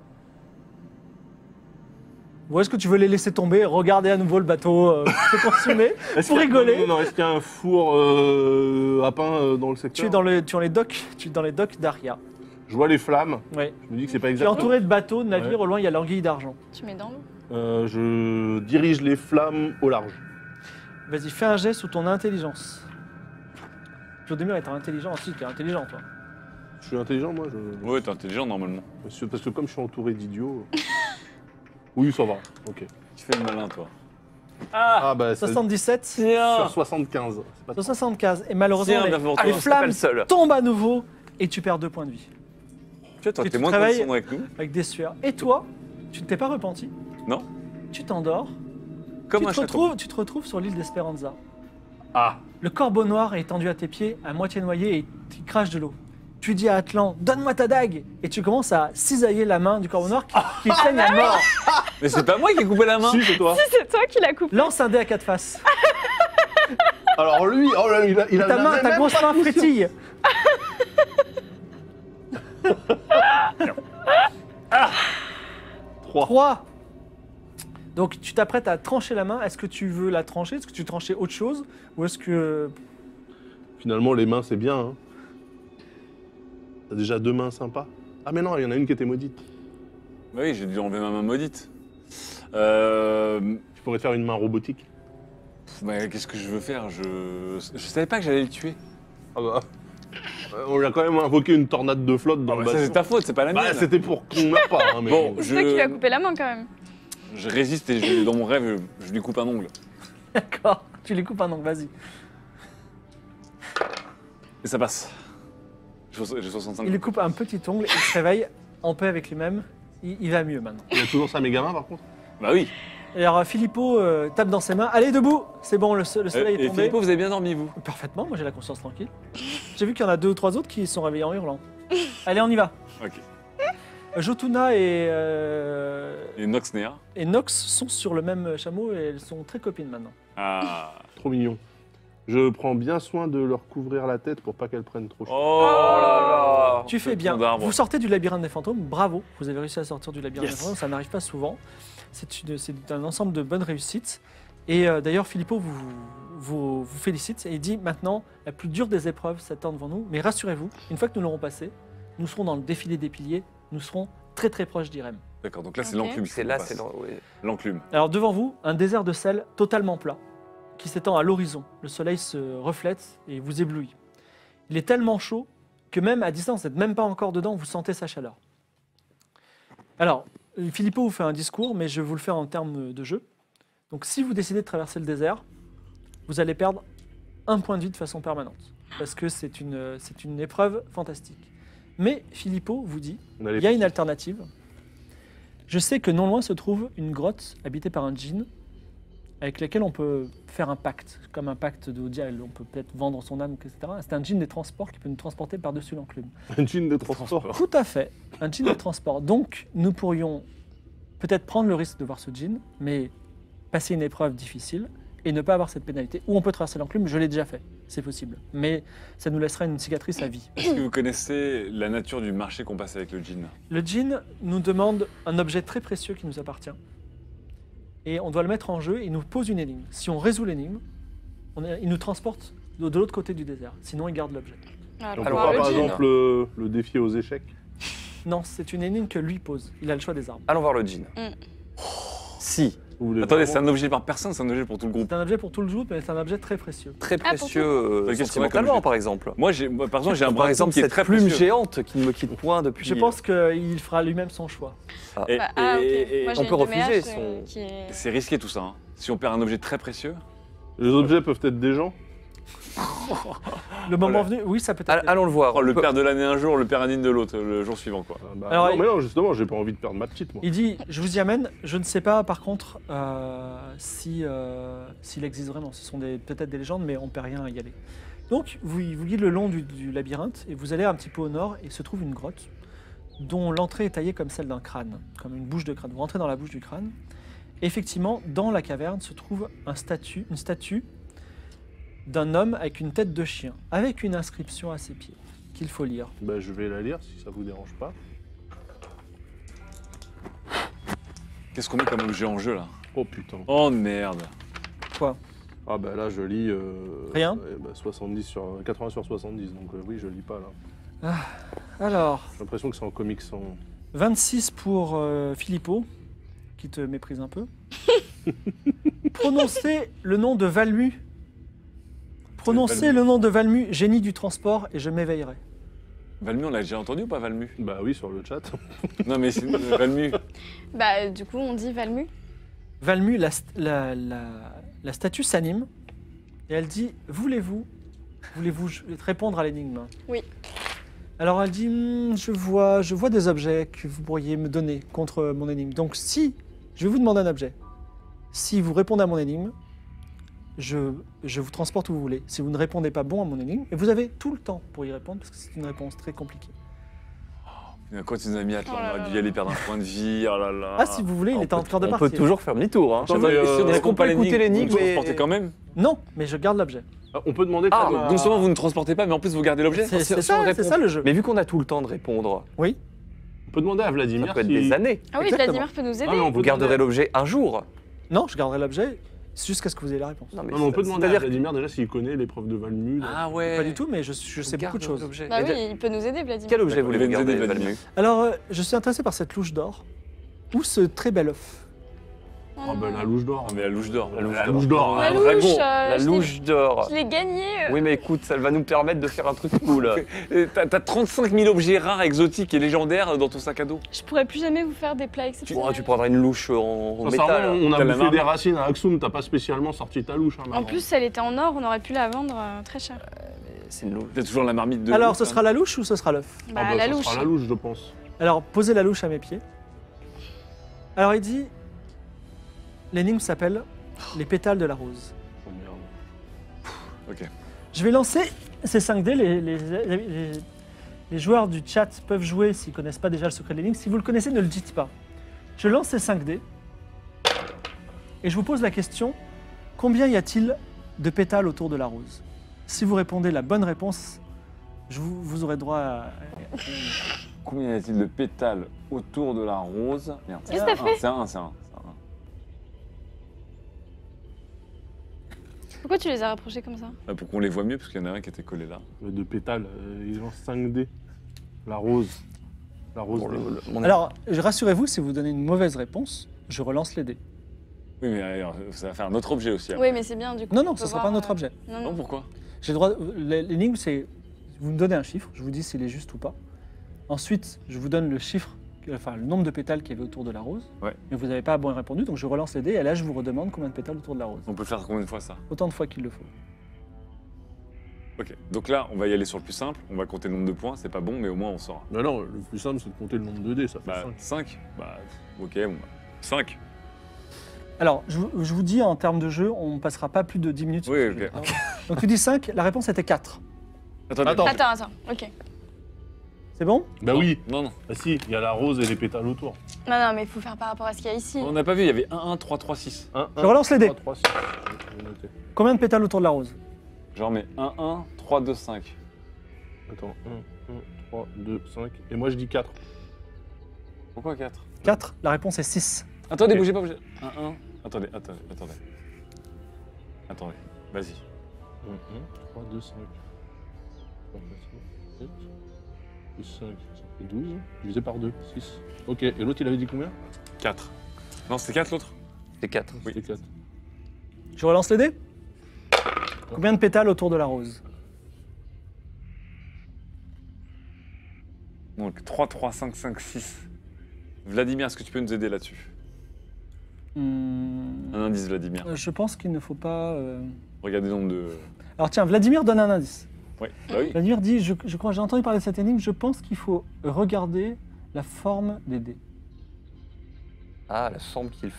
Ou est-ce que tu veux les laisser tomber, regarder à nouveau le bateau euh, se consumer? Est-ce Pour qu'il y a- rigoler. Non, non, non, est-ce qu'il y a un four euh, à pain euh, dans le secteur Tu es dans, le, tu es dans les docks, tu es dans les docks d'Aria. Je vois les flammes. Ouais. Je me dis que c'est pas Tu es exactement. entouré de bateaux, de navires. Ouais. Au loin, il y a l'anguille d'argent. Tu mets dans l'eau. Euh, je dirige les flammes au large. Vas-y, fais un jet sous ton intelligence. Clodomir étant intelligent, si tu es intelligent, toi. Je suis intelligent, moi. Je... Ouais, t'es intelligent normalement. Parce que, parce que comme je suis entouré d'idiots. euh, oui, ça va. Ok. Tu fais le malin, toi. Ah, bah, c'est soixante-dix-sept sur soixante-quinze. C'est pas sur soixante-quinze. Et malheureusement, Tiens, les, bien pour les toi, c'est pas flammes le seul. tombent à nouveau et tu perds deux points de vie. Tu vois, toi, Tu t'es te moins réveilles- condescendant avec nous. Avec des sueurs. Et toi, tu ne t'es pas repenti. Non. Tu t'endors. Comme tu, un te chaton. retrouves, tu te retrouves sur l'île d'Esperanza. Ah, Le corbeau noir est étendu à tes pieds, à moitié noyé, et il crache de l'eau. Tu dis à Atlan, donne-moi ta dague. Et tu commences à cisailler la main du corbeau noir qui, qui saigne à mort. Mais c'est pas moi qui ai coupé la main. si, c'est toi. C'est toi qui l'as coupé. Lance un dé à quatre faces. Alors lui, oh là, il a, il a Ta main, n'avait ta même grosse pas main de mission. frétille. Trois. trois. Donc tu t'apprêtes à trancher la main. Est-ce que tu veux la trancher? Est-ce que tu veux trancher autre chose? Ou est-ce que... Finalement, les mains, c'est bien. Hein. T'as déjà deux mains sympas. Ah, mais non, il y en a une qui était maudite. Bah oui, j'ai dû enlever ma main maudite. Euh. Tu pourrais te faire une main robotique. pff, bah, qu'est-ce que je veux faire je... je savais pas que j'allais le tuer. Ah bah. euh, On lui a quand même invoqué une tornade de flotte dans Ah bah, le ça, bassin. c'est ta faute, c'est pas la Bah, mienne. c'était pour qu'on meure pas. Hein, mais Bon, C'est toi qui lui as je... coupé la main quand même. je résiste et je- dans mon rêve, je, je lui coupe un ongle. D'accord. Tu les coupes un ongle, vas-y. Et ça passe. J'ai so- j'ai soixante-cinq. Il lui coupe un petit ongle, il se réveille en paix avec lui-même. Il, il va mieux maintenant. il a toujours sa méga main, par contre. Bah oui. Et alors Filippo euh, tape dans ses mains. Allez, debout. C'est bon, le, so- le Euh, soleil est et tombé. Philippot, vous avez bien dormi, vous? Parfaitement, moi j'ai la conscience tranquille. J'ai vu qu'il y en a deux ou trois autres qui se sont réveillés en hurlant. Allez, on y va. Ok. Euh, Jotuna et, euh, Et Noxnea? et Nox sont sur le même chameau et elles sont très copines maintenant. Ah. Trop mignon. Je prends bien soin de leur couvrir la tête pour pas qu'elles prennent trop chaud. Oh là là. Tu fais Le bien. tronc d'arbre. Vous sortez du labyrinthe des fantômes, bravo. Vous avez réussi à sortir du labyrinthe Yes. des fantômes, ça n'arrive pas souvent. C'est une- c'est un ensemble de bonnes réussites. Et euh, d'ailleurs, Filippo vous, vous, vous félicite et il dit maintenant, la plus dure des épreuves s'attend devant nous. Mais rassurez-vous, une fois que nous l'aurons passé, nous serons dans le défilé des piliers, nous serons très très proches d'Irem. D'accord, donc là, c'est Ok. l'enclume. C'est là, c'est dans. oui. L'enclume. Alors devant vous, un désert de sel totalement plat, qui s'étend à l'horizon. Le soleil se reflète et vous éblouit. Il est tellement chaud que même à distance, vous n'êtes même pas encore dedans, vous sentez sa chaleur. Alors, Filippo vous fait un discours, mais je vais vous le faire en termes de jeu. Donc si vous décidez de traverser le désert, vous allez perdre un point de vie de façon permanente. parce que c'est une, c'est une épreuve fantastique. Mais Filippo vous dit, On a les il y a une petits. alternative. Je sais que non loin se trouve une grotte habitée par un djinn avec laquelle on peut faire un pacte, comme un pacte de diable. On peut peut-être vendre son âme, et cetera. C'est un djinn des transports qui peut nous transporter par-dessus l'enclume. Un jean de transport. Tout à fait, un djinn de transport. Donc, nous pourrions peut-être prendre le risque de voir ce djinn, mais passer une épreuve difficile et ne pas avoir cette pénalité. Ou on peut traverser l'enclume, je l'ai déjà fait, c'est possible. Mais ça nous laissera une cicatrice à vie. Est-ce que vous connaissez la nature du marché qu'on passe avec le djinn? Le djinn nous demande un objet très précieux qui nous appartient. Et on doit le mettre en jeu et il nous pose une énigme. Si on résout l'énigme, on est- il nous transporte de, de l'autre côté du désert. Sinon, il garde l'objet. Ah, On peut Alors, pas, le par djinn. exemple, le, le défi aux échecs. Non, c'est une énigme que lui pose. Il a le choix des armes. Allons voir le djinn. Mm. Si, Vous voulez Attendez, vraiment- c'est un objet par personne, c'est un objet pour tout le groupe. C'est un objet pour tout le groupe, mais c'est un objet très précieux. très Ah, pour précieux toi. euh, Qu'est-ce qu'on a sentimentalement, comme par exemple. Moi, j'ai, moi, par exemple, j'ai un Par bras exemple, qui est cette très plume précieux. géante qui ne me quitte point depuis. Je pense qu'il fera lui-même son choix. Et, Bah, ah, ok. et- et- Moi, on j'ai peut une de mes refuser haches, son- euh, qui est- c'est risqué tout ça. Hein. Si on perd un objet très précieux, Les objets peuvent être des gens. Le moment Voilà. venu, oui, ça peut être. All- Allons le voir. oh, le On peut- père de l'année un jour, le père Anine de l'autre, le jour suivant, quoi. Ah, bah, Alors, non, il- mais non, justement, j'ai pas envie de perdre ma petite, moi. Il dit, je vous y amène. Je ne sais pas, par contre, euh, si euh, s'il existe vraiment. Ce sont des- peut-être des légendes, mais on ne peut rien y aller. Donc, vous, vous guidez le long du, du labyrinthe et vous allez un petit peu au nord et se trouve une grotte dont l'entrée est taillée comme celle d'un crâne, comme une bouche de crâne. Vous rentrez dans la bouche du crâne. Effectivement, dans la caverne se trouve un statue, une statue d'un homme avec une tête de chien, avec une inscription à ses pieds qu'il faut lire. Bah, je vais la lire si ça vous dérange pas. Qu'est-ce qu'on met comme objet en jeu, là? Oh putain. Oh merde. Quoi? Ah bah là, je lis. euh, Rien ouais, bah, soixante-dix sur, quatre-vingts sur soixante-dix, donc euh, oui, je lis pas là. Alors, J'ai l'impression que c'est en comics sans. vingt-six pour euh, Filippo, qui te méprise un peu. Prononcez le nom de Valmu. Prononcez Valmu. le nom de Valmu, génie du transport, et je m'éveillerai. Valmu, on l'a déjà entendu ou pas, Valmu? Bah oui, sur le chat. Non, mais c'est euh, Valmu. Bah, du coup, on dit Valmu. Valmu, la, st- la- la- la statue s'anime, et elle dit, voulez-vous voulez-vous j- répondre à l'énigme? Oui. Alors elle dit, Hmm, je, vois, je vois des objets que vous pourriez me donner contre mon énigme. Donc si, je vais vous demander un objet. Si vous répondez à mon énigme, je, je vous transporte où vous voulez. Si vous ne répondez pas bon à mon énigme, et vous avez tout le temps pour y répondre, parce que c'est une réponse très compliquée. Quand tu nous as mis à Oh on là aurait là dû y aller perdre un point de vie. Oh là là. Ah, si vous voulez, il on est peut, encore de on partir. peut toujours faire demi-tour. Hein. Attends, Attends, mais, mais si on euh, ne est-ce répond qu'on pas peut à l'énigme, écouter l'énigme vous et- transportez quand même. Non, mais je garde l'objet. Ah, on peut demander Ah, quand même à- Non seulement vous ne transportez pas, mais en plus vous gardez l'objet. C'est si- c'est si on ça, répond- c'est ça le jeu. Mais vu qu'on a tout le temps de répondre, Oui. On peut demander à ça Vladimir peut être si- des années. Ah oui, Exactement. Vladimir peut nous aider. Ah, mais on peut Vous garderez demander- l'objet un jour. Non, je garderai l'objet jusqu'à ce que vous ayez la réponse. Non, mais Non, mais on peut c'est- demander à c'est-à-dire Vladimir déjà s'il connaît l'épreuve de Valmu. là. Ah ouais. Pas du tout, mais je, je sais beaucoup de choses. l'objet. Bah Et oui, de- il peut nous aider, Vladimir. Quel objet D'accord, voulez-vous il va nous garder, aider, Vladimir. Valmu? Alors, euh, je suis intéressé par cette louche d'or ou ce très bel œuf. Oh Ah non. bah la louche d'or. Ah, mais la louche d'or. La louche d'or. louche d'or. La un louche, dragon. euh, La je l'ai- louche d'or. Je l'ai gagné. euh. Oui, mais écoute, ça va nous permettre de faire un truc cool. Et T'as t'as trente-cinq mille objets rares, exotiques et légendaires dans ton sac à dos. Je pourrais plus jamais vous faire des plats Tu, exceptionnels. tu prendras une louche en, en Sincèrement, métal. on a T'as la bouffé des marmite. racines à Axum, t'as pas spécialement sorti ta louche. Hein, En Marwan. plus, elle était en or, on aurait pu la vendre euh, très cher. C'est une louche. T'as toujours la marmite de. Alors, l'eau, ce ça sera la louche ou ce sera l'œuf? Bah, Ah bah, la ça louche. sera la louche, je pense. Alors, posez la louche à mes pieds. Alors, il dit l'énigme s'appelle les pétales de la rose. Oh merde. Ok. Je vais lancer ces cinq dés. Les, les- les- les joueurs du chat peuvent jouer s'ils ne connaissent pas déjà le secret de l'énigme. Si vous le connaissez, ne le dites pas. Je lance ces cinq dés et je vous pose la question combien y a-t-il de pétales autour de la rose? Si vous répondez la bonne réponse, je vous, vous aurez droit à. Combien y a-t-il de pétales autour de la rose? Merde. Qu'est-ce que t'as c'est un, fait C'est un, c'est un. c'est un. Pourquoi tu les as rapprochés comme ça? Ah, pour qu'on les voit mieux, parce qu'il y en a un qui était collé là. Euh, De pétales, euh, ils ont cinq dés. La rose. La rose. Pour le- dé. le- mon- Alors, rassurez-vous, si vous donnez une mauvaise réponse, je relance les dés. Oui, mais alors, ça va faire un autre objet aussi. après. Oui, mais c'est bien du coup. Non, on non, peut ce ne sera voir, pas notre euh, objet. Non, Non, non. pourquoi? J'ai le droit. L'énigme, c'est vous me donnez un chiffre, je vous dis s'il est juste ou pas. Ensuite, je vous donne le chiffre, enfin le nombre de pétales qu'il y avait autour de la rose. Ouais. Mais vous n'avez pas bien répondu, donc je relance les dés et là je vous redemande combien de pétales autour de la rose. On peut le faire combien de fois ça? Autant de fois qu'il le faut. Ok, donc là, on va y aller sur le plus simple. On va compter le nombre de points. C'est pas bon, mais au moins on saura. Mais non, le plus simple, c'est de compter le nombre de dés, ça fait Bah, cinq. cinq. Bah, ok, bon. bah, cinq. Alors, je, vous- je vous dis, en termes de jeu, on ne passera pas plus de dix minutes sur Oui, ce ok. jeu. Donc tu dis cinq, la réponse était quatre. Attendez. Attends. Attends, attends, ok. C'est bon? Bah Non, oui, Non, non. bah si, il y a la rose et les pétales autour. Non, non, mais il faut faire par rapport à ce qu'il y a ici. On n'a pas vu, il y avait un, un, trois, trois, six. un, Je relance les dés. trois, trois, six. Je vais noter. Combien de pétales autour de la rose? Genre, mais un, un, trois, deux, cinq. Attends, un, un, trois, deux, cinq. Et moi je dis quatre. Pourquoi quatre? quatre, la réponse est six. Attendez, Ok. bougez pas, bougez. un, un. Attendez, attendez, attendez. Attendez, vas-y. un, un, trois, deux, cinq. trois, quatre, cinq, sept. Plus cinq, ça fait douze. Divisé par deux, six. Ok, et l'autre il avait dit combien? quatre. Non, c'était quatre l'autre? C'est quatre. Oui. C'était quatre. Je relance les dés? Combien de pétales autour de la rose? Donc trois, trois, cinq, cinq, six. Vladimir, est-ce que tu peux nous aider là-dessus? Hmm, Un indice, Vladimir. euh, Je pense qu'il ne faut pas... euh, Regardez le nombre de... Alors tiens, Vladimir donne un indice. Oui, bah oui. Vladimir dit, je, je crois, j'ai entendu parler de cette énigme, je pense qu'il faut regarder la forme des dés, Ah, la semble qu'il. f-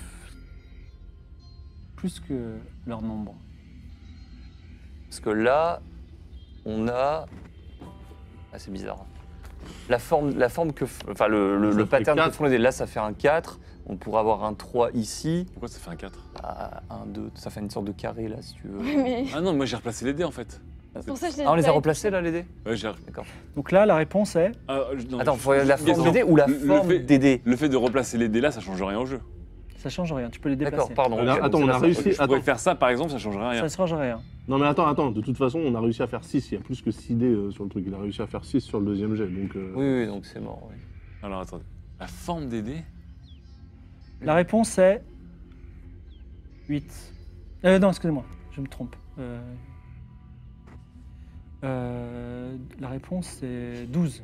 plus que leur nombre. Parce que là, on a. Ah, c'est bizarre. La forme, la forme que. f- Enfin, le, le, Ça le fait pattern que quatre. font les dés. Là, ça fait un quatre. On pourrait avoir un trois ici. Pourquoi ça fait un quatre? Ah, un, deux. Ça fait une sorte de carré, là, si tu veux. Oui, mais Ah non, moi j'ai replacé les dés en fait. c'est pour ça que je Ah, on les a pas- replacés, là, les dés? Ouais, j'ai... D'accord. Donc là, la réponse est... Ah, je- non, Attends, je- faut regarder la je- forme non, des dés ou la le- le forme fait- des dés? Le fait de replacer les dés là, ça change rien au jeu. Ça change rien, tu peux les déplacer. D'accord, pardon. On a- ok, attends, donc on c'est a la- réussi. Je pourrais Attends. faire ça par exemple, ça changerait rien. Ça ne change rien. Non mais attends, attends, de toute façon on a réussi à faire six, il y a plus que six dés euh, sur le truc, il a réussi à faire six sur le deuxième jet, donc... euh, Oui, oui, donc c'est mort. Oui. Alors attendez. La forme des dés? La réponse est... huit. Euh, non, excusez-moi, je me trompe. Euh, euh, la réponse est douze.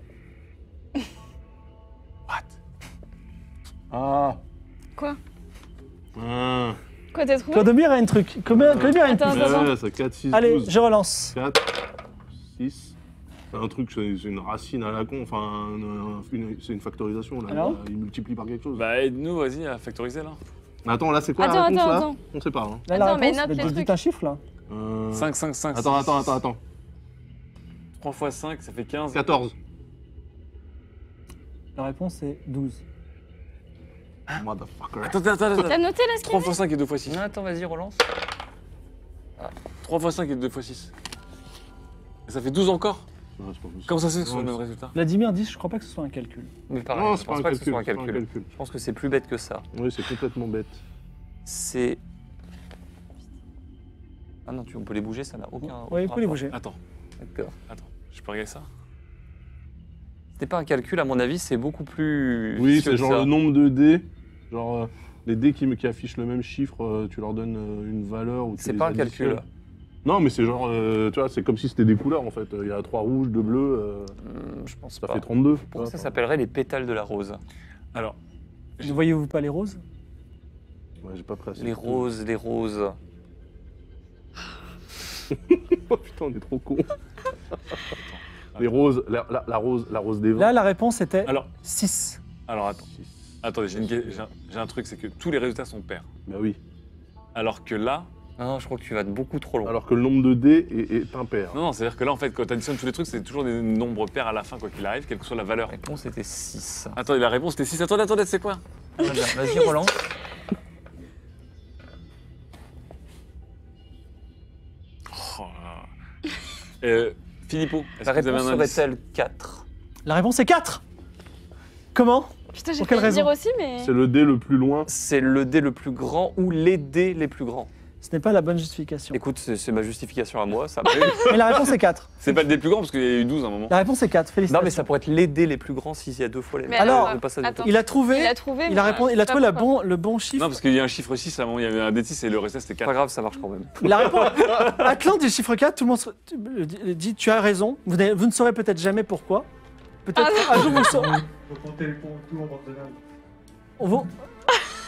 What? Ah. Quoi? Ah. Quoi, t'as trouvé? Clodomir a un truc. Clodomir Clodomir a une Attends, piste. attends, Ouais, c'est quatre, six, Allez, douze. je relance. quatre, six. C'est un truc, c'est c'est une racine à la con, enfin, un- un- une- c'est une factorisation, là. Alors il multiplie par quelque chose. Bah aide-nous, vas-y, à factoriser là. Attends, là, c'est quoi Attends, la réponse, attends, là attends. On sait pas, hein. Là, la Attends, mais réponse, note mais les dites trucs. un chiffre là. Euh, cinq, cinq, cinq. Attends, attends, attends, attends. trois fois cinq, ça fait quinze. quatorze. La réponse est douze. Motherfucker. Attends, attends, attends. T'as noté là ce qu'il y trois avait? fois cinq et deux fois six. Non, attends, vas-y, relance. trois fois cinq et deux fois six. Et ça fait douze encore? Non, c'est pas possible. Comment ça se fait que ce soit Non, le même résultat? Vladimir dit, je crois pas que ce soit un calcul. Mais pareil, Non, je c'est pas pense un pas que ce calcul. soit un c'est pas un calcul. calcul. Je pense que c'est plus bête que ça. Oui, c'est complètement bête. C'est. Ah non, tu, on peut les bouger, ça n'a aucun. Oui, il aucun peut les rapport. bouger. Attends, D'accord. attends. Je peux regarder ça? C'était pas un calcul, à mon avis, c'est beaucoup plus. Oui, vicieux c'est que genre ça. le nombre de dés. Genre, euh, les dés qui, qui affichent le même chiffre, euh, tu leur donnes euh, une valeur. ou tu C'est les pas un additionnes. calcul. Non, mais c'est genre, euh, tu vois, c'est comme si c'était des couleurs en fait. Il y a trois rouges, deux bleus, euh, Hum, je pense ça pas. fait trente-deux. Pourquoi tu ça vois. s'appellerait les pétales de la rose? Alors, Ne voyez-vous pas les roses? Ouais, j'ai pas pris assez Les de- roses, les roses. Oh putain, on est trop cons. Les roses, la, la- la rose, la rose des vins. Là, la réponse était alors, six. alors attends. Six. Attendez, j'ai, une que- j'ai un, j'ai un truc, c'est que tous les résultats sont pairs. Bah oui. Alors que là, Non, non, je crois que tu vas beaucoup trop loin. Alors que le nombre de dés est, est impair. non, non, c'est-à-dire que là, en fait, quand tu additionnes tous les trucs, c'est toujours des nombres pairs à la fin, quoi qu'il arrive, quelle que soit la valeur. La réponse était six. Attendez, la réponse était six. Attendez, attendez, c'est quoi? Très bien, vas-y, relance. Oh là là. Euh, Philippot, est-ce La que vous avez réponse un indice? serait-elle quatre? La réponse est quatre. Comment? Putain, j'ai Pour quelle failli le dire raison aussi, mais. C'est le dé le plus loin. C'est le dé le plus grand ou les dés les plus grands? Ce n'est pas la bonne justification. Écoute, c'est c'est ma justification à moi. Ça... Mais la réponse est quatre. C'est pas le des plus grands parce qu'il y a eu douze à un moment. La réponse est quatre. Félicitations. non, mais ça pourrait être les dés les plus grands s'il y a deux fois les Mais alors, Je veux pas ça du attends. tout. Il a trouvé. Il a trouvé. Il a, mais, répondu- euh, il a je sais trouvé pas la pourquoi. bon, le bon chiffre. Non, parce qu'il y a un chiffre six, à un moment, il y avait un D six et le reste c'était Pas quatre. grave, ça marche quand même. La réponse. Atlante dit le chiffre quatre, tout le monde se- tu- dit tu as raison. Vous, n'avez- vous ne saurez peut-être jamais pourquoi. Peut-être Ah un jour vous le saurez. Faut compter le pont tout en bande de nains. On va-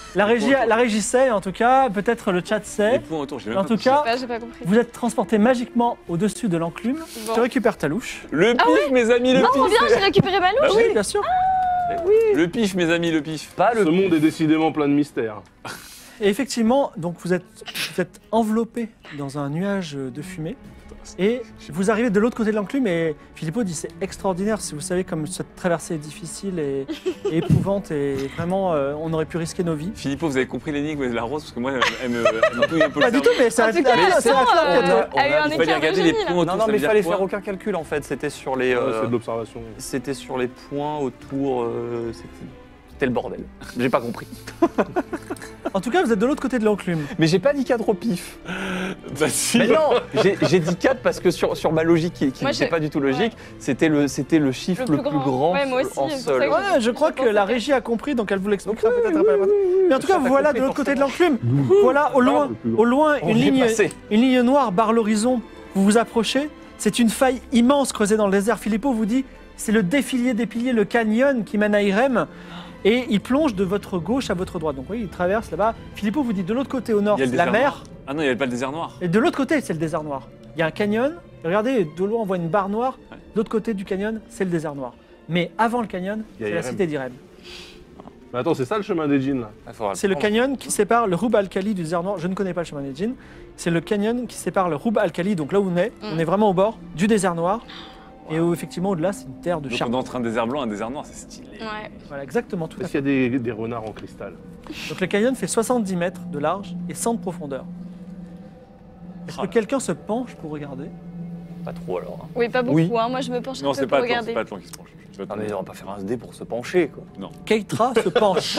La régie, la régie sait, en tout cas, peut-être le chat Les sait. points autour, j'ai même En pas tout touché. cas, Bah, j'ai pas compris. vous êtes transporté magiquement au-dessus de l'enclume. Bon. Tu récupères ta louche. Le pif, Ah mes amis, le Oh, trop pif. bien, j'ai récupéré ma louche. Bah oui. bien sûr. Le pif, mes amis, le pif. Pas Ce le. monde est décidément plein de mystères. Et effectivement, donc vous êtes, vous êtes enveloppé dans un nuage de fumée. Et vous arrivez de l'autre côté de l'enclume et Filippo dit c'est extraordinaire si vous savez comme cette traversée est difficile et, et épouvante et vraiment euh, on aurait pu risquer nos vies. Philippot, vous avez compris l'énigme de la rose parce que moi, elle me, elle me touille un peu Pas le du tout, cerveau. mais ça En tout cas, c'est Vincent, Atlas qui a- euh, on a- a eu on a- un Il fallait écart de regarder les génie, points là. autour. Non, ça non, veut mais il dire fallait quoi faire aucun calcul en fait. C'était sur les. Ouais, euh, c'est de l'observation. C'était sur les points autour. euh, C'était c'était le bordel. J'ai pas compris. En tout cas, vous êtes de l'autre côté de l'enclume. Mais j'ai pas dit quatre au pif. Bah si. Mais non, j'ai j'ai dit quatre parce que sur, sur ma logique qui, qui Moi, n'était j'ai- pas du tout logique, c'était le, c'était le chiffre Le le plus plus grand. grand, Ouais, moi aussi, en c'est pour sol. ça que- Ouais, je crois Je que pensais la que- régie a compris, donc elle vous l'expliquera Donc, oui, peut-être oui, après. oui, oui, Mais en tout cas, ça, vous t'as voilà compris, de l'autre côté de forcément. l'enclume. Voilà, au loin, le plus grand. au loin On une est ligne, passé. une ligne noire barre l'horizon. Vous vous approchez. C'est une faille immense creusée dans le désert. Filippo vous dit c'est le défilé des piliers, le canyon qui mène à Irem. Et il plonge de votre gauche à votre droite. Donc oui, il traverse là-bas. Filippo vous dit de l'autre côté au nord, Il y a le c'est la désert mer. noir. Ah non, il n'y avait pas le désert noir. Et de l'autre côté, c'est le désert noir. Il y a un canyon. Regardez, de loin, on voit une barre noire. Ouais. De l'autre côté du canyon, c'est le désert noir. Mais avant le canyon, Il y a c'est la Irem. cité d'Irem. Mais attends, c'est ça le chemin des djinns là. Ah, faudra C'est le prendre. canyon qui sépare le Roub Al-Khali du désert noir. Je ne connais pas le chemin des djinns. C'est le canyon qui sépare le Roub Al-Khali, donc là où on est. Mm. On est vraiment au bord du désert noir. Et où, effectivement, au-delà, c'est une terre de Donc on est charbon. entre un désert blanc et un désert noir, c'est stylé. Ouais. Voilà, exactement, tout à Est-ce fait. qu'il y a des, des renards en cristal? Donc le canyon fait soixante-dix mètres de large et cent de profondeur. Est-ce que Ah. quelqu'un se penche pour regarder? Pas trop alors. hein. Oui, pas beaucoup, Oui. hein. Moi, je me penche Non, un c'est peu pas pour Atlan, c'est regarder. pas Atlan qui se penche. Tu vas Ah, mais te- on va pas faire un dé pour se pencher quoi. Keitra se penche.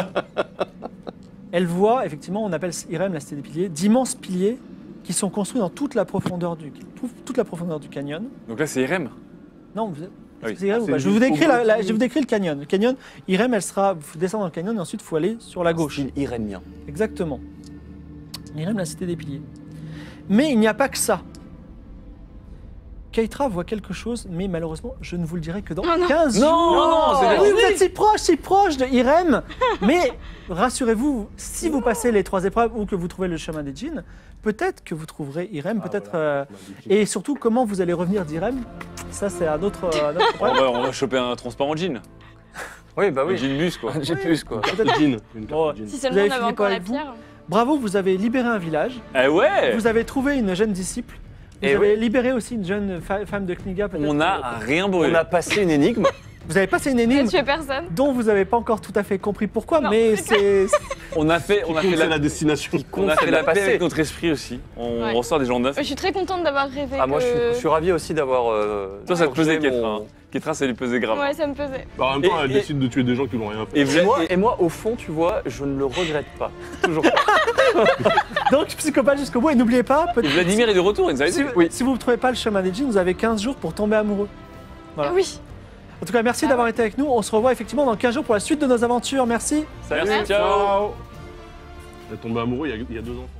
Elle voit, effectivement, on appelle Irem la cité des piliers, d'immenses piliers qui sont construits dans toute la profondeur du, toute la profondeur du canyon. Donc là, c'est Irem. Non, vous êtes. Ah oui. c'est Irem Ah, ou c'est pas je, vous juste décris au la- la- bout. je vous décris le canyon. Le canyon, Irem, elle sera. Vous descendez dans le canyon et ensuite, il faut aller sur la gauche. Style irénien. Exactement. Irem, la cité des piliers. Mais il n'y a pas que ça. Keitra voit quelque chose, mais malheureusement, je ne vous le dirai que dans Oh non. quinze Non, jours. non, c'est Ah la oui, journée. vous êtes si proche, si proche de Irem. Mais rassurez-vous, si vous passez les trois épreuves ou que vous trouvez le chemin des djinns, peut-être que vous trouverez Irem, Ah, peut-être. voilà. euh, Et surtout, comment vous allez revenir d'Irem, ça c'est un autre, un autre On problème. va, on va choper un transparent jean. Oui, bah Un oui. jean bus, quoi. J'ai plus quoi. Peut-être- Djinn, une carte Bon, de djinn. Si Vous seulement avez on avait fini encore par la avec vous pierre. Bravo, vous avez libéré un village. Eh ouais. Vous avez trouvé une jeune disciple. Vous Eh avez libéré aussi une jeune fa- femme de Kniga. peut-être. On a rien brûlé. On a passé une énigme. Vous avez passé une J'ai énigme tué personne. dont vous n'avez pas encore tout à fait compris pourquoi, Non, mais c'est c'est. On a fait, on a fait C'est la, la destination. on a c'est fait la la paix passée. avec notre esprit aussi. On Ouais. ressort des gens neufs. Je suis très contente d'avoir rêvé. Ah, moi je suis, que- je suis ravi aussi d'avoir. euh, Toi, ça te pesait, changé Ketra. mon- hein. Ketra, ça lui pesait grave. Ouais, ça me pesait. Bah, en même temps, Et- elle et- décide de tuer des gens qui n'ont rien fait. Et, Et Vla- moi, et- et moi, au fond, tu vois, je ne le regrette pas. Toujours. Donc, psychopathe jusqu'au bout. Et n'oubliez pas, peut- et Vladimir est de retour, il nous avait si, dit. oui, si vous ne trouvez pas le chemin des djinns, vous avez quinze jours pour tomber amoureux. Voilà. Ah oui. En tout cas, merci Ah d'avoir été avec nous. On se revoit effectivement dans quinze jours pour la suite de nos aventures. Merci. Merci, Merci. ciao. Elle est tombée amoureuse il y a- il y a deux ans.